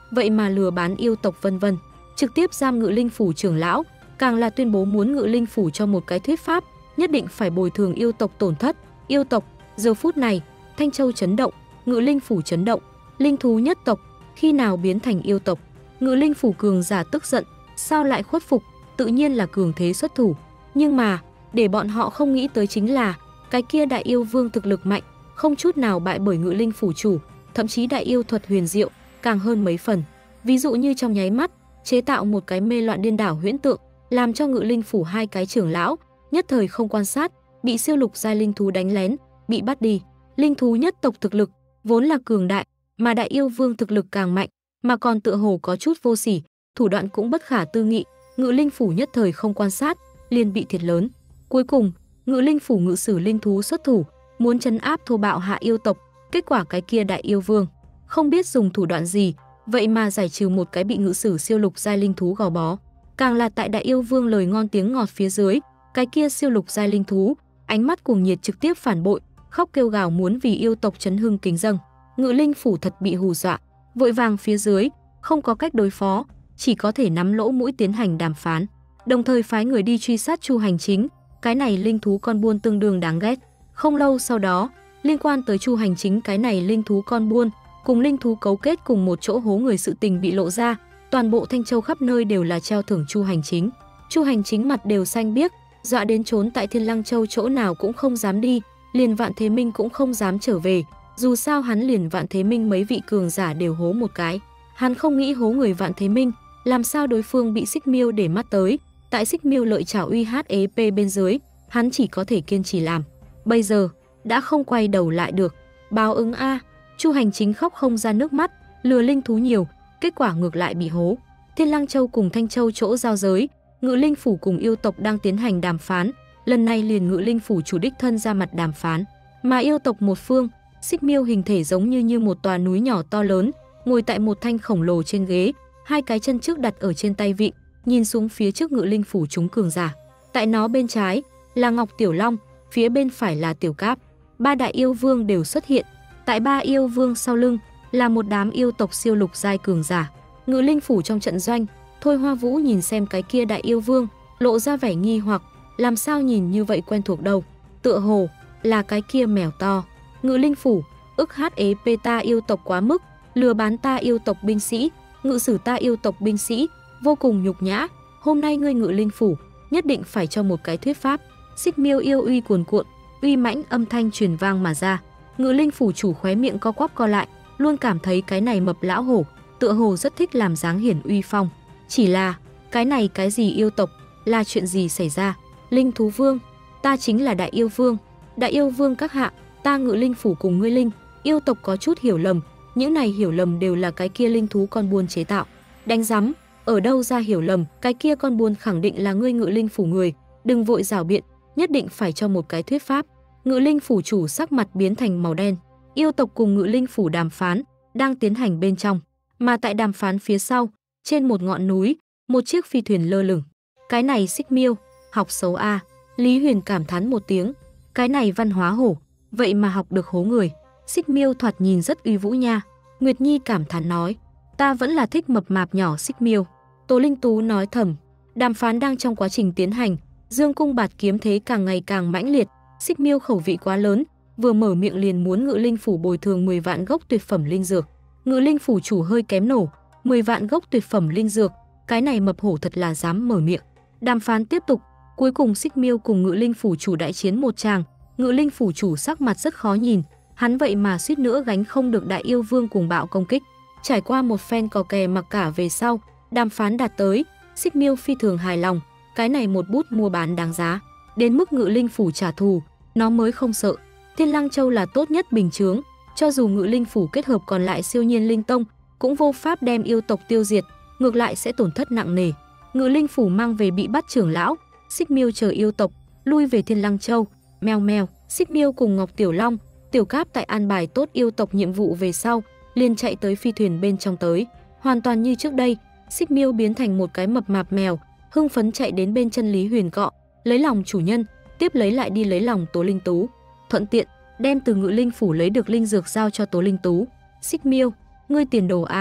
vậy mà lừa bán yêu tộc vân vân, trực tiếp giam Ngự Linh phủ trưởng lão, càng là tuyên bố muốn Ngự Linh phủ cho một cái thuyết pháp, nhất định phải bồi thường yêu tộc tổn thất. Yêu tộc, giờ phút này, Thanh Châu chấn động, Ngự Linh phủ chấn động, linh thú nhất tộc khi nào biến thành yêu tộc? Ngự Linh phủ cường giả tức giận, sao lại khuất phục, tự nhiên là cường thế xuất thủ. Nhưng mà, để bọn họ không nghĩ tới chính là, cái kia đại yêu vương thực lực mạnh, không chút nào bại bởi Ngự Linh phủ chủ, thậm chí đại yêu thuật huyền diệu, càng hơn mấy phần. Ví dụ như trong nháy mắt, chế tạo một cái mê loạn điên đảo huyễn tượng, làm cho Ngự Linh phủ hai cái trưởng lão, nhất thời không quan sát, bị siêu lục giai linh thú đánh lén, bị bắt đi. Linh thú nhất tộc thực lực, vốn là cường đại, mà đại yêu vương thực lực càng mạnh, mà còn tựa hồ có chút vô sỉ, thủ đoạn cũng bất khả tư nghị, Ngự Linh phủ nhất thời không quan sát, liền bị thiệt lớn. Cuối cùng, Ngự Linh phủ ngự sử linh thú xuất thủ, muốn trấn áp thô bạo hạ yêu tộc, kết quả cái kia đại yêu vương không biết dùng thủ đoạn gì, vậy mà giải trừ một cái bị ngự sử siêu lục giai linh thú gò bó. Càng là tại đại yêu vương lời ngon tiếng ngọt phía dưới, cái kia siêu lục giai linh thú, ánh mắt cuồng nhiệt trực tiếp phản bội, khóc kêu gào muốn vì yêu tộc chấn hưng kính dâng. Ngự Linh phủ thật bị hù dọa, vội vàng phía dưới, không có cách đối phó, chỉ có thể nắm lỗ mũi tiến hành đàm phán, đồng thời phái người đi truy sát Chu Hành Chính, cái này linh thú con buôn tương đương đáng ghét. Không lâu sau đó, liên quan tới Chu Hành Chính cái này linh thú con buôn, cùng linh thú cấu kết cùng một chỗ hố người sự tình bị lộ ra, toàn bộ Thanh Châu khắp nơi đều là treo thưởng Chu Hành Chính. Chu Hành Chính mặt đều xanh biếc, dọa đến trốn tại Thiên Lăng Châu chỗ nào cũng không dám đi, liền Vạn Thế Minh cũng không dám trở về, dù sao hắn liền Vạn Thế Minh mấy vị cường giả đều hố một cái. Hắn không nghĩ hố người Vạn Thế Minh, làm sao đối phương bị Xích Miêu để mắt tới, tại Xích Miêu lợi chảo uy hát ép bên dưới, hắn chỉ có thể kiên trì làm. Bây giờ, đã không quay đầu lại được. Báo ứng a, Chu Hành Chính khóc không ra nước mắt, lừa linh thú nhiều, kết quả ngược lại bị hố. Thiên Lăng Châu cùng Thanh Châu chỗ giao giới, Ngự Linh phủ cùng yêu tộc đang tiến hành đàm phán, lần này liền Ngự Linh phủ chủ đích thân ra mặt đàm phán, mà yêu tộc một phương, Xích Miêu hình thể giống như như một tòa núi nhỏ to lớn, ngồi tại một thanh khổng lồ trên ghế, hai cái chân trước đặt ở trên tay vịn, nhìn xuống phía trước Ngự Linh phủ chúng cường giả. Tại nó bên trái là Ngọc Tiểu Long, phía bên phải là Tiểu Cáp. Ba đại yêu vương đều xuất hiện, tại ba yêu vương sau lưng là một đám yêu tộc siêu lục giai cường giả. Ngự Linh phủ trong trận doanh, Thôi Hoa Vũ nhìn xem cái kia đại yêu vương, lộ ra vẻ nghi hoặc, làm sao nhìn như vậy quen thuộc đâu, tựa hồ là cái kia mèo to. Ngự Linh phủ, ức hát ép ta yêu tộc quá mức, lừa bán ta yêu tộc binh sĩ, ngự sử ta yêu tộc binh sĩ, vô cùng nhục nhã, hôm nay ngươi Ngự Linh phủ nhất định phải cho một cái thuyết pháp. Xích Miêu yêu uy cuồn cuộn, uy mãnh âm thanh truyền vang mà ra. Ngự Linh phủ chủ khóe miệng co quắp co lại, luôn cảm thấy cái này mập lão hổ tựa hồ rất thích làm dáng hiển uy phong. Chỉ là, cái này cái gì yêu tộc, là chuyện gì xảy ra? Linh thú vương, ta chính là đại yêu vương. Đại yêu vương các hạ, ta Ngự Linh phủ cùng ngươi linh yêu tộc có chút hiểu lầm, những này hiểu lầm đều là cái kia linh thú con buôn chế tạo. Đánh rắm, ở đâu ra hiểu lầm, cái kia con buôn khẳng định là ngươi Ngự Linh phủ người, đừng vội rảo biện, nhất định phải cho một cái thuyết pháp. Ngự Linh phủ chủ sắc mặt biến thành màu đen. Yêu tộc cùng Ngự Linh phủ đàm phán đang tiến hành bên trong, mà tại đàm phán phía sau, trên một ngọn núi, một chiếc phi thuyền lơ lửng. Cái này Xích Miêu, học xấu a. Lý Huyền cảm thán một tiếng, cái này văn hóa hổ, vậy mà học được hố người. Xích Miêu thoạt nhìn rất uy vũ nha. Nguyệt Nhi cảm thán nói, ta vẫn là thích mập mạp nhỏ Xích Miêu. Tố Linh Tú nói thầm, đàm phán đang trong quá trình tiến hành, Dương cung bạt kiếm thế càng ngày càng mãnh liệt. Xích Miêu khẩu vị quá lớn, vừa mở miệng liền muốn Ngự Linh phủ bồi thường mười vạn gốc tuyệt phẩm linh dược. Ngự Linh phủ chủ hơi kém nổ, mười vạn gốc tuyệt phẩm linh dược, cái này mập hổ thật là dám mở miệng. Đàm phán tiếp tục, cuối cùng Xích Miêu cùng Ngự Linh phủ chủ đại chiến một tràng. Ngự Linh phủ chủ sắc mặt rất khó nhìn, hắn vậy mà suýt nữa gánh không được đại yêu vương cùng bạo công kích. Trải qua một phen cò kè mặc cả về sau, đàm phán đạt tới, Xích Miêu phi thường hài lòng, cái này một bút mua bán đáng giá, đến mức Ngự Linh phủ trả thù, nó mới không sợ. Thiên Lăng Châu là tốt nhất bình chướng, cho dù Ngự Linh phủ kết hợp còn lại siêu nhiên linh tông, cũng vô pháp đem yêu tộc tiêu diệt, ngược lại sẽ tổn thất nặng nề. Ngự Linh phủ mang về bị bắt trưởng lão, Xích Miêu chờ yêu tộc lui về Thiên Lăng Châu. Meo meo, Xích Miêu cùng Ngọc Tiểu Long, Tiểu Cáp tại an bài tốt yêu tộc nhiệm vụ về sau, liền chạy tới phi thuyền bên trong tới, hoàn toàn như trước đây. Xích Miêu biến thành một cái mập mạp mèo, hưng phấn chạy đến bên chân Lý Huyền cọ, lấy lòng chủ nhân, tiếp lấy lại đi lấy lòng Tố Linh Tú, thuận tiện đem từ Ngự Linh phủ lấy được linh dược giao cho Tố Linh Tú. Xích Miêu, ngươi tiền đồ a,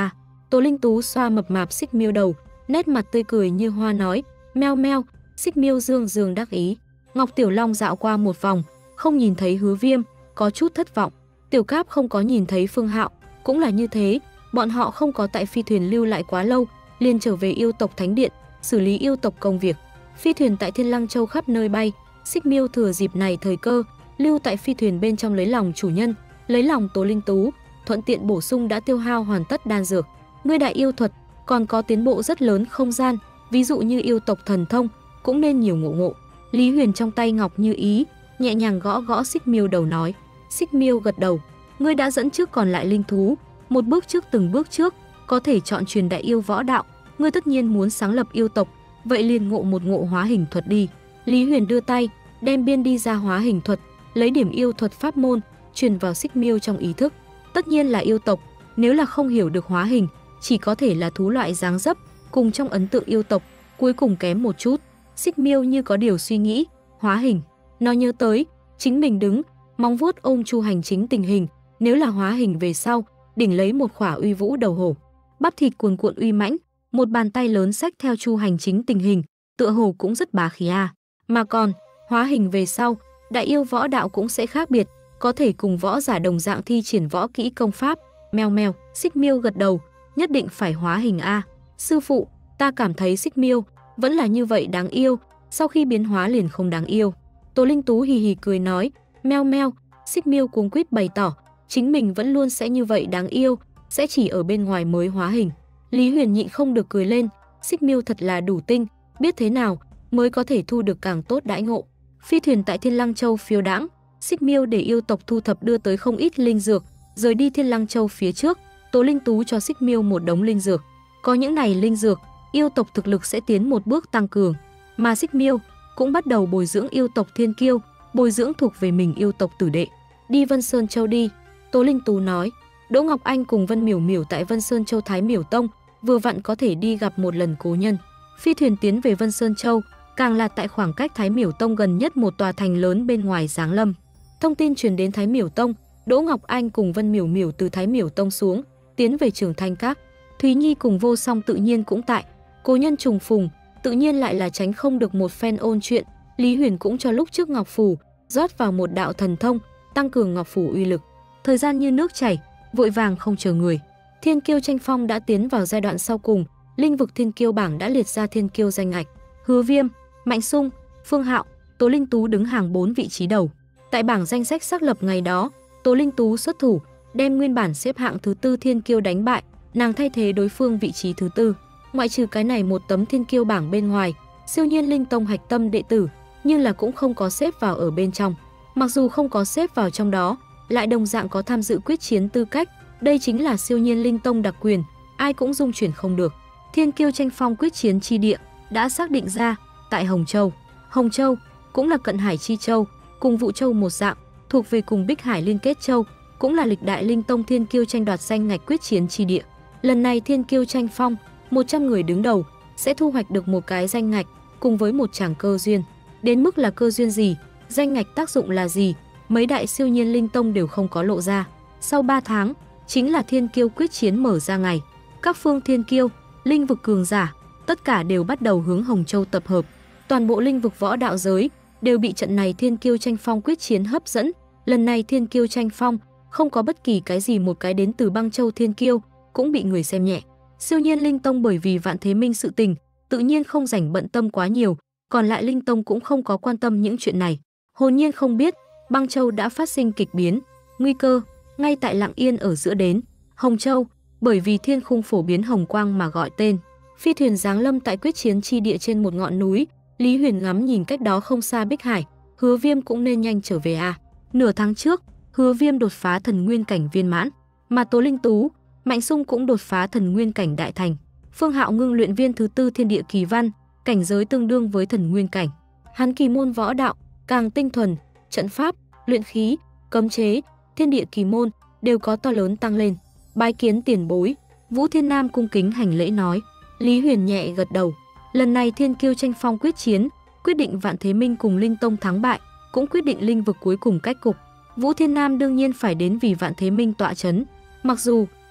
Tố Linh Tú xoa mập mạp Xích Miêu đầu, nét mặt tươi cười như hoa nói, meo meo. Xích Miêu dương dương đắc ý. Ngọc Tiểu Long dạo qua một vòng, không nhìn thấy Hứa Viêm, có chút thất vọng. Tiểu Cáp không có nhìn thấy Phương Hạo, cũng là như thế, bọn họ không có tại phi thuyền lưu lại quá lâu, liền trở về yêu tộc Thánh Điện, xử lý yêu tộc công việc. Phi thuyền tại Thiên Lăng Châu khắp nơi bay, Xích Miêu thừa dịp này thời cơ, lưu tại phi thuyền bên trong lấy lòng chủ nhân, lấy lòng Tố Linh Tú, thuận tiện bổ sung đã tiêu hao hoàn tất đan dược. Ngươi đại yêu thuật còn có tiến bộ rất lớn không gian, ví dụ như yêu tộc thần thông, cũng nên nhiều ngộ ngộ. Lý Huyền trong tay ngọc như ý, nhẹ nhàng gõ gõ Xích Miêu đầu nói. Xích Miêu gật đầu, ngươi đã dẫn trước còn lại linh thú, một bước trước từng bước trước, có thể chọn truyền đại yêu võ đạo, ngươi tất nhiên muốn sáng lập yêu tộc, vậy liền ngộ một ngộ hóa hình thuật đi. Lý Huyền đưa tay, đem biên đi ra hóa hình thuật, lấy điểm yêu thuật pháp môn, truyền vào Xích Miêu trong ý thức. Tất nhiên là yêu tộc, nếu là không hiểu được hóa hình, chỉ có thể là thú loại dáng dấp, cùng trong ấn tượng yêu tộc, cuối cùng kém một chút. Xích Miêu như có điều suy nghĩ, hóa hình, nó nhớ tới, chính mình đứng, móng vuốt ôm Chu Hành Chính tình hình, nếu là hóa hình về sau, đỉnh lấy một khỏa uy vũ đầu hổ, bắp thịt cuồn cuộn uy mãnh, một bàn tay lớn xách theo Chu Hành Chính tình hình, tựa hồ cũng rất bá khí a. Mà còn, hóa hình về sau, đại yêu võ đạo cũng sẽ khác biệt, có thể cùng võ giả đồng dạng thi triển võ kỹ công pháp. Meo meo, Xích Miêu gật đầu, nhất định phải hóa hình a. Sư phụ, ta cảm thấy Xích Miêu vẫn là như vậy đáng yêu, sau khi biến hóa liền không đáng yêu. Tố Linh Tú hì hì cười nói, meo meo. Xích Miêu cuống quýt bày tỏ, chính mình vẫn luôn sẽ như vậy đáng yêu, sẽ chỉ ở bên ngoài mới hóa hình. Lý Huyền nhịn không được cười lên, Xích Miêu thật là đủ tinh, biết thế nào mới có thể thu được càng tốt đãi ngộ. Phi thuyền tại Thiên Lăng Châu phiêu đãng, Xích Miêu để yêu tộc thu thập đưa tới không ít linh dược, rời đi Thiên Lăng Châu phía trước, Tố Linh Tú cho Xích Miêu một đống linh dược. Có những này linh dược, yêu tộc thực lực sẽ tiến một bước tăng cường, mà Xích Miêu cũng bắt đầu bồi dưỡng yêu tộc thiên kiêu, bồi dưỡng thuộc về mình yêu tộc tử đệ. Đi Vân Sơn Châu đi, Tố Linh Tú nói. Đỗ Ngọc Anh cùng Vân Miểu Miểu tại Vân Sơn Châu Thái Miểu Tông, vừa vặn có thể đi gặp một lần cố nhân. Phi thuyền tiến về Vân Sơn Châu, càng là tại khoảng cách Thái Miểu Tông gần nhất một tòa thành lớn bên ngoài giáng lâm. Thông tin truyền đến Thái Miểu Tông, Đỗ Ngọc Anh cùng Vân Miểu Miểu từ Thái Miểu Tông xuống, tiến về Trường Thanh Các. Thúy Nhi cùng Vô Song tự nhiên cũng tại, cố nhân trùng phùng, tự nhiên lại là tránh không được một phen ôn chuyện. Lý Huyền cũng cho lúc trước Ngọc Phù rót vào một đạo thần thông, tăng cường Ngọc Phù uy lực. Thời gian như nước chảy, vội vàng không chờ người. Thiên kiêu tranh phong đã tiến vào giai đoạn sau cùng, linh vực thiên kiêu bảng đã liệt ra thiên kiêu danh ngạch. Hứa Viêm, Mạnh Sung, Phương Hạo, Tố Linh Tú đứng hàng bốn vị trí đầu. Tại bảng danh sách xác lập ngày đó, Tố Linh Tú xuất thủ, đem nguyên bản xếp hạng thứ tư thiên kiêu đánh bại, nàng thay thế đối phương vị trí thứ tư. Ngoại trừ cái này một tấm thiên kiêu bảng bên ngoài, siêu nhiên linh tông hạch tâm đệ tử, nhưng là cũng không có xếp vào ở bên trong. Mặc dù không có xếp vào trong đó, lại đồng dạng có tham dự quyết chiến tư cách, đây chính là siêu nhiên linh tông đặc quyền, ai cũng dung chuyển không được. Thiên kiêu tranh phong quyết chiến chi địa đã xác định ra tại Hồng Châu. Hồng Châu cũng là Cận Hải chi châu, cùng Vũ Châu một dạng, thuộc về cùng Bích Hải liên kết châu, cũng là lịch đại linh tông thiên kiêu tranh đoạt danh ngạch quyết chiến chi địa. Lần này thiên kiêu tranh phong, một trăm người đứng đầu sẽ thu hoạch được một cái danh ngạch cùng với một tràng cơ duyên. Đến mức là cơ duyên gì, danh ngạch tác dụng là gì, mấy đại siêu nhiên linh tông đều không có lộ ra. Sau ba tháng, chính là thiên kiêu quyết chiến mở ra ngày. Các phương thiên kiêu, linh vực cường giả, tất cả đều bắt đầu hướng Hồng Châu tập hợp. Toàn bộ linh vực võ đạo giới đều bị trận này thiên kiêu tranh phong quyết chiến hấp dẫn. Lần này thiên kiêu tranh phong không có bất kỳ cái gì một cái đến từ Băng Châu thiên kiêu cũng bị người xem nhẹ. Siêu nhiên linh tông bởi vì Vạn Thế Minh sự tình, tự nhiên không rảnh bận tâm quá nhiều, còn lại linh tông cũng không có quan tâm những chuyện này. Hồn nhiên không biết, Băng Châu đã phát sinh kịch biến, nguy cơ ngay tại lặng yên ở giữa đến. Hồng Châu, bởi vì thiên khung phổ biến hồng quang mà gọi tên. Phi thuyền giáng lâm tại quyết chiến chi địa trên một ngọn núi, Lý Huyền ngắm nhìn cách đó không xa Bích Hải, Hứa Viêm cũng nên nhanh trở về à. Nửa tháng trước, Hứa Viêm đột phá thần nguyên cảnh viên mãn, mà Tố Linh Tú, Mạnh Sung cũng đột phá thần nguyên cảnh đại thành. Phương Hạo ngưng luyện viên thứ tư thiên địa kỳ văn, cảnh giới tương đương với thần nguyên cảnh. Hắn kỳ môn võ đạo càng tinh thuần, trận pháp, luyện khí, cấm chế, thiên địa kỳ môn đều có to lớn tăng lên. Bái kiến tiền bối, Vũ Thiên Nam cung kính hành lễ nói. Lý Huyền nhẹ gật đầu. Lần này thiên kiêu tranh phong quyết chiến, quyết định Vạn Thế Minh cùng Linh Tông thắng bại, cũng quyết định linh vực cuối cùng cách cục. Vũ Thiên Nam đương nhiên phải đến vì Vạn Thế Minh tọa chấn. Mặc dù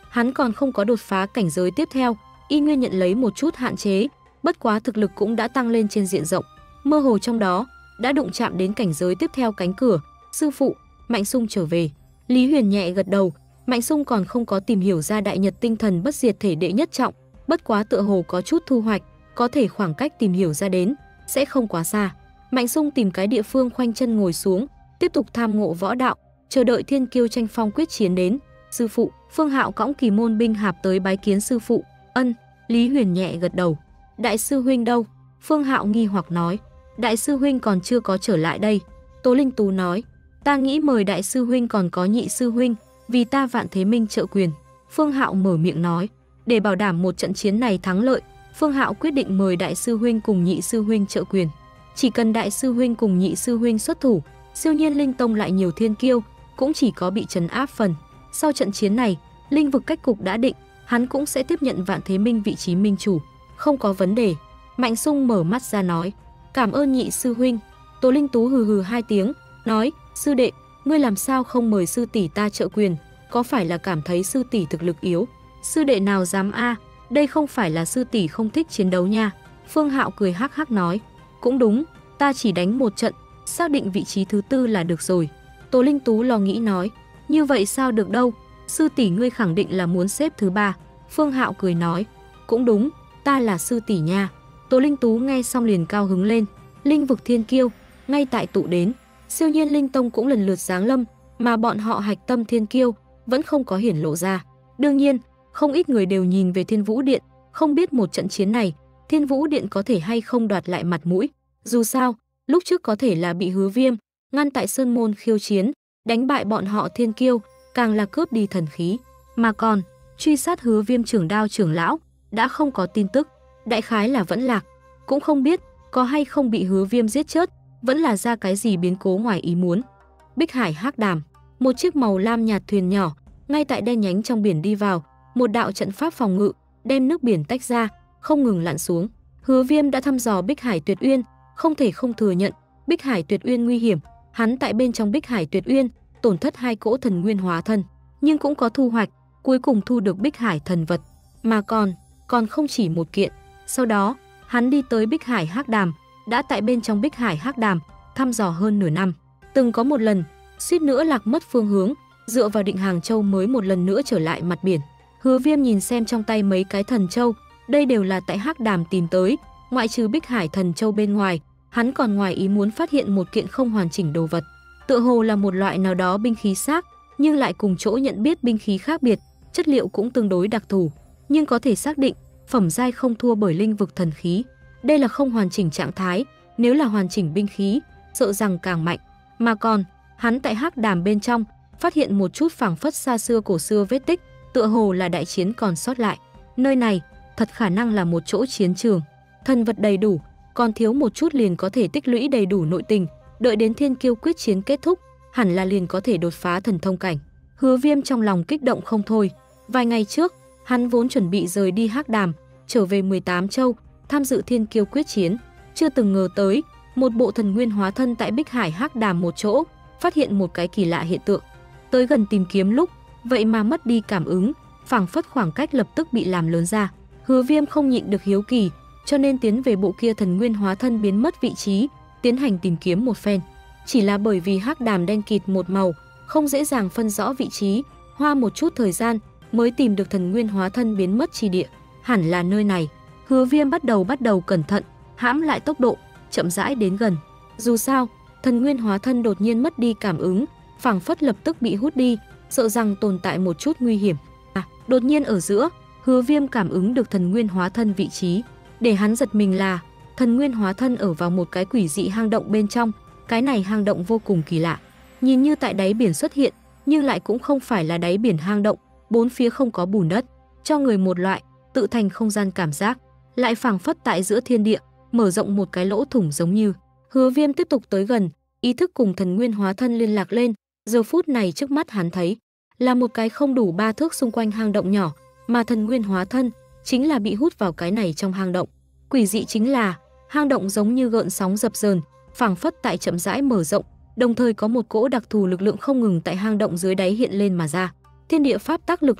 Hắn còn không có đột phá cảnh giới tiếp theo, y nguyên nhận lấy một chút hạn chế, bất quá thực lực cũng đã tăng lên trên diện rộng. Mơ hồ trong đó, đã đụng chạm đến cảnh giới tiếp theo cánh cửa. Sư phụ, Mạnh Xung trở về. Lý Huyền nhẹ gật đầu, Mạnh Xung còn không có tìm hiểu ra đại nhật tinh thần bất diệt thể đệ nhất trọng, bất quá tựa hồ có chút thu hoạch, có thể khoảng cách tìm hiểu ra đến sẽ không quá xa. Mạnh Xung tìm cái địa phương khoanh chân ngồi xuống, tiếp tục tham ngộ võ đạo, chờ đợi thiên kiêu tranh phong quyết chiến đến. Sư phụ, Phương Hạo cõng kỳ môn binh hạp tới bái kiến sư phụ. Ân, Lý Huyền nhẹ gật đầu. Đại sư huynh đâu? Phương Hạo nghi hoặc nói. Đại sư huynh còn chưa có trở lại đây. Tố Linh Tú nói. Ta nghĩ mời đại sư huynh còn có nhị sư huynh, vì ta Vạn Thế Minh trợ quyền. Phương Hạo mở miệng nói. Để bảo đảm một trận chiến này thắng lợi, Phương Hạo quyết định mời đại sư huynh cùng nhị sư huynh trợ quyền. Chỉ cần đại sư huynh cùng nhị sư huynh xuất thủ, Siêu Nhiên Linh Tông lại nhiều thiên kiêu, cũng chỉ có bị trấn áp phần. Sau trận chiến này, linh vực cách cục đã định, hắn cũng sẽ tiếp nhận Vạn Thế Minh vị trí minh chủ, không có vấn đề. Mạnh Xung mở mắt ra nói, cảm ơn nhị sư huynh. Tố Linh Tú hừ hừ hai tiếng, nói, sư đệ, ngươi làm sao không mời sư tỷ ta trợ quyền, có phải là cảm thấy sư tỷ thực lực yếu? Sư đệ nào dám a, đây không phải là sư tỷ không thích chiến đấu nha. Phương Hạo cười hắc hắc nói, cũng đúng, ta chỉ đánh một trận, xác định vị trí thứ tư là được rồi. Tố Linh Tú lo nghĩ nói, như vậy sao được đâu, sư tỷ ngươi khẳng định là muốn xếp thứ ba. Phương Hạo cười nói, cũng đúng, ta là sư tỷ nha. Tố Linh Tú nghe xong liền cao hứng lên. Linh vực thiên kiêu ngay tại tụ đến, Siêu Nhiên Linh Tông cũng lần lượt giáng lâm, mà bọn họ hạch tâm thiên kiêu vẫn không có hiển lộ ra. Đương nhiên, không ít người đều nhìn về Thiên Vũ Điện, không biết một trận chiến này Thiên Vũ Điện có thể hay không đoạt lại mặt mũi. Dù sao, lúc trước có thể là bị Hứa Viêm ngăn tại Sơn Môn khiêu chiến, đánh bại bọn họ thiên kiêu, càng là cướp đi thần khí, mà còn truy sát Hứa Viêm trưởng đao trưởng lão đã không có tin tức, đại khái là vẫn lạc, cũng không biết có hay không bị Hứa Viêm giết chết, vẫn là ra cái gì biến cố ngoài ý muốn. Bích Hải Hắc Đàm, một chiếc màu lam nhạt thuyền nhỏ ngay tại đen nhánh trong biển đi vào, một đạo trận pháp phòng ngự đem nước biển tách ra, không ngừng lặn xuống. Hứa Viêm đã thăm dò Bích Hải Tuyệt Uyên, không thể không thừa nhận Bích Hải Tuyệt Uyên nguy hiểm, hắn tại bên trong Bích Hải Tuyệt Uyên tổn thất hai cỗ thần nguyên hóa thân, nhưng cũng có thu hoạch, cuối cùng thu được Bích Hải thần vật, mà còn còn không chỉ một kiện. Sau đó, hắn đi tới Bích Hải Hắc Đàm, đã tại bên trong Bích Hải Hắc Đàm thăm dò hơn nửa năm, từng có một lần suýt nữa lạc mất phương hướng, dựa vào Định Hàng Châu mới một lần nữa trở lại mặt biển. Hứa Viêm nhìn xem trong tay mấy cái thần châu, đây đều là tại Hắc Đàm tìm tới, ngoại trừ Bích Hải thần châu bên ngoài, hắn còn ngoài ý muốn phát hiện một kiện không hoàn chỉnh đồ vật, tựa hồ là một loại nào đó binh khí xác, nhưng lại cùng chỗ nhận biết binh khí khác biệt, chất liệu cũng tương đối đặc thù, nhưng có thể xác định phẩm giai không thua bởi linh vực thần khí. Đây là không hoàn chỉnh trạng thái, nếu là hoàn chỉnh binh khí, sợ rằng càng mạnh. Mà còn, hắn tại Hắc Đàm bên trong phát hiện một chút phảng phất xa xưa cổ xưa vết tích, tựa hồ là đại chiến còn sót lại. Nơi này thật khả năng là một chỗ chiến trường. Thần vật đầy đủ, còn thiếu một chút liền có thể tích lũy đầy đủ nội tình, đợi đến thiên kiêu quyết chiến kết thúc, hẳn là liền có thể đột phá thần thông cảnh. Hứa Viêm trong lòng kích động không thôi. Vài ngày trước, hắn vốn chuẩn bị rời đi Hắc Đàm, trở về mười tám châu, tham dự thiên kiêu quyết chiến, chưa từng ngờ tới, một bộ thần nguyên hóa thân tại Bích Hải Hắc Đàm một chỗ, phát hiện một cái kỳ lạ hiện tượng. Tới gần tìm kiếm lúc, vậy mà mất đi cảm ứng, phảng phất khoảng cách lập tức bị làm lớn ra. Hứa Viêm không nhịn được hiếu kỳ, cho nên tiến về bộ kia thần nguyên hóa thân biến mất vị trí, tiến hành tìm kiếm một phen. Chỉ là bởi vì Hắc Đàm đen kịt một màu, không dễ dàng phân rõ vị trí, hoa một chút thời gian mới tìm được thần nguyên hóa thân biến mất chi địa. Hẳn là nơi này. Hứa Viêm bắt đầu bắt đầu cẩn thận, hãm lại tốc độ, chậm rãi đến gần. Dù sao, thần nguyên hóa thân đột nhiên mất đi cảm ứng, phảng phất lập tức bị hút đi, sợ rằng tồn tại một chút nguy hiểm. À, đột nhiên ở giữa, Hứa Viêm cảm ứng được thần nguyên hóa thân vị trí. Để hắn giật mình là, thần nguyên hóa thân ở vào một cái quỷ dị hang động bên trong, cái này hang động vô cùng kỳ lạ. Nhìn như tại đáy biển xuất hiện, nhưng lại cũng không phải là đáy biển hang động, bốn phía không có bùn đất, cho người một loại tự thành không gian cảm giác, lại phảng phất tại giữa thiên địa, mở rộng một cái lỗ thủng giống như. Hứa Viêm tiếp tục tới gần, ý thức cùng thần nguyên hóa thân liên lạc lên, giờ phút này trước mắt hắn thấy là một cái không đủ ba thước xung quanh hang động nhỏ, mà thần nguyên hóa thân chính là bị hút vào cái này trong hang động. Quỷ dị chính là, hang động giống như gợn sóng dập dờn, phảng phất tại chậm rãi mở rộng, đồng thời có một cỗ đặc thù lực lượng không ngừng tại hang động dưới đáy hiện lên mà ra. Thiên địa pháp tắc lực lượng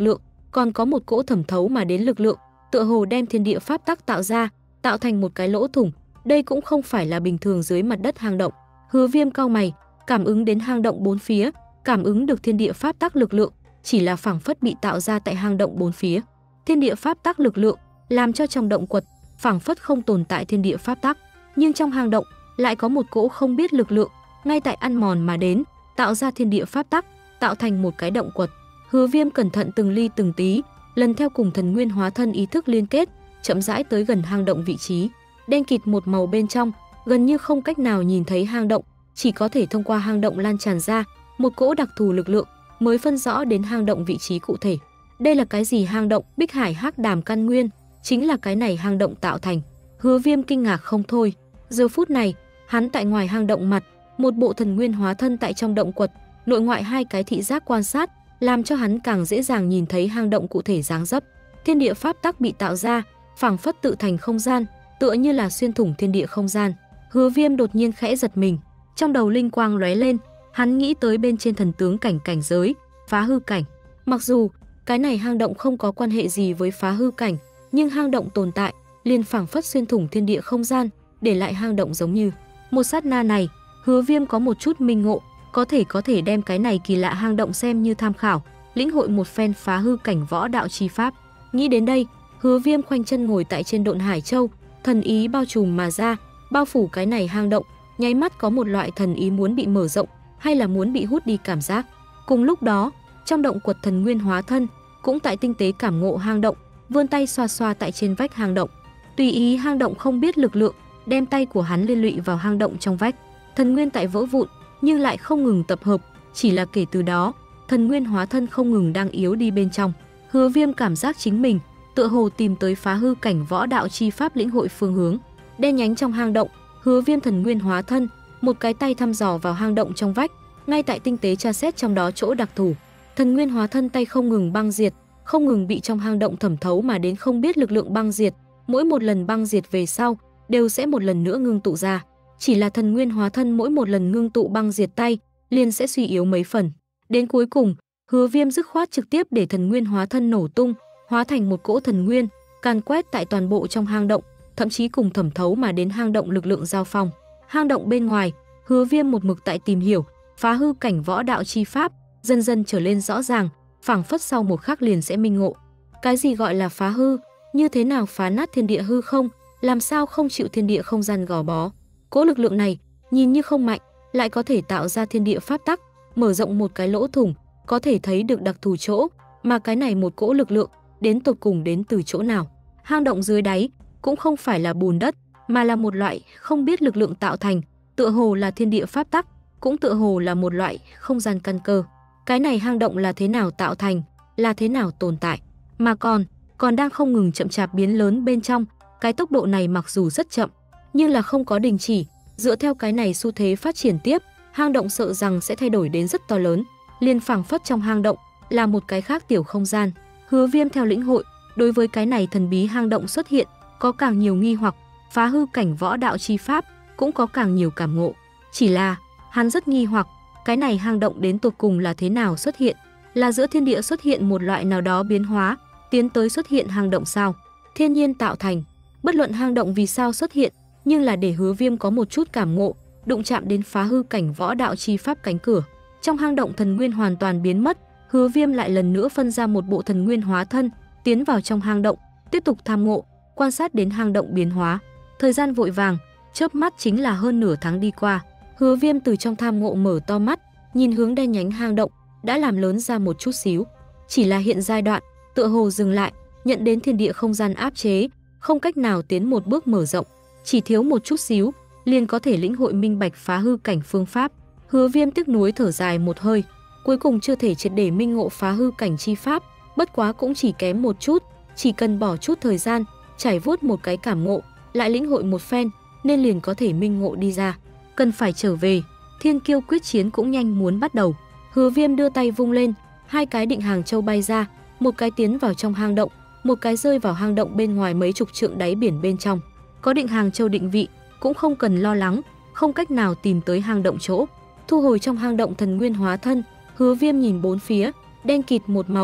còn có một cỗ thẩm thấu mà đến lực lượng, tựa hồ đem thiên địa pháp tắc tạo ra, tạo thành một cái lỗ thủng. Đây cũng không phải là bình thường dưới mặt đất hang động. Hứa Viêm cau mày, cảm ứng đến hang động bốn phía, cảm ứng được thiên địa pháp tắc lực lượng, chỉ là phảng phất bị tạo ra tại hang động bốn phía. Thiên địa pháp tắc lực lượng làm cho trong động quật phảng phất không tồn tại thiên địa pháp tắc, nhưng trong hang động lại có một cỗ không biết lực lượng, ngay tại ăn mòn mà đến, tạo ra thiên địa pháp tắc, tạo thành một cái động quật. Hứa Viêm cẩn thận từng ly từng tí, lần theo cùng thần nguyên hóa thân ý thức liên kết, chậm rãi tới gần hang động vị trí. Đen kịt một màu bên trong, gần như không cách nào nhìn thấy hang động, chỉ có thể thông qua hang động lan tràn ra một cỗ đặc thù lực lượng mới phân rõ đến hang động vị trí cụ thể. Đây là cái gì hang động? Bích Hải Hắc Đàm căn nguyên, chính là cái này hang động tạo thành. Hứa Viêm kinh ngạc không thôi. Giờ phút này, hắn tại ngoài hang động mặt, một bộ thần nguyên hóa thân tại trong động quật, nội ngoại hai cái thị giác quan sát, làm cho hắn càng dễ dàng nhìn thấy hang động cụ thể dáng dấp. Thiên địa pháp tắc bị tạo ra, phảng phất tự thành không gian, tựa như là xuyên thủng thiên địa không gian. Hứa Viêm đột nhiên khẽ giật mình, trong đầu linh quang lóe lên, hắn nghĩ tới bên trên thần tướng cảnh cảnh giới, phá hư cảnh. Mặc dù cái này hang động không có quan hệ gì với phá hư cảnh, nhưng hang động tồn tại liền phảng phất xuyên thủng thiên địa không gian, để lại hang động giống như. Một sát na này, Hứa Viêm có một chút minh ngộ, có thể có thể đem cái này kỳ lạ hang động xem như tham khảo, lĩnh hội một phen phá hư cảnh võ đạo chi pháp. Nghĩ đến đây, Hứa Viêm khoanh chân ngồi tại trên Độn Hải Châu, thần ý bao trùm mà ra, bao phủ cái này hang động, nháy mắt có một loại thần ý muốn bị mở rộng hay là muốn bị hút đi cảm giác. Cùng lúc đó, trong động quật thần nguyên hóa thân cũng tại tinh tế cảm ngộ hang động, vươn tay xoa xoa tại trên vách hang động. Tùy ý hang động không biết lực lượng, đem tay của hắn liên lụy vào hang động trong vách. Thần nguyên tại vỡ vụn, nhưng lại không ngừng tập hợp, chỉ là kể từ đó, thần nguyên hóa thân không ngừng đang yếu đi bên trong. Hứa Viêm cảm giác chính mình tựa hồ tìm tới phá hư cảnh võ đạo chi pháp lĩnh hội phương hướng. Đen nhánh trong hang động, Hứa Viêm thần nguyên hóa thân, một cái tay thăm dò vào hang động trong vách, ngay tại tinh tế tra xét trong đó chỗ đặc thù. Thần nguyên hóa thân tay không ngừng băng diệt, không ngừng bị trong hang động thẩm thấu mà đến không biết lực lượng băng diệt, mỗi một lần băng diệt về sau đều sẽ một lần nữa ngưng tụ ra. Chỉ là thần nguyên hóa thân mỗi một lần ngưng tụ băng diệt tay, liền sẽ suy yếu mấy phần. Đến cuối cùng, Hứa Viêm dứt khoát trực tiếp để thần nguyên hóa thân nổ tung, hóa thành một cỗ thần nguyên, càn quét tại toàn bộ trong hang động, thậm chí cùng thẩm thấu mà đến hang động lực lượng giao phong. Hang động bên ngoài, Hứa Viêm một mực tại tìm hiểu phá hư cảnh võ đạo chi pháp, dần dần trở lên rõ ràng, phảng phất sau một khắc liền sẽ minh ngộ. Cái gì gọi là phá hư, như thế nào phá nát thiên địa hư không, làm sao không chịu thiên địa không gian gò bó. Cỗ lực lượng này nhìn như không mạnh, lại có thể tạo ra thiên địa pháp tắc, mở rộng một cái lỗ thủng, có thể thấy được đặc thù chỗ, mà cái này một cỗ lực lượng đến tột cùng đến từ chỗ nào. Hang động dưới đáy cũng không phải là bùn đất, mà là một loại không biết lực lượng tạo thành, tựa hồ là thiên địa pháp tắc, cũng tựa hồ là một loại không gian căn cơ. Cái này hang động là thế nào tạo thành, là thế nào tồn tại, mà còn còn đang không ngừng chậm chạp biến lớn bên trong. Cái tốc độ này mặc dù rất chậm, nhưng là không có đình chỉ. Dựa theo cái này xu thế phát triển tiếp, hang động sợ rằng sẽ thay đổi đến rất to lớn, liền phảng phất trong hang động là một cái khác tiểu không gian. Hứa Viêm theo lĩnh hội, đối với cái này thần bí hang động xuất hiện có càng nhiều nghi hoặc, phá hư cảnh võ đạo chi pháp cũng có càng nhiều cảm ngộ. Chỉ là hắn rất nghi hoặc, cái này hang động đến tột cùng là thế nào xuất hiện, là giữa thiên địa xuất hiện một loại nào đó biến hóa, tiến tới xuất hiện hang động sao? Thiên nhiên tạo thành, bất luận hang động vì sao xuất hiện, nhưng là để Hứa Viêm có một chút cảm ngộ, đụng chạm đến phá hư cảnh võ đạo chi pháp cánh cửa. Trong hang động thần nguyên hoàn toàn biến mất, Hứa Viêm lại lần nữa phân ra một bộ thần nguyên hóa thân, tiến vào trong hang động, tiếp tục tham ngộ, quan sát đến hang động biến hóa. Thời gian vội vàng, chớp mắt chính là hơn nửa tháng đi qua. Hứa Viêm từ trong tham ngộ mở to mắt, nhìn hướng đen nhánh hang động, đã làm lớn ra một chút xíu. Chỉ là hiện giai đoạn, tựa hồ dừng lại, nhận đến thiên địa không gian áp chế, không cách nào tiến một bước mở rộng, chỉ thiếu một chút xíu, liền có thể lĩnh hội minh bạch phá hư cảnh phương pháp. Hứa Viêm tiếc nuối thở dài một hơi, cuối cùng chưa thể triệt để minh ngộ phá hư cảnh chi pháp, bất quá cũng chỉ kém một chút, chỉ cần bỏ chút thời gian, trải vuốt một cái cảm ngộ, lại lĩnh hội một phen, nên liền có thể minh ngộ đi ra. Cần phải trở về, thiên kiêu quyết chiến cũng nhanh muốn bắt đầu. Hứa Viêm đưa tay vung lên, hai cái định hàng châu bay ra, một cái tiến vào trong hang động, một cái rơi vào hang động bên ngoài mấy chục trượng đáy biển bên trong. Có định hàng châu định vị, cũng không cần lo lắng, không cách nào tìm tới hang động chỗ. Thu hồi trong hang động thần nguyên hóa thân, Hứa Viêm nhìn bốn phía, đen kịt một màu,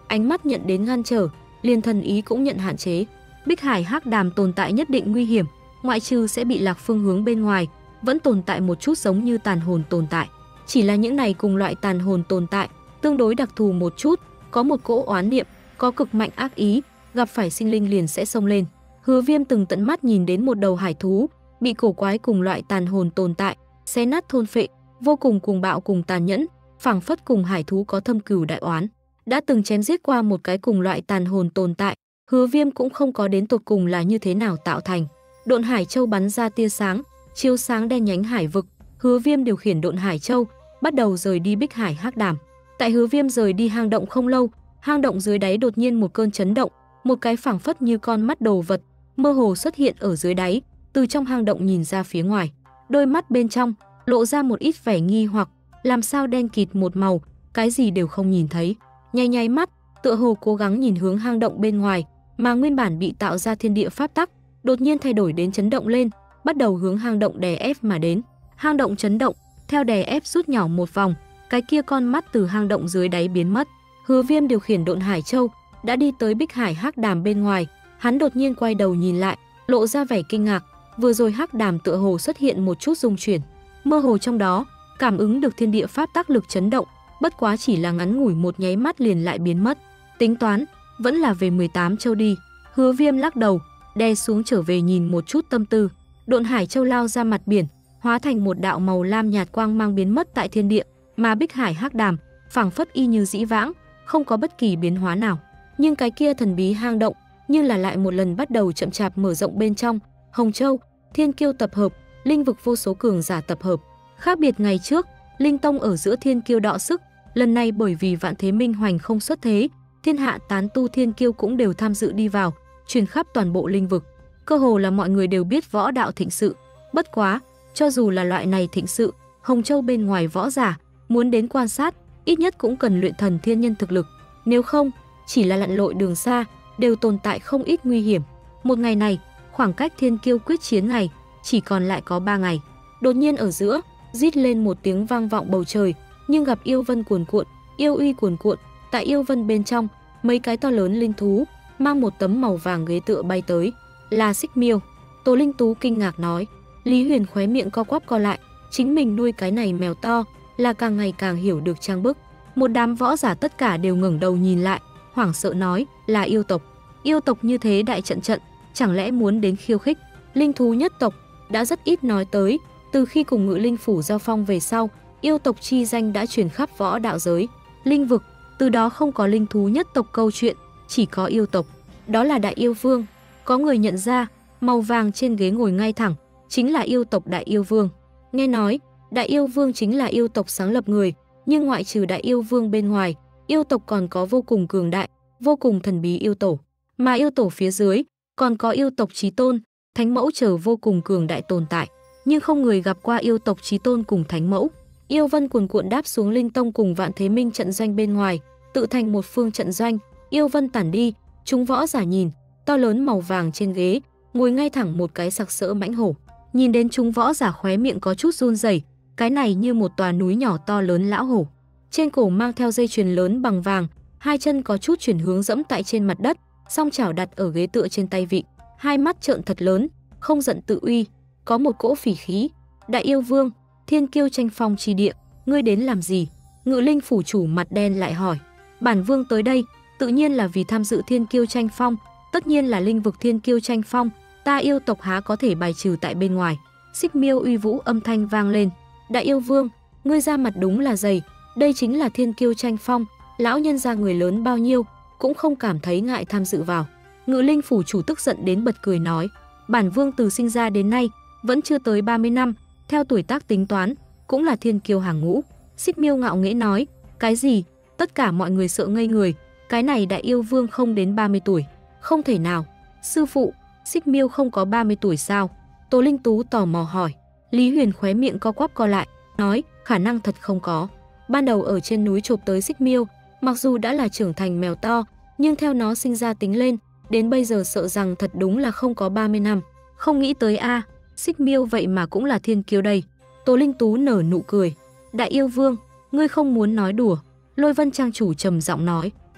ánh mắt nhận đến ngăn trở, liền thần ý cũng nhận hạn chế. Bích Hải Hắc Đàm tồn tại nhất định nguy hiểm, ngoại trừ sẽ bị lạc phương hướng bên ngoài, vẫn tồn tại một chút giống như tàn hồn tồn tại. Chỉ là những này cùng loại tàn hồn tồn tại, tương đối đặc thù một chút, có một cỗ oán niệm, có cực mạnh ác ý, gặp phải sinh linh liền sẽ xông lên. Hứa Viêm từng tận mắt nhìn đến một đầu hải thú bị cổ quái cùng loại tàn hồn tồn tại xé nát thôn phệ, vô cùng cuồng bạo cùng tàn nhẫn, phảng phất cùng hải thú có thâm cừu đại oán. Đã từng chém giết qua một cái cùng loại tàn hồn tồn tại, Hứa Viêm cũng không có đến tột cùng là như thế nào tạo thành. Độn Hải Châu bắn ra tia sáng, chiếu sáng đen nhánh hải vực. Hứa Viêm điều khiển Độn Hải Châu, bắt đầu rời đi Bích Hải Hắc Đàm. Tại Hứa Viêm rời đi hang động không lâu, hang động dưới đáy đột nhiên một cơn chấn động, một cái phảng phất như con mắt đồ vật mơ hồ xuất hiện ở dưới đáy, từ trong hang động nhìn ra phía ngoài. Đôi mắt bên trong lộ ra một ít vẻ nghi hoặc, làm sao đen kịt một màu, cái gì đều không nhìn thấy. Nháy nháy mắt, tựa hồ cố gắng nhìn hướng hang động bên ngoài, mà nguyên bản bị tạo ra thiên địa pháp tắc đột nhiên thay đổi đến chấn động lên, bắt đầu hướng hang động đè ép mà đến. Hang động chấn động, theo đè ép rút nhỏ một vòng, cái kia con mắt từ hang động dưới đáy biến mất. Hứa Viêm điều khiển Độn Hải Châu đã đi tới Bích Hải Hắc Đàm bên ngoài, hắn đột nhiên quay đầu nhìn lại, lộ ra vẻ kinh ngạc. Vừa rồi Hắc Đàm tựa hồ xuất hiện một chút rung chuyển, mơ hồ trong đó cảm ứng được thiên địa pháp tác lực chấn động, bất quá chỉ là ngắn ngủi một nháy mắt liền lại biến mất. Tính toán, vẫn là về mười tám châu đi. Hứa Viêm lắc đầu, đè xuống trở về nhìn một chút tâm tư. Độn Hải Châu lao ra mặt biển, hóa thành một đạo màu lam nhạt quang mang biến mất tại thiên địa, mà Bích Hải Hắc Đàm phảng phất y như dĩ vãng, không có bất kỳ biến hóa nào. Nhưng cái kia thần bí hang động như là lại một lần bắt đầu chậm chạp mở rộng bên trong. Hồng Châu, Thiên Kiêu tập hợp, linh vực vô số cường giả tập hợp. Khác biệt ngày trước, Linh Tông ở giữa Thiên Kiêu đọ sức, lần này bởi vì Vạn Thế Minh Hoành không xuất thế, thiên hạ tán tu Thiên Kiêu cũng đều tham dự đi vào, truyền khắp toàn bộ linh vực. Cơ hồ là mọi người đều biết võ đạo thịnh sự. Bất quá, cho dù là loại này thịnh sự, Hồng Châu bên ngoài võ giả muốn đến quan sát, ít nhất cũng cần luyện thần thiên nhân thực lực. Nếu không, chỉ là lặn lội đường xa, đều tồn tại không ít nguy hiểm. Một ngày này, khoảng cách Thiên Kiêu quyết chiến ngày chỉ còn lại có ba ngày. Đột nhiên ở giữa, rít lên một tiếng vang vọng bầu trời, nhưng gặp yêu vân cuồn cuộn, yêu uy cuồn cuộn. Tại yêu vân bên trong, mấy cái to lớn linh thú mang một tấm màu vàng ghế tựa bay tới, là Xích Miêu. Tố Linh Tú kinh ngạc nói. Lý Huyền khóe miệng co quắp co lại, chính mình nuôi cái này mèo to là càng ngày càng hiểu được trang bức. Một đám võ giả tất cả đều ngẩng đầu nhìn lại, hoảng sợ nói, là yêu tộc. Yêu tộc như thế đại trận trận, chẳng lẽ muốn đến khiêu khích? Linh thú nhất tộc đã rất ít nói tới, từ khi cùng Ngự Linh phủ giao phong về sau, yêu tộc chi danh đã truyền khắp võ đạo giới, linh vực, từ đó không có linh thú nhất tộc câu chuyện, chỉ có yêu tộc. Đó là Đại Yêu Vương. Có người nhận ra, màu vàng trên ghế ngồi ngay thẳng, chính là yêu tộc Đại Yêu Vương. Nghe nói, Đại Yêu Vương chính là yêu tộc sáng lập người, nhưng ngoại trừ Đại Yêu Vương bên ngoài, yêu tộc còn có vô cùng cường đại, vô cùng thần bí yêu tổ. Mà yêu tổ phía dưới, còn có yêu tộc Chí Tôn, Thánh Mẫu chờ vô cùng cường đại tồn tại. Nhưng không người gặp qua yêu tộc Chí Tôn cùng Thánh Mẫu. Yêu vân cuồn cuộn đáp xuống Linh Tông cùng Vạn Thế Minh trận doanh bên ngoài, tự thành một phương trận doanh. Yêu vân tản đi, chúng võ giả nhìn, to lớn màu vàng trên ghế, ngồi ngay thẳng một cái sặc sỡ mãnh hổ. Nhìn đến chúng võ giả khóe miệng có chút run rẩy, cái này như một tòa núi nhỏ to lớn lão hổ. Trên cổ mang theo dây chuyền lớn bằng vàng, hai chân có chút chuyển hướng dẫm tại trên mặt đất, song chảo đặt ở ghế tựa trên tay vịn, hai mắt trợn thật lớn, không giận tự uy, có một cỗ phỉ khí. Đại Yêu Vương, Thiên Kiêu tranh phong chi địa, ngươi đến làm gì? Ngự Linh phủ chủ mặt đen lại hỏi. Bản vương tới đây, tự nhiên là vì tham dự Thiên Kiêu tranh phong, tất nhiên là linh vực Thiên Kiêu tranh phong, ta yêu tộc há có thể bài trừ tại bên ngoài. Xích Miêu uy vũ âm thanh vang lên. Đại Yêu Vương, ngươi ra mặt đúng là dày, đây chính là Thiên Kiêu tranh phong, lão nhân gia người lớn bao nhiêu cũng không cảm thấy ngại tham dự vào. Ngự Linh phủ chủ tức giận đến bật cười nói, bản vương từ sinh ra đến nay vẫn chưa tới ba mươi năm, theo tuổi tác tính toán cũng là thiên kiêu hàng ngũ. Xích Miêu ngạo nghễ nói, cái gì? Tất cả mọi người sợ ngây người, cái này Đại Yêu Vương không đến ba mươi tuổi, không thể nào. Sư phụ, Xích Miêu không có ba mươi tuổi sao? Tố Linh Tú tò mò hỏi. Lý Huyền khóe miệng co quắp co lại, nói, khả năng thật không có. Ban đầu ở trên núi chộp tới Xích Miêu, mặc dù đã là trưởng thành mèo to, nhưng theo nó sinh ra tính lên, đến bây giờ sợ rằng thật đúng là không có ba mươi năm. Không nghĩ tới a, à, Xích Miêu vậy mà cũng là thiên kiêu đây. Tố Linh Tú nở nụ cười. Đại Yêu Vương, ngươi không muốn nói đùa. Lôi Vân trang chủ trầm giọng nói.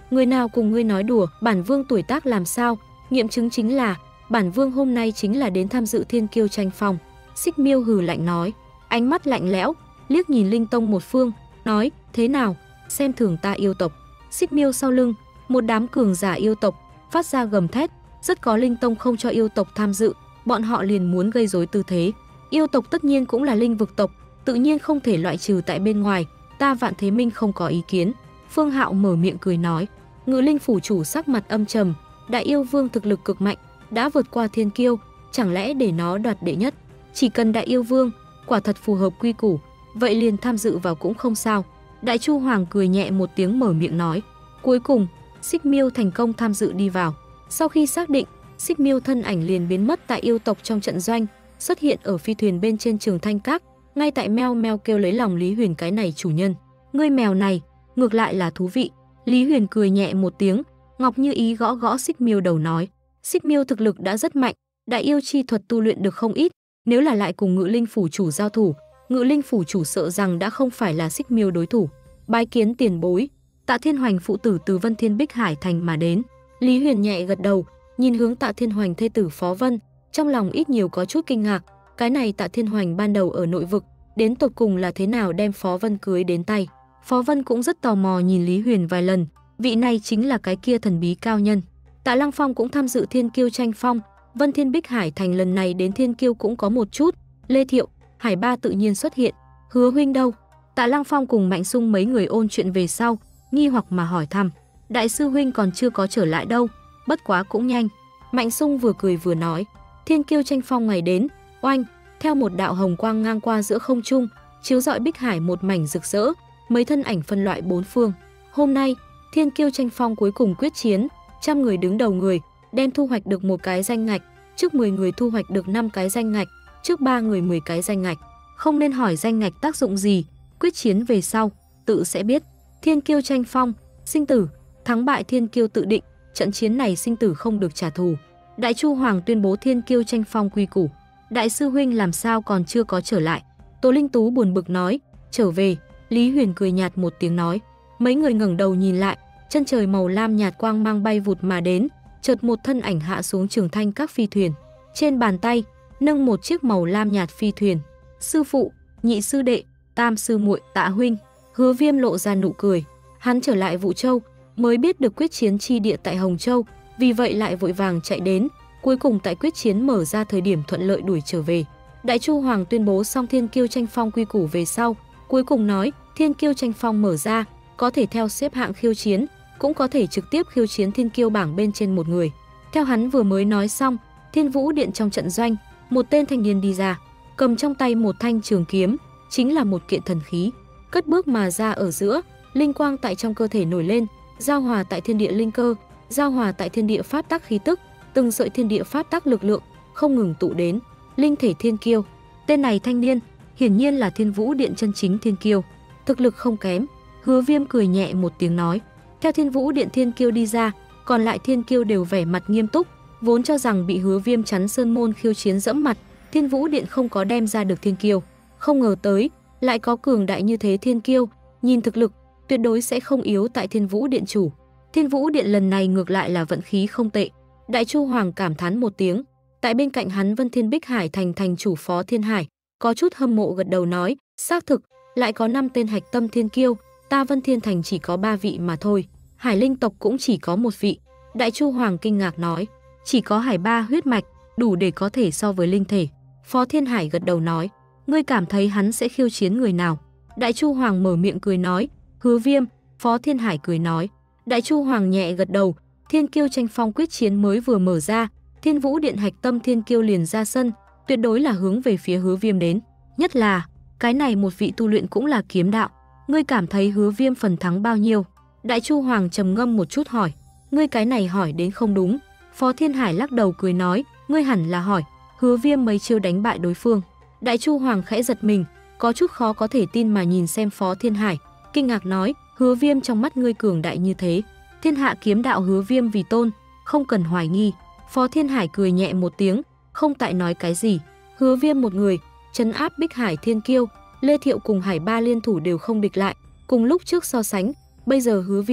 Người nào cùng ngươi nói đùa, bản vương tuổi tác làm sao? Nghiệm chứng chính là, bản vương hôm nay chính là đến tham dự thiên kiêu tranh phong. Xích Miêu hừ lạnh nói, ánh mắt lạnh lẽo, liếc nhìn Linh Tông một phương, nói, thế nào, xem thường ta yêu tộc. Xích Miêu sau lưng, một đám cường giả yêu tộc, phát ra gầm thét, rất có Linh Tông không cho yêu tộc tham dự, bọn họ liền muốn gây rối tư thế. Yêu tộc tất nhiên cũng là linh vực tộc, tự nhiên không thể loại trừ tại bên ngoài, ta Vạn Thế Minh không có ý kiến. Phương Hạo mở miệng cười nói, Ngự Linh phủ chủ sắc mặt âm trầm, Đại Yêu Vương thực lực cực mạnh, đã vượt qua thiên kiêu, chẳng lẽ để nó đoạt đệ nhất? Chỉ cần Đại Yêu Vương quả thật phù hợp quy củ, vậy liền tham dự vào cũng không sao. Đại Chu Hoàng cười nhẹ một tiếng mở miệng nói. Cuối cùng, Xích Miêu thành công tham dự đi vào. Sau khi xác định, Xích Miêu thân ảnh liền biến mất tại yêu tộc trong trận doanh, xuất hiện ở phi thuyền bên trên Trường Thanh Các, ngay tại meo meo kêu lấy lòng Lý Huyền cái này chủ nhân. Ngươi mèo này, ngược lại là thú vị. Lý Huyền cười nhẹ một tiếng, Ngọc Như Ý gõ gõ Xích Miêu đầu nói. Xích Miêu thực lực đã rất mạnh, đại yêu chi thuật tu luyện được không ít, nếu là lại cùng Ngự Linh phủ chủ giao thủ, Ngự Linh phủ chủ sợ rằng đã không phải là Xích Miêu đối thủ. Bái kiến tiền bối. Tạ Thiên Hoành phụ tử từ Vân Thiên Bích Hải thành mà đến. Lý Huyền nhẹ gật đầu, nhìn hướng Tạ Thiên Hoành thê tử Phó Vân, trong lòng ít nhiều có chút kinh ngạc, cái này Tạ Thiên Hoành ban đầu ở nội vực, đến tột cùng là thế nào đem Phó Vân cưới đến tay. Phó Vân cũng rất tò mò nhìn Lý Huyền vài lần, vị này chính là cái kia thần bí cao nhân. Tạ Lăng Phong cũng tham dự thiên kiêu tranh phong, Vân Thiên Bích Hải thành lần này đến thiên kiêu cũng có một chút. Lê Thiệu, Hải Ba tự nhiên xuất hiện. Hứa huynh đâu? Tạ Lăng Phong cùng Mạnh Sung mấy người ôn chuyện về sau, nghi hoặc mà hỏi thăm. Đại sư huynh còn chưa có trở lại đâu, bất quá cũng nhanh. Mạnh Sung vừa cười vừa nói. Thiên kiêu tranh phong ngày đến, oanh, theo một đạo hồng quang ngang qua giữa không trung, chiếu rọi Bích Hải một mảnh rực rỡ, mấy thân ảnh phân loại bốn phương. Hôm nay, thiên kiêu tranh phong cuối cùng quyết chiến, trăm người đứng đầu người, đem thu hoạch được một cái danh ngạch, trước mười người thu hoạch được năm cái danh ngạch, trước ba người mười cái danh ngạch. Không nên hỏi danh ngạch tác dụng gì, quyết chiến về sau, tự sẽ biết. Thiên kiêu tranh phong, sinh tử, thắng bại thiên kiêu tự định, trận chiến này sinh tử không được trả thù. Đại Chu Hoàng tuyên bố thiên kiêu tranh phong quy củ. Đại sư huynh làm sao còn chưa có trở lại? Tố Linh Tú buồn bực nói. Trở về. Lý Huyền cười nhạt một tiếng nói. Mấy người ngẩng đầu nhìn lại, chân trời màu lam nhạt quang mang bay vụt mà đến, chợt một thân ảnh hạ xuống Trường Thanh Các phi thuyền. Trên bàn tay nâng một chiếc màu lam nhạt phi thuyền. Sư phụ, nhị sư đệ, tam sư muội, Tạ huynh. Hứa Viêm lộ ra nụ cười. Hắn trở lại Vũ Châu, mới biết được quyết chiến chi địa tại Hồng Châu, vì vậy lại vội vàng chạy đến, cuối cùng tại quyết chiến mở ra thời điểm thuận lợi đuổi trở về. Đại Chu Hoàng tuyên bố xong thiên kiêu tranh phong quy củ về sau, cuối cùng nói, thiên kiêu tranh phong mở ra, có thể theo xếp hạng khiêu chiến, cũng có thể trực tiếp khiêu chiến thiên kiêu bảng bên trên một người. Theo hắn vừa mới nói xong, Thiên Vũ Điện trong trận doanh, một tên thanh niên đi ra, cầm trong tay một thanh trường kiếm, chính là một kiện thần khí, cất bước mà ra ở giữa, linh quang tại trong cơ thể nổi lên, giao hòa tại thiên địa linh cơ, giao hòa tại thiên địa pháp tắc khí tức, từng sợi thiên địa pháp tắc lực lượng không ngừng tụ đến. Linh thể thiên kiêu, tên này thanh niên hiển nhiên là Thiên Vũ Điện chân chính thiên kiêu, thực lực không kém. Hứa Viêm cười nhẹ một tiếng nói. Theo Thiên Vũ Điện thiên kiêu đi ra, còn lại thiên kiêu đều vẻ mặt nghiêm túc, vốn cho rằng bị Hứa Viêm chắn sơn môn khiêu chiến dẫm mặt, Thiên Vũ Điện không có đem ra được thiên kiêu, không ngờ tới lại có cường đại như thế thiên kiêu, nhìn thực lực tuyệt đối sẽ không yếu tại Thiên Vũ Điện chủ. Thiên Vũ Điện lần này ngược lại là vận khí không tệ. Đại Chu Hoàng cảm thán một tiếng, tại bên cạnh hắn Vân Thiên Bích Hải thành thành chủ Phó Thiên Hải có chút hâm mộ gật đầu nói, xác thực, lại có năm tên hạch tâm thiên kiêu, ta Vân Thiên thành chỉ có ba vị mà thôi, Hải Linh tộc cũng chỉ có một vị. Đại Chu Hoàng kinh ngạc nói, chỉ có Hải Ba huyết mạch, đủ để có thể so với linh thể. Phó Thiên Hải gật đầu nói, ngươi cảm thấy hắn sẽ khiêu chiến người nào? Đại Chu Hoàng mở miệng cười nói, Hứa Viêm. Phó Thiên Hải cười nói. Đại Chu Hoàng nhẹ gật đầu. Thiên kiêu tranh phong quyết chiến mới vừa mở ra, Thiên Vũ Điện hạch tâm thiên kiêu liền ra sân, tuyệt đối là hướng về phía Hứa Viêm đến. Nhất là cái này một vị tu luyện cũng là kiếm đạo, ngươi cảm thấy Hứa Viêm phần thắng bao nhiêu? Đại Chu Hoàng trầm ngâm một chút hỏi. Ngươi cái này hỏi đến không đúng. Phó Thiên Hải lắc đầu cười nói, ngươi hẳn là hỏi Hứa Viêm mấy chiêu đánh bại đối phương. Đại Chu Hoàng khẽ giật mình, có chút khó có thể tin mà nhìn xem Phó Thiên Hải, kinh ngạc nói, Hứa Viêm trong mắt ngươi cường đại như thế, thiên hạ kiếm đạo Hứa Viêm vì tôn, không cần hoài nghi. Phó Thiên Hải cười nhẹ một tiếng, không tại nói cái gì. Hứa Viêm một người trấn áp Bích Hải thiên kiêu, Lê Thiệu cùng Hải Ba liên thủ đều không địch lại, cùng lúc trước so sánh, bây giờ Hứa Viêm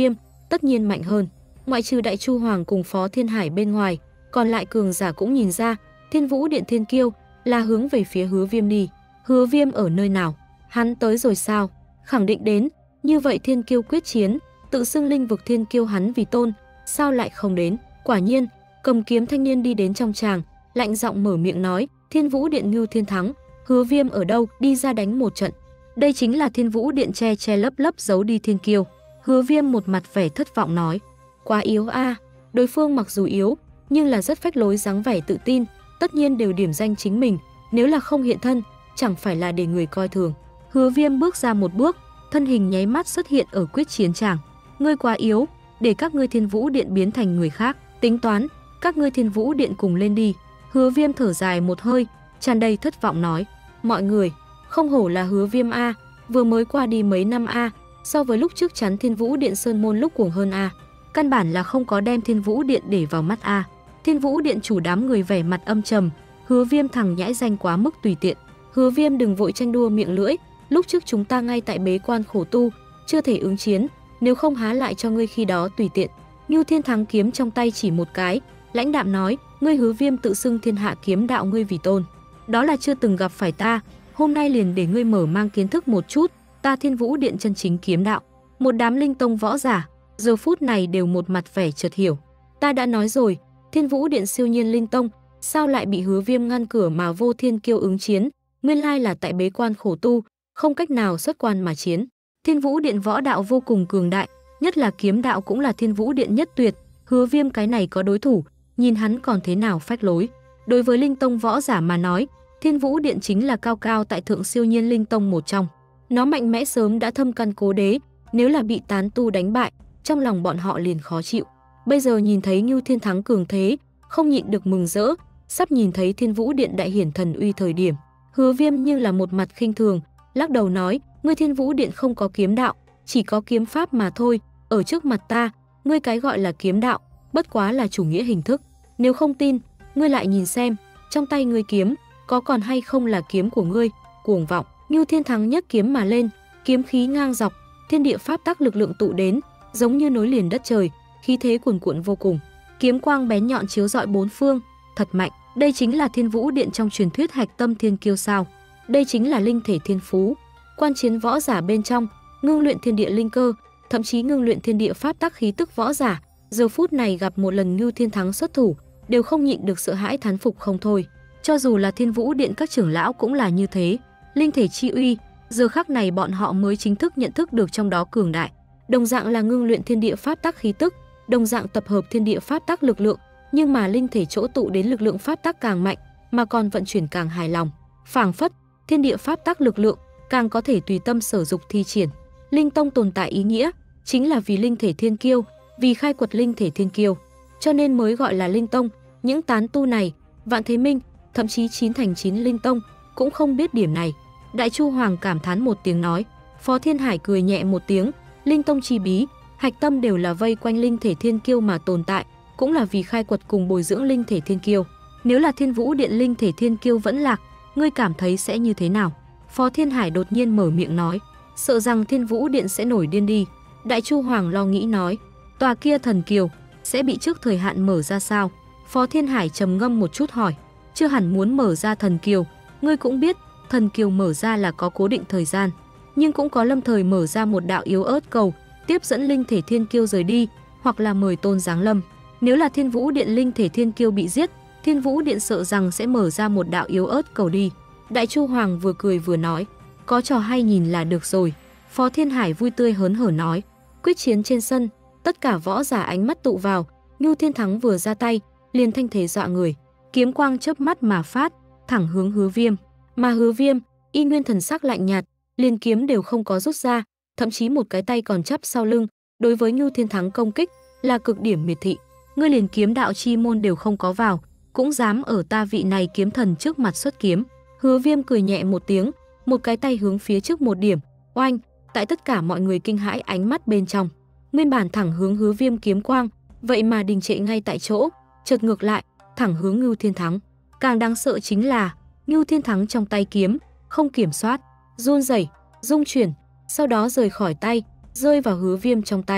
tất nhiên mạnh hơn. Ngoại trừ Đại Chu Hoàng cùng Phó Thiên Hải bên ngoài, còn lại cường giả cũng nhìn ra, Thiên Vũ Điện Thiên Kiêu là hướng về phía Hứa Viêm đi. Hứa Viêm ở nơi nào? Hắn tới rồi sao? Khẳng định đến, như vậy Thiên Kiêu quyết chiến, tự xưng linh vực Thiên Kiêu hắn vì tôn, sao lại không đến? Quả nhiên, cầm kiếm thanh niên đi đến trong tràng, lạnh giọng mở miệng nói, Thiên Vũ Điện Ngưu Thiên thắng, Hứa Viêm ở đâu, đi ra đánh một trận. Đây chính là Thiên Vũ Điện che che lấp lấp giấu đi Thiên Kiêu. Hứa Viêm một mặt vẻ thất vọng nói, quá yếu a. À. Đối phương mặc dù yếu, nhưng là rất phách lối dáng vẻ tự tin, tất nhiên đều điểm danh chính mình, nếu là không hiện thân, chẳng phải là để người coi thường. Hứa Viêm bước ra một bước, thân hình nháy mắt xuất hiện ở quyết chiến tràng. Ngươi quá yếu, để các ngươi Thiên Vũ Điện biến thành người khác, tính toán, các ngươi Thiên Vũ Điện cùng lên đi. Hứa Viêm thở dài một hơi, tràn đầy thất vọng nói, mọi người, không hổ là Hứa Viêm a, vừa mới qua đi mấy năm a, so với lúc trước chắn Thiên Vũ Điện sơn môn lúc cuồng hơn a, căn bản là không có đem Thiên Vũ Điện để vào mắt a. Thiên Vũ Điện chủ đám người vẻ mặt âm trầm, Hứa Viêm thằng nhãi danh quá mức tùy tiện. Hứa Viêm đừng vội tranh đua miệng lưỡi, lúc trước chúng ta ngay tại bế quan khổ tu, chưa thể ứng chiến, nếu không há lại cho ngươi khi đó tùy tiện. Ngưu Thiên thắng kiếm trong tay chỉ một cái, lãnh đạm nói, ngươi Hứa Viêm tự xưng thiên hạ kiếm đạo ngươi vì tôn, đó là chưa từng gặp phải ta, hôm nay liền để ngươi mở mang kiến thức một chút, ta Thiên Vũ Điện chân chính kiếm đạo. Một đám linh tông võ giả, giờ phút này đều một mặt vẻ chợt hiểu. Ta đã nói rồi, Thiên Vũ Điện siêu nhiên linh tông, sao lại bị Hứa Viêm ngăn cửa mà vô thiên kiêu ứng chiến, nguyên lai là tại bế quan khổ tu, không cách nào xuất quan mà chiến. Thiên Vũ Điện võ đạo vô cùng cường đại, nhất là kiếm đạo cũng là Thiên Vũ Điện nhất tuyệt, Hứa Viêm cái này có đối thủ, nhìn hắn còn thế nào phách lối. Đối với linh tông võ giả mà nói, Thiên Vũ Điện chính là cao cao tại thượng siêu nhiên linh tông một trong. Nó mạnh mẽ sớm đã thâm căn cố đế, nếu là bị tán tu đánh bại, trong lòng bọn họ liền khó chịu. Bây giờ nhìn thấy Ngưu Thiên thắng cường thế, không nhịn được mừng rỡ, sắp nhìn thấy Thiên Vũ Điện đại hiển thần uy thời điểm. Hứa Viêm nhưng là một mặt khinh thường, lắc đầu nói, ngươi Thiên Vũ Điện không có kiếm đạo, chỉ có kiếm pháp mà thôi, ở trước mặt ta, ngươi cái gọi là kiếm đạo, bất quá là chủ nghĩa hình thức. Nếu không tin, ngươi lại nhìn xem, trong tay ngươi kiếm, có còn hay không là kiếm của ngươi, cuồng vọng. Ngưu Thiên thắng nhấc kiếm mà lên, kiếm khí ngang dọc, thiên địa pháp tắc lực lượng tụ đến, giống như nối liền đất trời, khí thế cuồn cuộn vô cùng. Kiếm quang bén nhọn chiếu rọi bốn phương, thật mạnh. Đây chính là Thiên Vũ Điện trong truyền thuyết hạch tâm thiên kiêu sao? Đây chính là linh thể thiên phú. Quan chiến võ giả bên trong, ngưng luyện thiên địa linh cơ, thậm chí ngưng luyện thiên địa pháp tắc khí tức võ giả, giờ phút này gặp một lần Ngưu Thiên thắng xuất thủ, đều không nhịn được sợ hãi thán phục không thôi. Cho dù là Thiên Vũ Điện các trưởng lão cũng là như thế. Linh thể chi uy, giờ khắc này bọn họ mới chính thức nhận thức được trong đó cường đại. Đồng dạng là ngưng luyện thiên địa pháp tắc khí tức, đồng dạng tập hợp thiên địa pháp tắc lực lượng, nhưng mà linh thể chỗ tụ đến lực lượng pháp tắc càng mạnh, mà còn vận chuyển càng hài lòng. Phảng phất, thiên địa pháp tắc lực lượng càng có thể tùy tâm sở dục thi triển. Linh tông tồn tại ý nghĩa chính là vì linh thể thiên kiêu, vì khai quật linh thể thiên kiêu, cho nên mới gọi là linh tông. Những tán tu này, Vạn Thế Minh, thậm chí chín thành chín linh tông cũng không biết điểm này. Đại Chu Hoàng cảm thán một tiếng nói, Phó Thiên Hải cười nhẹ một tiếng, linh tông chi bí, hạch tâm đều là vây quanh linh thể thiên kiêu mà tồn tại, cũng là vì khai quật cùng bồi dưỡng linh thể thiên kiêu. Nếu là Thiên Vũ Điện linh thể thiên kiêu vẫn lạc, ngươi cảm thấy sẽ như thế nào? Phó Thiên Hải đột nhiên mở miệng nói, sợ rằng Thiên Vũ Điện sẽ nổi điên đi. Đại Chu Hoàng lo nghĩ nói, tòa kia thần kiều sẽ bị trước thời hạn mở ra sao? Phó Thiên Hải trầm ngâm một chút hỏi, chưa hẳn muốn mở ra thần kiều, ngươi cũng biết, thần kiều mở ra là có cố định thời gian, nhưng cũng có lâm thời mở ra một đạo yếu ớt cầu, tiếp dẫn linh thể thiên kiêu rời đi, hoặc là mời tôn giáng lâm. Nếu là Thiên Vũ Điện linh thể thiên kiêu bị giết, Thiên Vũ Điện sợ rằng sẽ mở ra một đạo yếu ớt cầu đi. Đại Chu Hoàng vừa cười vừa nói, có trò hay nhìn là được rồi. Phó Thiên Hải vui tươi hớn hở nói, quyết chiến trên sân, tất cả võ giả ánh mắt tụ vào, Ngưu Thiên thắng vừa ra tay, liền thanh thế dọa người, kiếm quang chớp mắt mà phát, thẳng hướng Hứa Viêm. Mà Hứa Viêm, y nguyên thần sắc lạnh nhạt, liền kiếm đều không có rút ra, thậm chí một cái tay còn chắp sau lưng, đối với Ngưu Thiên thắng công kích là cực điểm miệt thị. Ngươi liền kiếm đạo chi môn đều không có vào, cũng dám ở ta vị này kiếm thần trước mặt xuất kiếm. Hứa Viêm cười nhẹ một tiếng, một cái tay hướng phía trước một điểm, oanh, tại tất cả mọi người kinh hãi ánh mắt bên trong, nguyên bản thẳng hướng Hứa Viêm kiếm quang, vậy mà đình trệ ngay tại chỗ, chợt ngược lại, thẳng hướng Ngưu Thiên thắng. Càng đáng sợ chính là, Ngưu Thiên thắng trong tay kiếm không kiểm soát, run rẩy, rung chuyển, sau đó rời khỏi tay, rơi vào Hứa Viêm trong tay.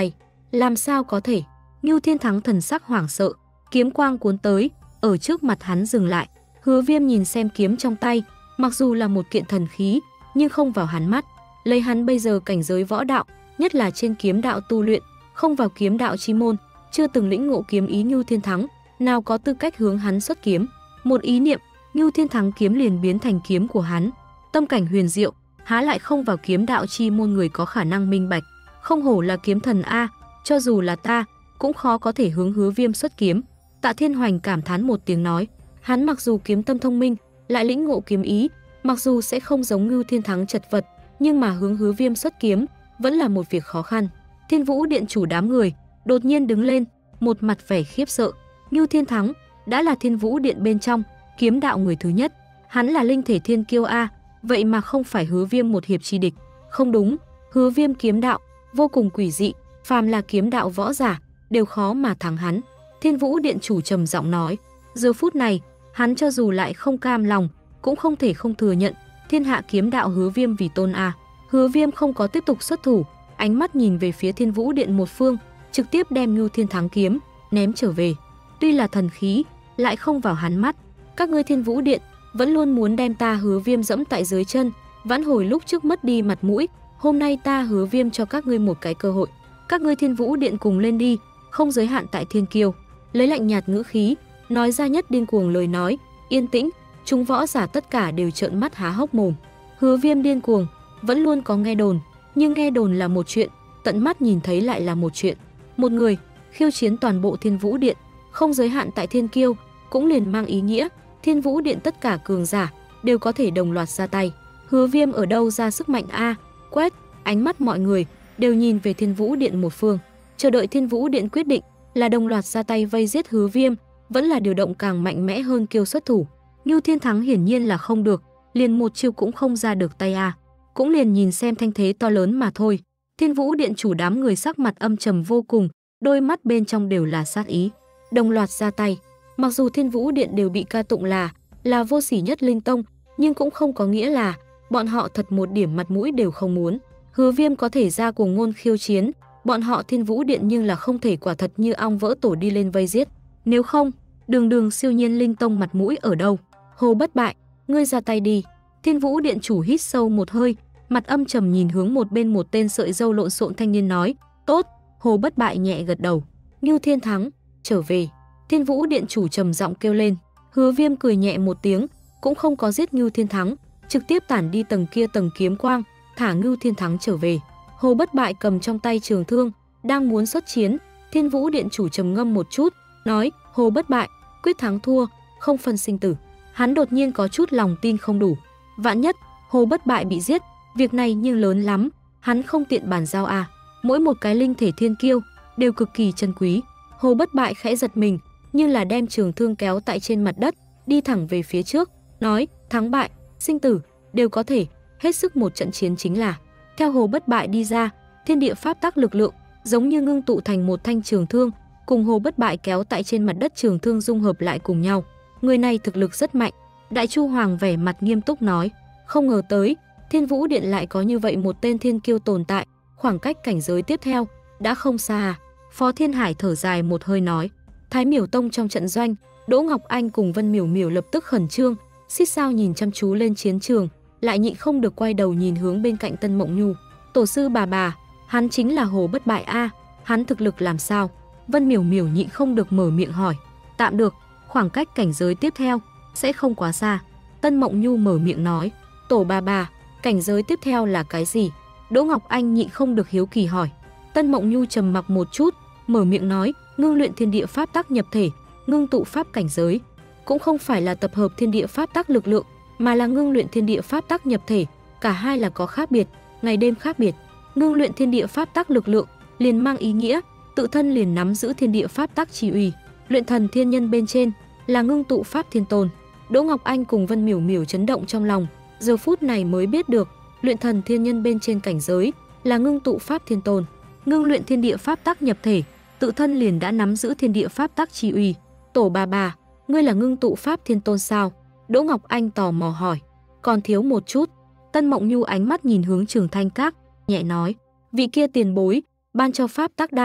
Làm sao có thể? Ngưu Thiên Thắng thần sắc hoảng sợ, kiếm quang cuốn tới, ở trước mặt hắn dừng lại. Hứa Viêm nhìn xem kiếm trong tay, mặc dù là một kiện thần khí, nhưng không vào hắn mắt. Lấy hắn bây giờ cảnh giới võ đạo, nhất là trên kiếm đạo tu luyện, không vào kiếm đạo chi môn, chưa từng lĩnh ngộ kiếm ý Ngưu Thiên Thắng, nào có tư cách hướng hắn xuất kiếm. Một ý niệm, Ngưu Thiên Thắng kiếm liền biến thành kiếm của hắn. Tâm cảnh huyền diệu, há lại không vào kiếm đạo chi môn người có khả năng minh bạch. Không hổ là kiếm thần a, cho dù là ta, cũng khó có thể hướng Hứa Viêm xuất kiếm. Tạ Thiên Hoành cảm thán một tiếng nói, hắn mặc dù kiếm tâm thông minh, lại lĩnh ngộ kiếm ý, mặc dù sẽ không giống Ngưu Thiên Thắng chật vật, nhưng mà hướng Hứa Viêm xuất kiếm vẫn là một việc khó khăn. Thiên Vũ Điện chủ đám người đột nhiên đứng lên, một mặt vẻ khiếp sợ. Ngưu Thiên Thắng đã là Thiên Vũ Điện bên trong kiếm đạo người thứ nhất, hắn là linh thể thiên kiêu a, vậy mà không phải Hứa Viêm một hiệp chi địch. Không đúng, Hứa Viêm kiếm đạo vô cùng quỷ dị, phàm là kiếm đạo võ giả đều khó mà thắng hắn. Thiên Vũ Điện chủ trầm giọng nói, giờ phút này, hắn cho dù lại không cam lòng, cũng không thể không thừa nhận, thiên hạ kiếm đạo Hứa Viêm vì tôn a. Hứa Viêm không có tiếp tục xuất thủ, ánh mắt nhìn về phía Thiên Vũ Điện một phương, trực tiếp đem Ngưu Thiên Thắng kiếm ném trở về. Tuy là thần khí, lại không vào hắn mắt. Các ngươi Thiên Vũ Điện vẫn luôn muốn đem ta Hứa Viêm dẫm tại dưới chân, vãn hồi lúc trước mất đi mặt mũi, hôm nay ta Hứa Viêm cho các ngươi một cái cơ hội. Các ngươi Thiên Vũ Điện cùng lên đi, không giới hạn tại thiên kiêu. Lấy lạnh nhạt ngữ khí, nói ra nhất điên cuồng lời nói, yên tĩnh, chúng võ giả tất cả đều trợn mắt há hốc mồm. Hứa Viêm điên cuồng, vẫn luôn có nghe đồn, nhưng nghe đồn là một chuyện, tận mắt nhìn thấy lại là một chuyện. Một người khiêu chiến toàn bộ Thiên Vũ Điện, không giới hạn tại thiên kiêu, cũng liền mang ý nghĩa Thiên Vũ Điện tất cả cường giả đều có thể đồng loạt ra tay. Hứa Viêm ở đâu ra sức mạnh a? Quét, ánh mắt mọi người đều nhìn về Thiên Vũ Điện một phương, chờ đợi Thiên Vũ Điện quyết định là đồng loạt ra tay vây giết Hứa Viêm, vẫn là điều động càng mạnh mẽ hơn kiêu xuất thủ. Ngưu Thiên Thắng hiển nhiên là không được, liền một chiêu cũng không ra được tay a, cũng liền nhìn xem thanh thế to lớn mà thôi. Thiên Vũ Điện chủ đám người sắc mặt âm trầm vô cùng, đôi mắt bên trong đều là sát ý, đồng loạt ra tay. Mặc dù Thiên Vũ Điện đều bị ca tụng là là vô sỉ nhất linh tông, nhưng cũng không có nghĩa là bọn họ thật một điểm mặt mũi đều không muốn. Hứa Viêm có thể ra cuồng ngôn khiêu chiến, bọn họ Thiên Vũ Điện nhưng là không thể quả thật như ong vỡ tổ đi lên vây giết. Nếu không, đường đường siêu nhiên linh tông mặt mũi ở đâu? Hồ Bất Bại, ngươi ra tay đi. Thiên Vũ Điện chủ hít sâu một hơi, mặt âm trầm nhìn hướng một bên một tên sợi râu lộn xộn thanh niên nói, tốt. Hồ Bất Bại nhẹ gật đầu. Ngưu Thiên Thắng, trở về. Thiên Vũ Điện chủ trầm giọng kêu lên. Hứa Viêm cười nhẹ một tiếng, cũng không có giết Ngưu Thiên Thắng, trực tiếp tản đi tầng kia tầng kiếm quang, thả Ngưu Thiên Thắng trở về. Hồ Bất Bại cầm trong tay trường thương, đang muốn xuất chiến. Thiên Vũ Điện chủ trầm ngâm một chút, nói, Hồ Bất Bại, quyết thắng thua, không phân sinh tử. Hắn đột nhiên có chút lòng tin không đủ. Vạn nhất, Hồ Bất Bại bị giết, việc này nhưng lớn lắm, hắn không tiện bàn giao à. Mỗi một cái linh thể thiên kiêu đều cực kỳ chân quý. Hồ Bất Bại khẽ giật mình, nhưng là đem trường thương kéo tại trên mặt đất, đi thẳng về phía trước, nói, thắng bại, sinh tử, đều có thể, hết sức một trận chiến chính là. Theo Hồ Bất Bại đi ra, thiên địa pháp tắc lực lượng, giống như ngưng tụ thành một thanh trường thương, cùng Hồ Bất Bại kéo tại trên mặt đất trường thương dung hợp lại cùng nhau. Người này thực lực rất mạnh. Đại Chu Hoàng vẻ mặt nghiêm túc nói, không ngờ tới, Thiên Vũ Điện lại có như vậy một tên thiên kiêu tồn tại, khoảng cách cảnh giới tiếp theo đã không xa à. Phó Thiên Hải thở dài một hơi nói, Thái Miểu Tông trong trận doanh, Đỗ Ngọc Anh cùng Vân Miểu Miểu lập tức khẩn trương, xít sao nhìn chăm chú lên chiến trường, lại nhịn không được quay đầu nhìn hướng bên cạnh Tân Mộng Nhu. Tổ sư bà bà, hắn chính là Hồ Bất Bại a, hắn thực lực làm sao? Vân Miểu Miểu nhịn không được mở miệng hỏi. Tạm được, khoảng cách cảnh giới tiếp theo sẽ không quá xa. Tân Mộng Nhu mở miệng nói, tổ bà bà, cảnh giới tiếp theo là cái gì? Đỗ Ngọc Anh nhịn không được hiếu kỳ hỏi. Tân Mộng Nhu trầm mặc một chút, mở miệng nói, ngưng luyện thiên địa pháp tắc nhập thể, ngưng tụ pháp cảnh giới. Cũng không phải là tập hợp thiên địa pháp tắc lực lượng, mà là ngưng luyện thiên địa pháp tắc nhập thể, cả hai là có khác biệt, ngày đêm khác biệt. Ngưng luyện thiên địa pháp tắc lực lượng liền mang ý nghĩa tự thân liền nắm giữ thiên địa pháp tắc chỉ uy. Luyện thần thiên nhân bên trên là ngưng tụ pháp thiên tôn. Đỗ Ngọc Anh cùng Vân Miểu Miểu chấn động trong lòng, giờ phút này mới biết được, luyện thần thiên nhân bên trên cảnh giới là ngưng tụ pháp thiên tôn. Ngưng luyện thiên địa pháp tắc nhập thể, tự thân liền đã nắm giữ thiên địa pháp tắc chi uy. Tổ bà bà, ngươi là ngưng tụ pháp thiên tôn sao? Đỗ Ngọc Anh tò mò hỏi. Còn thiếu một chút. Tân Mộng Nhu ánh mắt nhìn hướng Trường Thanh Các, nhẹ nói, vị kia tiền bối ban cho pháp tắc đan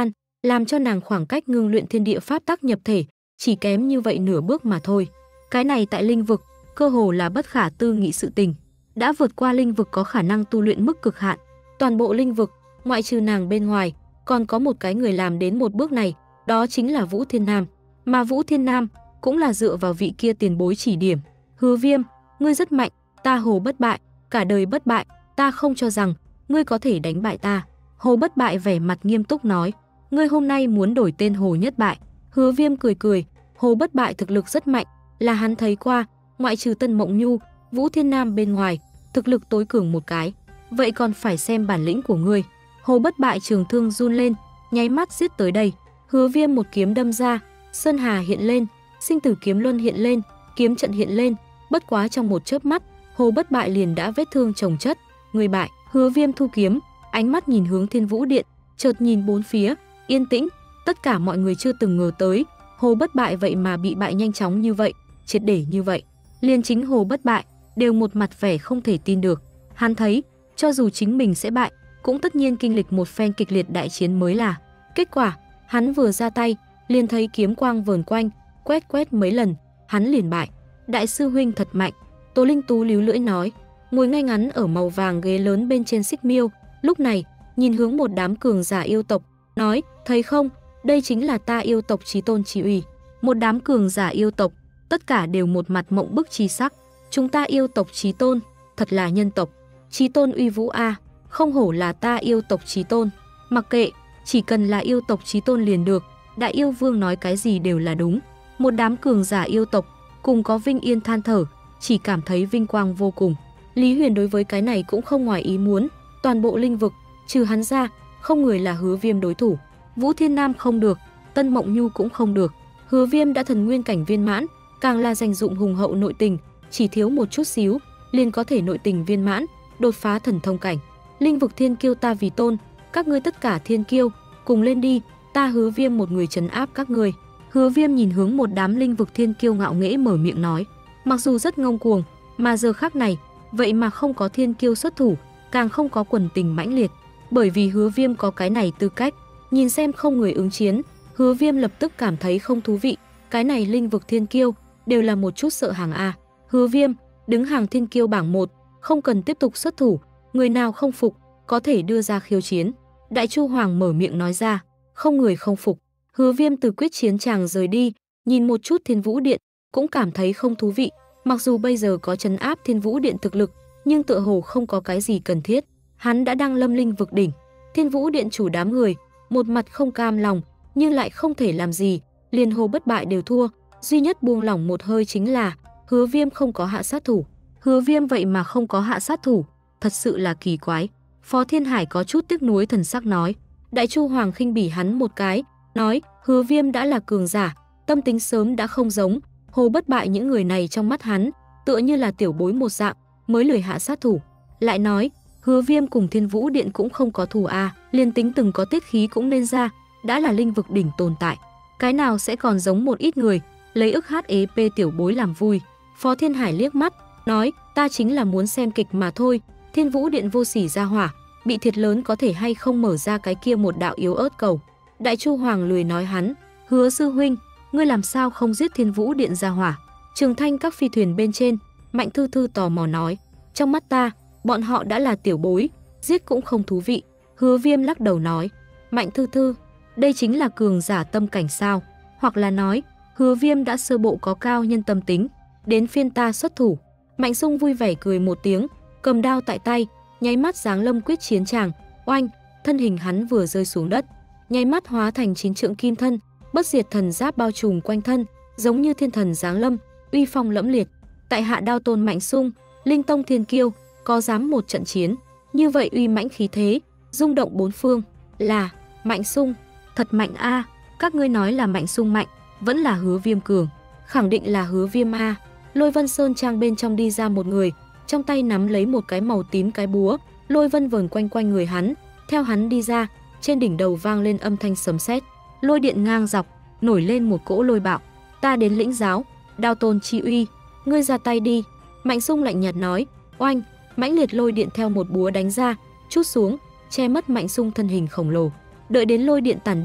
làm cho nàng khoảng cách ngưng luyện thiên địa pháp tắc nhập thể, chỉ kém như vậy nửa bước mà thôi. Cái này tại linh vực, cơ hồ là bất khả tư nghị sự tình. Đã vượt qua linh vực có khả năng tu luyện mức cực hạn. Toàn bộ linh vực, ngoại trừ nàng bên ngoài, còn có một cái người làm đến một bước này, đó chính là Vũ Thiên Nam. Mà Vũ Thiên Nam cũng là dựa vào vị kia tiền bối chỉ điểm. Hứa Viêm, ngươi rất mạnh, ta Hồ Bất Bại, cả đời bất bại, ta không cho rằng ngươi có thể đánh bại ta. Hồ Bất Bại vẻ mặt nghiêm túc nói, ngươi hôm nay muốn đổi tên Hồ Nhất Bại. Hứa Viêm cười cười, Hồ Bất Bại thực lực rất mạnh, là hắn thấy qua, ngoại trừ Tân Mộng Nhu, Vũ Thiên Nam bên ngoài, thực lực tối cường một cái. Vậy còn phải xem bản lĩnh của ngươi. Hồ Bất Bại trường thương run lên, nháy mắt giết tới đây. Hứa Viêm một kiếm đâm ra, Sơn Hà hiện lên, Sinh Tử Kiếm Luân hiện lên, kiếm trận hiện lên, bất quá trong một chớp mắt, Hồ Bất Bại liền đã vết thương chồng chất, người bại. Hứa Viêm thu kiếm, ánh mắt nhìn hướng Thiên Vũ Điện, chợt nhìn bốn phía, yên tĩnh, tất cả mọi người chưa từng ngờ tới, Hồ Bất Bại vậy mà bị bại nhanh chóng như vậy, triệt để như vậy. Liên chính Hồ Bất Bại đều một mặt vẻ không thể tin được. Hắn thấy, cho dù chính mình sẽ bại, cũng tất nhiên kinh lịch một phen kịch liệt đại chiến mới là. Kết quả, hắn vừa ra tay, liền thấy kiếm quang vờn quanh, quét quét mấy lần, hắn liền bại. Đại sư huynh thật mạnh, Tố Linh Tú líu lưỡi nói, ngồi ngay ngắn ở màu vàng ghế lớn bên trên xích miêu, lúc này, nhìn hướng một đám cường giả yêu tộc, nói, thấy không, đây chính là ta yêu tộc chí tôn chỉ uy. Một đám cường giả yêu tộc, tất cả đều một mặt mộng bức chi sắc. Chúng ta yêu tộc chí tôn, thật là nhân tộc. Chí tôn uy vũ a, không hổ là ta yêu tộc chí tôn. Mặc kệ, chỉ cần là yêu tộc chí tôn liền được, đại yêu vương nói cái gì đều là đúng. Một đám cường giả yêu tộc, cùng có Vinh Yên than thở, chỉ cảm thấy vinh quang vô cùng. Lý Huyền đối với cái này cũng không ngoài ý muốn, toàn bộ linh vực, trừ hắn ra, không người là Hứa Viêm đối thủ. Vũ Thiên Nam không được, Tân Mộng Nhu cũng không được. Hứa Viêm đã thần nguyên cảnh viên mãn, càng là dành dụng hùng hậu nội tình, chỉ thiếu một chút xíu, liền có thể nội tình viên mãn, đột phá thần thông cảnh. Linh vực thiên kiêu ta vì tôn, các ngươi tất cả thiên kiêu, cùng lên đi, ta Hứa Viêm một người trấn áp các ngươi. Hứa Viêm nhìn hướng một đám linh vực thiên kiêu ngạo nghễ mở miệng nói, mặc dù rất ngông cuồng, mà giờ khắc này, vậy mà không có thiên kiêu xuất thủ, càng không có quần tình mãnh liệt, bởi vì Hứa Viêm có cái này tư cách. Nhìn xem không người ứng chiến, Hứa Viêm lập tức cảm thấy không thú vị, cái này linh vực thiên kiêu đều là một chút sợ hàng a. Hứa Viêm đứng hàng thiên kiêu bảng một, không cần tiếp tục xuất thủ, người nào không phục có thể đưa ra khiêu chiến. Đại Chu Hoàng mở miệng nói ra, không người không phục. Hứa Viêm từ quyết chiến tràng rời đi, nhìn một chút Thiên Vũ Điện, cũng cảm thấy không thú vị. Mặc dù bây giờ có trấn áp Thiên Vũ Điện thực lực, nhưng tựa hồ không có cái gì cần thiết. Hắn đã đăng lâm linh vực đỉnh. Thiên Vũ Điện chủ đám người, một mặt không cam lòng, nhưng lại không thể làm gì, liền Hồ Bất Bại đều thua, duy nhất buông lỏng một hơi chính là Hứa Viêm không có hạ sát thủ. Hứa Viêm vậy mà không có hạ sát thủ, thật sự là kỳ quái. Phó Thiên Hải có chút tiếc nuối thần sắc nói. Đại Chu Hoàng khinh bỉ hắn một cái, nói, Hứa Viêm đã là cường giả, tâm tính sớm đã không giống Hồ Bất Bại, những người này trong mắt hắn tựa như là tiểu bối một dạng, mới lười hạ sát thủ. Lại nói, Hứa Viêm cùng Thiên Vũ Điện cũng không có thù a, à, liên tính từng có tiết khí cũng nên ra, đã là linh vực đỉnh tồn tại, cái nào sẽ còn giống một ít người lấy ức hát ép tiểu bối làm vui. Phó Thiên Hải liếc mắt, nói, ta chính là muốn xem kịch mà thôi, Thiên Vũ Điện vô sỉ ra hỏa, bị thiệt lớn có thể hay không mở ra cái kia một đạo yếu ớt cầu. Đại Chu Hoàng lười nói hắn, Hứa sư huynh, ngươi làm sao không giết Thiên Vũ Điện ra hỏa? Trường Thanh các phi thuyền bên trên, Mạnh Thư Thư tò mò nói, trong mắt ta, bọn họ đã là tiểu bối, giết cũng không thú vị. Hứa Viêm lắc đầu nói, Mạnh Thư Thư, đây chính là cường giả tâm cảnh sao? Hoặc là nói, Hứa Viêm đã sơ bộ có cao nhân tâm tính, đến phiên ta xuất thủ. Mạnh Sung vui vẻ cười một tiếng, cầm đao tại tay, nháy mắt giáng lâm quyết chiến tràng, oanh, thân hình hắn vừa rơi xuống đất, nháy mắt hóa thành chín trượng kim thân, bất diệt thần giáp bao trùm quanh thân, giống như thiên thần giáng lâm, uy phong lẫm liệt. Tại hạ đao tôn Mạnh Sung, linh tông thiên kiêu, có dám một trận chiến, như vậy uy mãnh khí thế, rung động bốn phương, là Mạnh Sung, thật mạnh a. Các ngươi nói là Mạnh Sung mạnh, vẫn là Hứa Viêm cường? Khẳng định là Hứa Viêm a. Lôi Vân Sơn trang bên trong đi ra một người, trong tay nắm lấy một cái màu tím cái búa, lôi vân vờn quanh quanh người hắn, theo hắn đi ra, trên đỉnh đầu vang lên âm thanh sấm sét, lôi điện ngang dọc, nổi lên một cỗ lôi bạo. Ta đến lĩnh giáo, đao tôn chi uy, ngươi ra tay đi. Mạnh Sung lạnh nhạt nói, oanh, mãnh liệt lôi điện theo một búa đánh ra, chút xuống, che mất Mạnh Sung thân hình khổng lồ. Đợi đến lôi điện tản đi,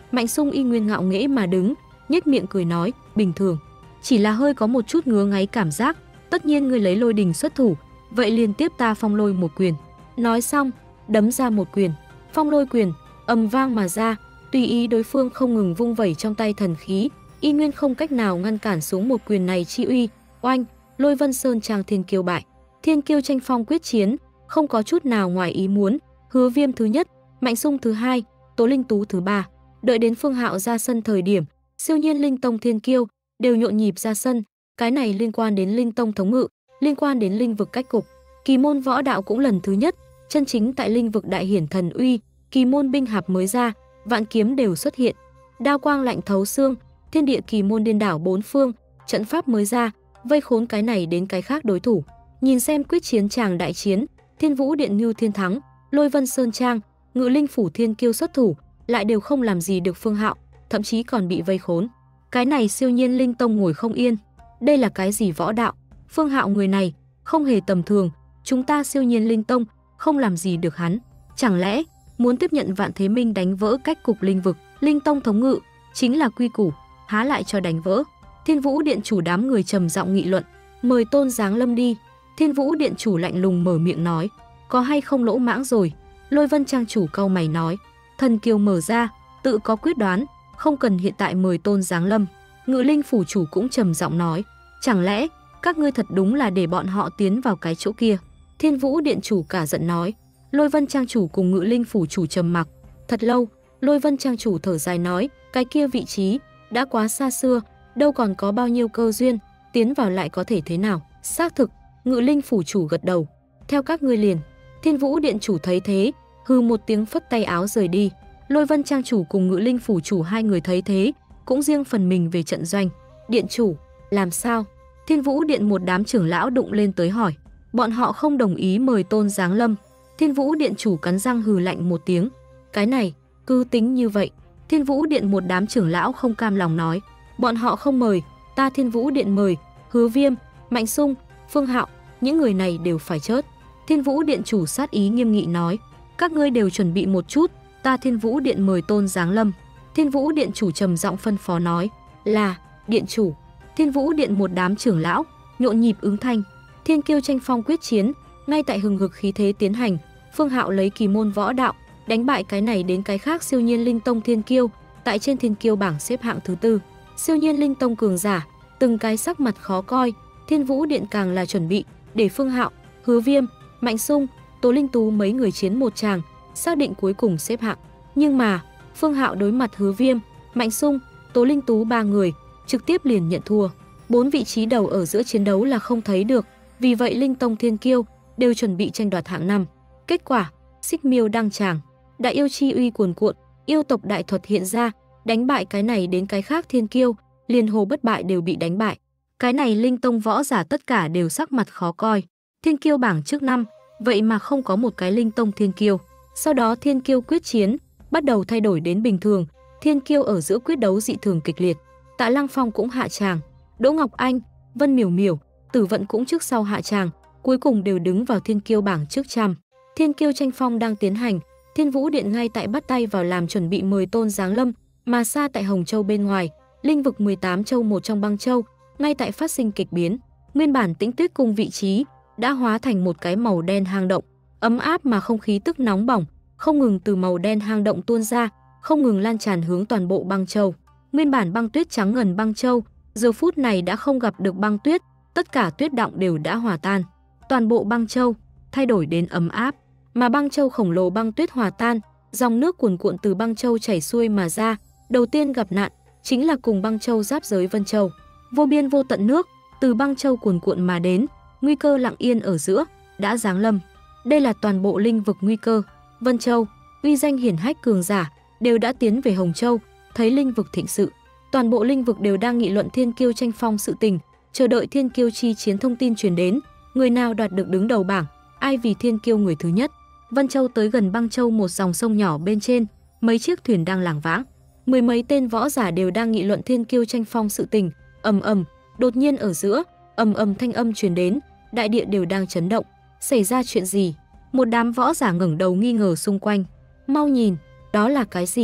Mạnh Sung y nguyên ngạo nghễ mà đứng, nhếch miệng cười nói, bình thường, chỉ là hơi có một chút ngứa ngáy cảm giác, tất nhiên ngươi lấy lôi đình xuất thủ, vậy liên tiếp ta phong lôi một quyền. Nói xong, đấm ra một quyền, phong lôi quyền, ầm vang mà ra, tùy ý đối phương không ngừng vung vẩy trong tay thần khí, y nguyên không cách nào ngăn cản xuống một quyền này chi uy. Oanh, Lôi Vân Sơn Trang Thiên Kiêu bại. Thiên Kiêu tranh phong quyết chiến, không có chút nào ngoài ý muốn, Hứa Viêm thứ nhất, Mạnh Sung thứ hai, Tố Linh Tú thứ ba. Đợi đến Phương Hạo ra sân thời điểm, siêu nhiên Linh Tông Thiên Kiêu đều nhộn nhịp ra sân, cái này liên quan đến Linh Tông thống ngự, liên quan đến linh vực cách cục. Kỳ môn võ đạo cũng lần thứ nhất, chân chính tại linh vực đại hiển thần uy, kỳ môn binh hạp mới ra, vạn kiếm đều xuất hiện. Đao quang lạnh thấu xương, thiên địa kỳ môn điên đảo bốn phương, trận pháp mới ra, vây khốn cái này đến cái khác đối thủ. Nhìn xem quyết chiến tràng đại chiến, Thiên Vũ Điện Ngưu Thiên thắng, Lôi Vân Sơn Trang, Ngự Linh Phủ Thiên Kiêu xuất thủ, lại đều không làm gì được Phương Hạo, thậm chí còn bị vây khốn. Cái này siêu nhiên Linh Tông ngồi không yên. Đây là cái gì võ đạo? Phương Hạo người này không hề tầm thường, chúng ta siêu nhiên Linh Tông không làm gì được hắn. Chẳng lẽ muốn tiếp nhận Vạn Thế Minh đánh vỡ cách cục linh vực, Linh Tông thống ngự chính là quy củ, há lại cho đánh vỡ? Thiên Vũ Điện chủ đám người trầm giọng nghị luận, mời Tôn giáng lâm đi. Thiên Vũ Điện chủ lạnh lùng mở miệng nói, có hay không lỗ mãng rồi? Lôi Vân Trang chủ cau mày nói, thần kiều mở ra, tự có quyết đoán, không cần hiện tại mời Tôn giáng lâm. Ngự Linh phủ chủ cũng trầm giọng nói, chẳng lẽ các ngươi thật đúng là để bọn họ tiến vào cái chỗ kia? Thiên Vũ Điện chủ cả giận nói. Lôi Vân Trang chủ cùng Ngự Linh phủ chủ trầm mặc thật lâu. Lôi Vân Trang chủ thở dài nói, cái kia vị trí đã quá xa xưa, đâu còn có bao nhiêu cơ duyên, tiến vào lại có thể thế nào? Xác thực, Ngự Linh phủ chủ gật đầu, theo các ngươi liền. Thiên Vũ Điện chủ thấy thế, hừ một tiếng phất tay áo rời đi. Lôi Vân Trang chủ cùng Ngự Linh phủ chủ hai người thấy thế, cũng riêng phần mình về trận doanh. Điện chủ, làm sao? Thiên Vũ Điện một đám trưởng lão đụng lên tới hỏi. Bọn họ không đồng ý mời Tôn giáng lâm. Thiên Vũ Điện chủ cắn răng hừ lạnh một tiếng. Cái này, cứ tính như vậy. Thiên Vũ Điện một đám trưởng lão không cam lòng nói. Bọn họ không mời, ta Thiên Vũ Điện mời. Hứa Viêm, Mạnh Sung, Phương Hạo, những người này đều phải chết. Thiên Vũ Điện chủ sát ý nghiêm nghị nói. Các ngươi đều chuẩn bị một chút, ta Thiên Vũ Điện mời Tôn giáng lâm. Thiên Vũ Điện chủ trầm giọng phân phó nói. Là, Điện chủ. Thiên Vũ Điện một đám trưởng lão nhộn nhịp ứng thanh. Thiên Kiêu tranh phong quyết chiến, ngay tại hừng hực khí thế tiến hành. Phương Hạo lấy kỳ môn võ đạo đánh bại cái này đến cái khác siêu nhiên Linh Tông Thiên Kiêu, tại trên Thiên Kiêu bảng xếp hạng thứ tư. Siêu nhiên Linh Tông cường giả, từng cái sắc mặt khó coi. Thiên Vũ Điện càng là chuẩn bị để Phương Hạo, Hứa Viêm, Mạnh Sung, Tố Linh Tú mấy người chiến một tràng, xác định cuối cùng xếp hạng. Nhưng mà Phương Hạo đối mặt Hứa Viêm, Mạnh Sung, Tố Linh Tú ba người, trực tiếp liền nhận thua. Bốn vị trí đầu ở giữa chiến đấu là không thấy được, vì vậy Linh Tông Thiên Kiêu đều chuẩn bị tranh đoạt hạng năm. Kết quả, Xích Miêu đăng tràng, đại yêu chi uy cuồn cuộn, yêu tộc đại thuật hiện ra, đánh bại cái này đến cái khác Thiên Kiêu, liền hồ bất bại đều bị đánh bại. Cái này Linh Tông võ giả tất cả đều sắc mặt khó coi. Thiên Kiêu bảng trước năm, vậy mà không có một cái Linh Tông Thiên Kiêu. Sau đó Thiên Kiêu quyết chiến bắt đầu thay đổi đến bình thường, Thiên Kiêu ở giữa quyết đấu dị thường kịch liệt. Tạ Lăng Phong cũng hạ tràng, Đỗ Ngọc Anh, Vân Miểu Miểu, Tử Vận cũng trước sau hạ tràng, cuối cùng đều đứng vào Thiên Kiêu bảng trước trăm. Thiên Kiêu tranh phong đang tiến hành, Thiên Vũ Điện ngay tại bắt tay vào làm chuẩn bị mời Tôn giáng lâm, mà xa tại Hồng Châu bên ngoài, linh vực mười tám châu một trong băng châu, ngay tại phát sinh kịch biến. Nguyên bản Tĩnh Tuyết cung vị trí đã hóa thành một cái màu đen hang động, ấm áp mà không khí tức nóng bỏng, không ngừng từ màu đen hang động tuôn ra, không ngừng lan tràn hướng toàn bộ băng châu. Nguyên bản băng tuyết trắng ngần băng châu, giờ phút này đã không gặp được băng tuyết, tất cả tuyết động đều đã hòa tan. Toàn bộ băng châu thay đổi đến ấm áp, mà băng châu khổng lồ băng tuyết hòa tan, dòng nước cuồn cuộn từ băng châu chảy xuôi mà ra. Đầu tiên gặp nạn chính là cùng băng châu giáp giới Vân Châu. Vô biên vô tận nước từ băng châu cuồn cuộn mà đến, nguy cơ lặng yên ở giữa đã giáng lâm. Đây là toàn bộ linh vực nguy cơ. Vân Châu, uy danh hiển hách cường giả đều đã tiến về Hồng Châu, thấy linh vực thịnh sự. Toàn bộ linh vực đều đang nghị luận Thiên Kiêu tranh phong sự tình, chờ đợi Thiên Kiêu chi chiến thông tin truyền đến, người nào đoạt được đứng đầu bảng, ai vì Thiên Kiêu người thứ nhất. Vân Châu tới gần băng châu một dòng sông nhỏ bên trên, mấy chiếc thuyền đang lảng vãng, mười mấy tên võ giả đều đang nghị luận Thiên Kiêu tranh phong sự tình. Ầm ầm, đột nhiên ở giữa, ầm ầm thanh âm truyền đến, đại địa đều đang chấn động. Xảy ra chuyện gì? Một đám võ giả ngẩng đầu nghi ngờ xung quanh. Mau nhìn, đó là cái gì?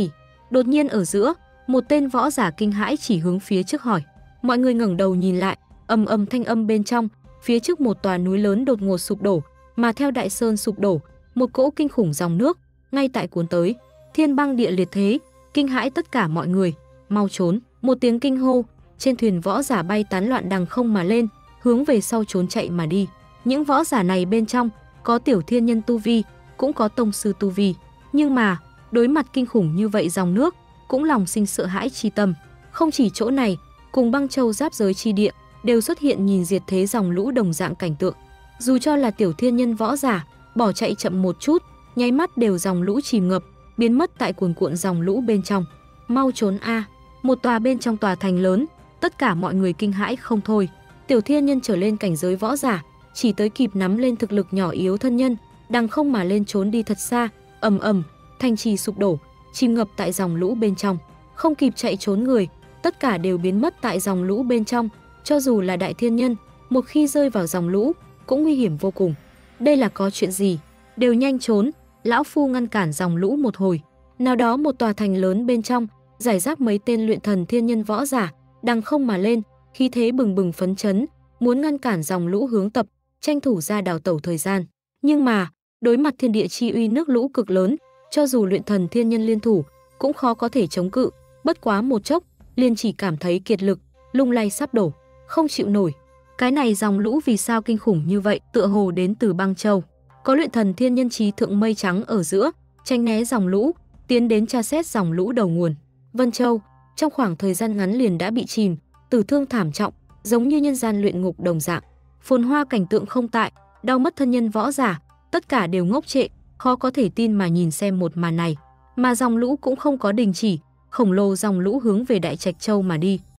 Đột nhiên ở giữa, một tên võ giả kinh hãi chỉ hướng phía trước hỏi. Mọi người ngẩng đầu nhìn lại, ầm ầm thanh âm bên trong, phía trước một tòa núi lớn đột ngột sụp đổ, mà theo đại sơn sụp đổ, một cỗ kinh khủng dòng nước ngay tại cuốn tới, thiên băng địa liệt thế, kinh hãi tất cả mọi người, mau trốn. Một tiếng kinh hô, trên thuyền võ giả bay tán loạn đằng không mà lên, hướng về sau trốn chạy mà đi. Những võ giả này bên trong có tiểu thiên nhân tu vi, cũng có tông sư tu vi, nhưng mà đối mặt kinh khủng như vậy dòng nước, cũng lòng sinh sợ hãi chi tâm. Không chỉ chỗ này, cùng Băng Châu giáp giới chi địa đều xuất hiện nhìn diệt thế dòng lũ đồng dạng cảnh tượng. Dù cho là tiểu thiên nhân võ giả, bỏ chạy chậm một chút, nháy mắt đều dòng lũ chìm ngập, biến mất tại cuồn cuộn dòng lũ bên trong. Mau trốn a! Một tòa bên trong tòa thành lớn, tất cả mọi người kinh hãi không thôi. Tiểu thiên nhân trở lên cảnh giới võ giả, chỉ tới kịp nắm lên thực lực nhỏ yếu thân nhân, đằng không mà lên trốn đi thật xa, ầm ầm, thành trì sụp đổ, chìm ngập tại dòng lũ bên trong. Không kịp chạy trốn người, tất cả đều biến mất tại dòng lũ bên trong, cho dù là đại thiên nhân, một khi rơi vào dòng lũ, cũng nguy hiểm vô cùng. Đây là có chuyện gì? Đều nhanh trốn, lão phu ngăn cản dòng lũ một hồi. Nào đó một tòa thành lớn bên trong, giải rác mấy tên luyện thần thiên nhân võ giả, đằng không mà lên, khí thế bừng bừng phấn chấn, muốn ngăn cản dòng lũ hướng tập, tranh thủ ra đào tẩu thời gian. Nhưng mà, đối mặt thiên địa chi uy nước lũ cực lớn, cho dù luyện thần thiên nhân liên thủ, cũng khó có thể chống cự, bất quá một chốc, liền chỉ cảm thấy kiệt lực, lung lay sắp đổ, không chịu nổi. Cái này dòng lũ vì sao kinh khủng như vậy, tựa hồ đến từ Băng Châu. Có luyện thần thiên nhân trí thượng mây trắng ở giữa, tránh né dòng lũ, tiến đến tra xét dòng lũ đầu nguồn. Vân Châu, trong khoảng thời gian ngắn liền đã bị chìm, tử thương thảm trọng, giống như nhân gian luyện ngục đồng dạng. Phồn hoa cảnh tượng không tại, đau mất thân nhân võ giả, tất cả đều ngốc trệ, khó có thể tin mà nhìn xem một màn này. Mà dòng lũ cũng không có đình chỉ, khổng lồ dòng lũ hướng về Đại Trạch Châu mà đi.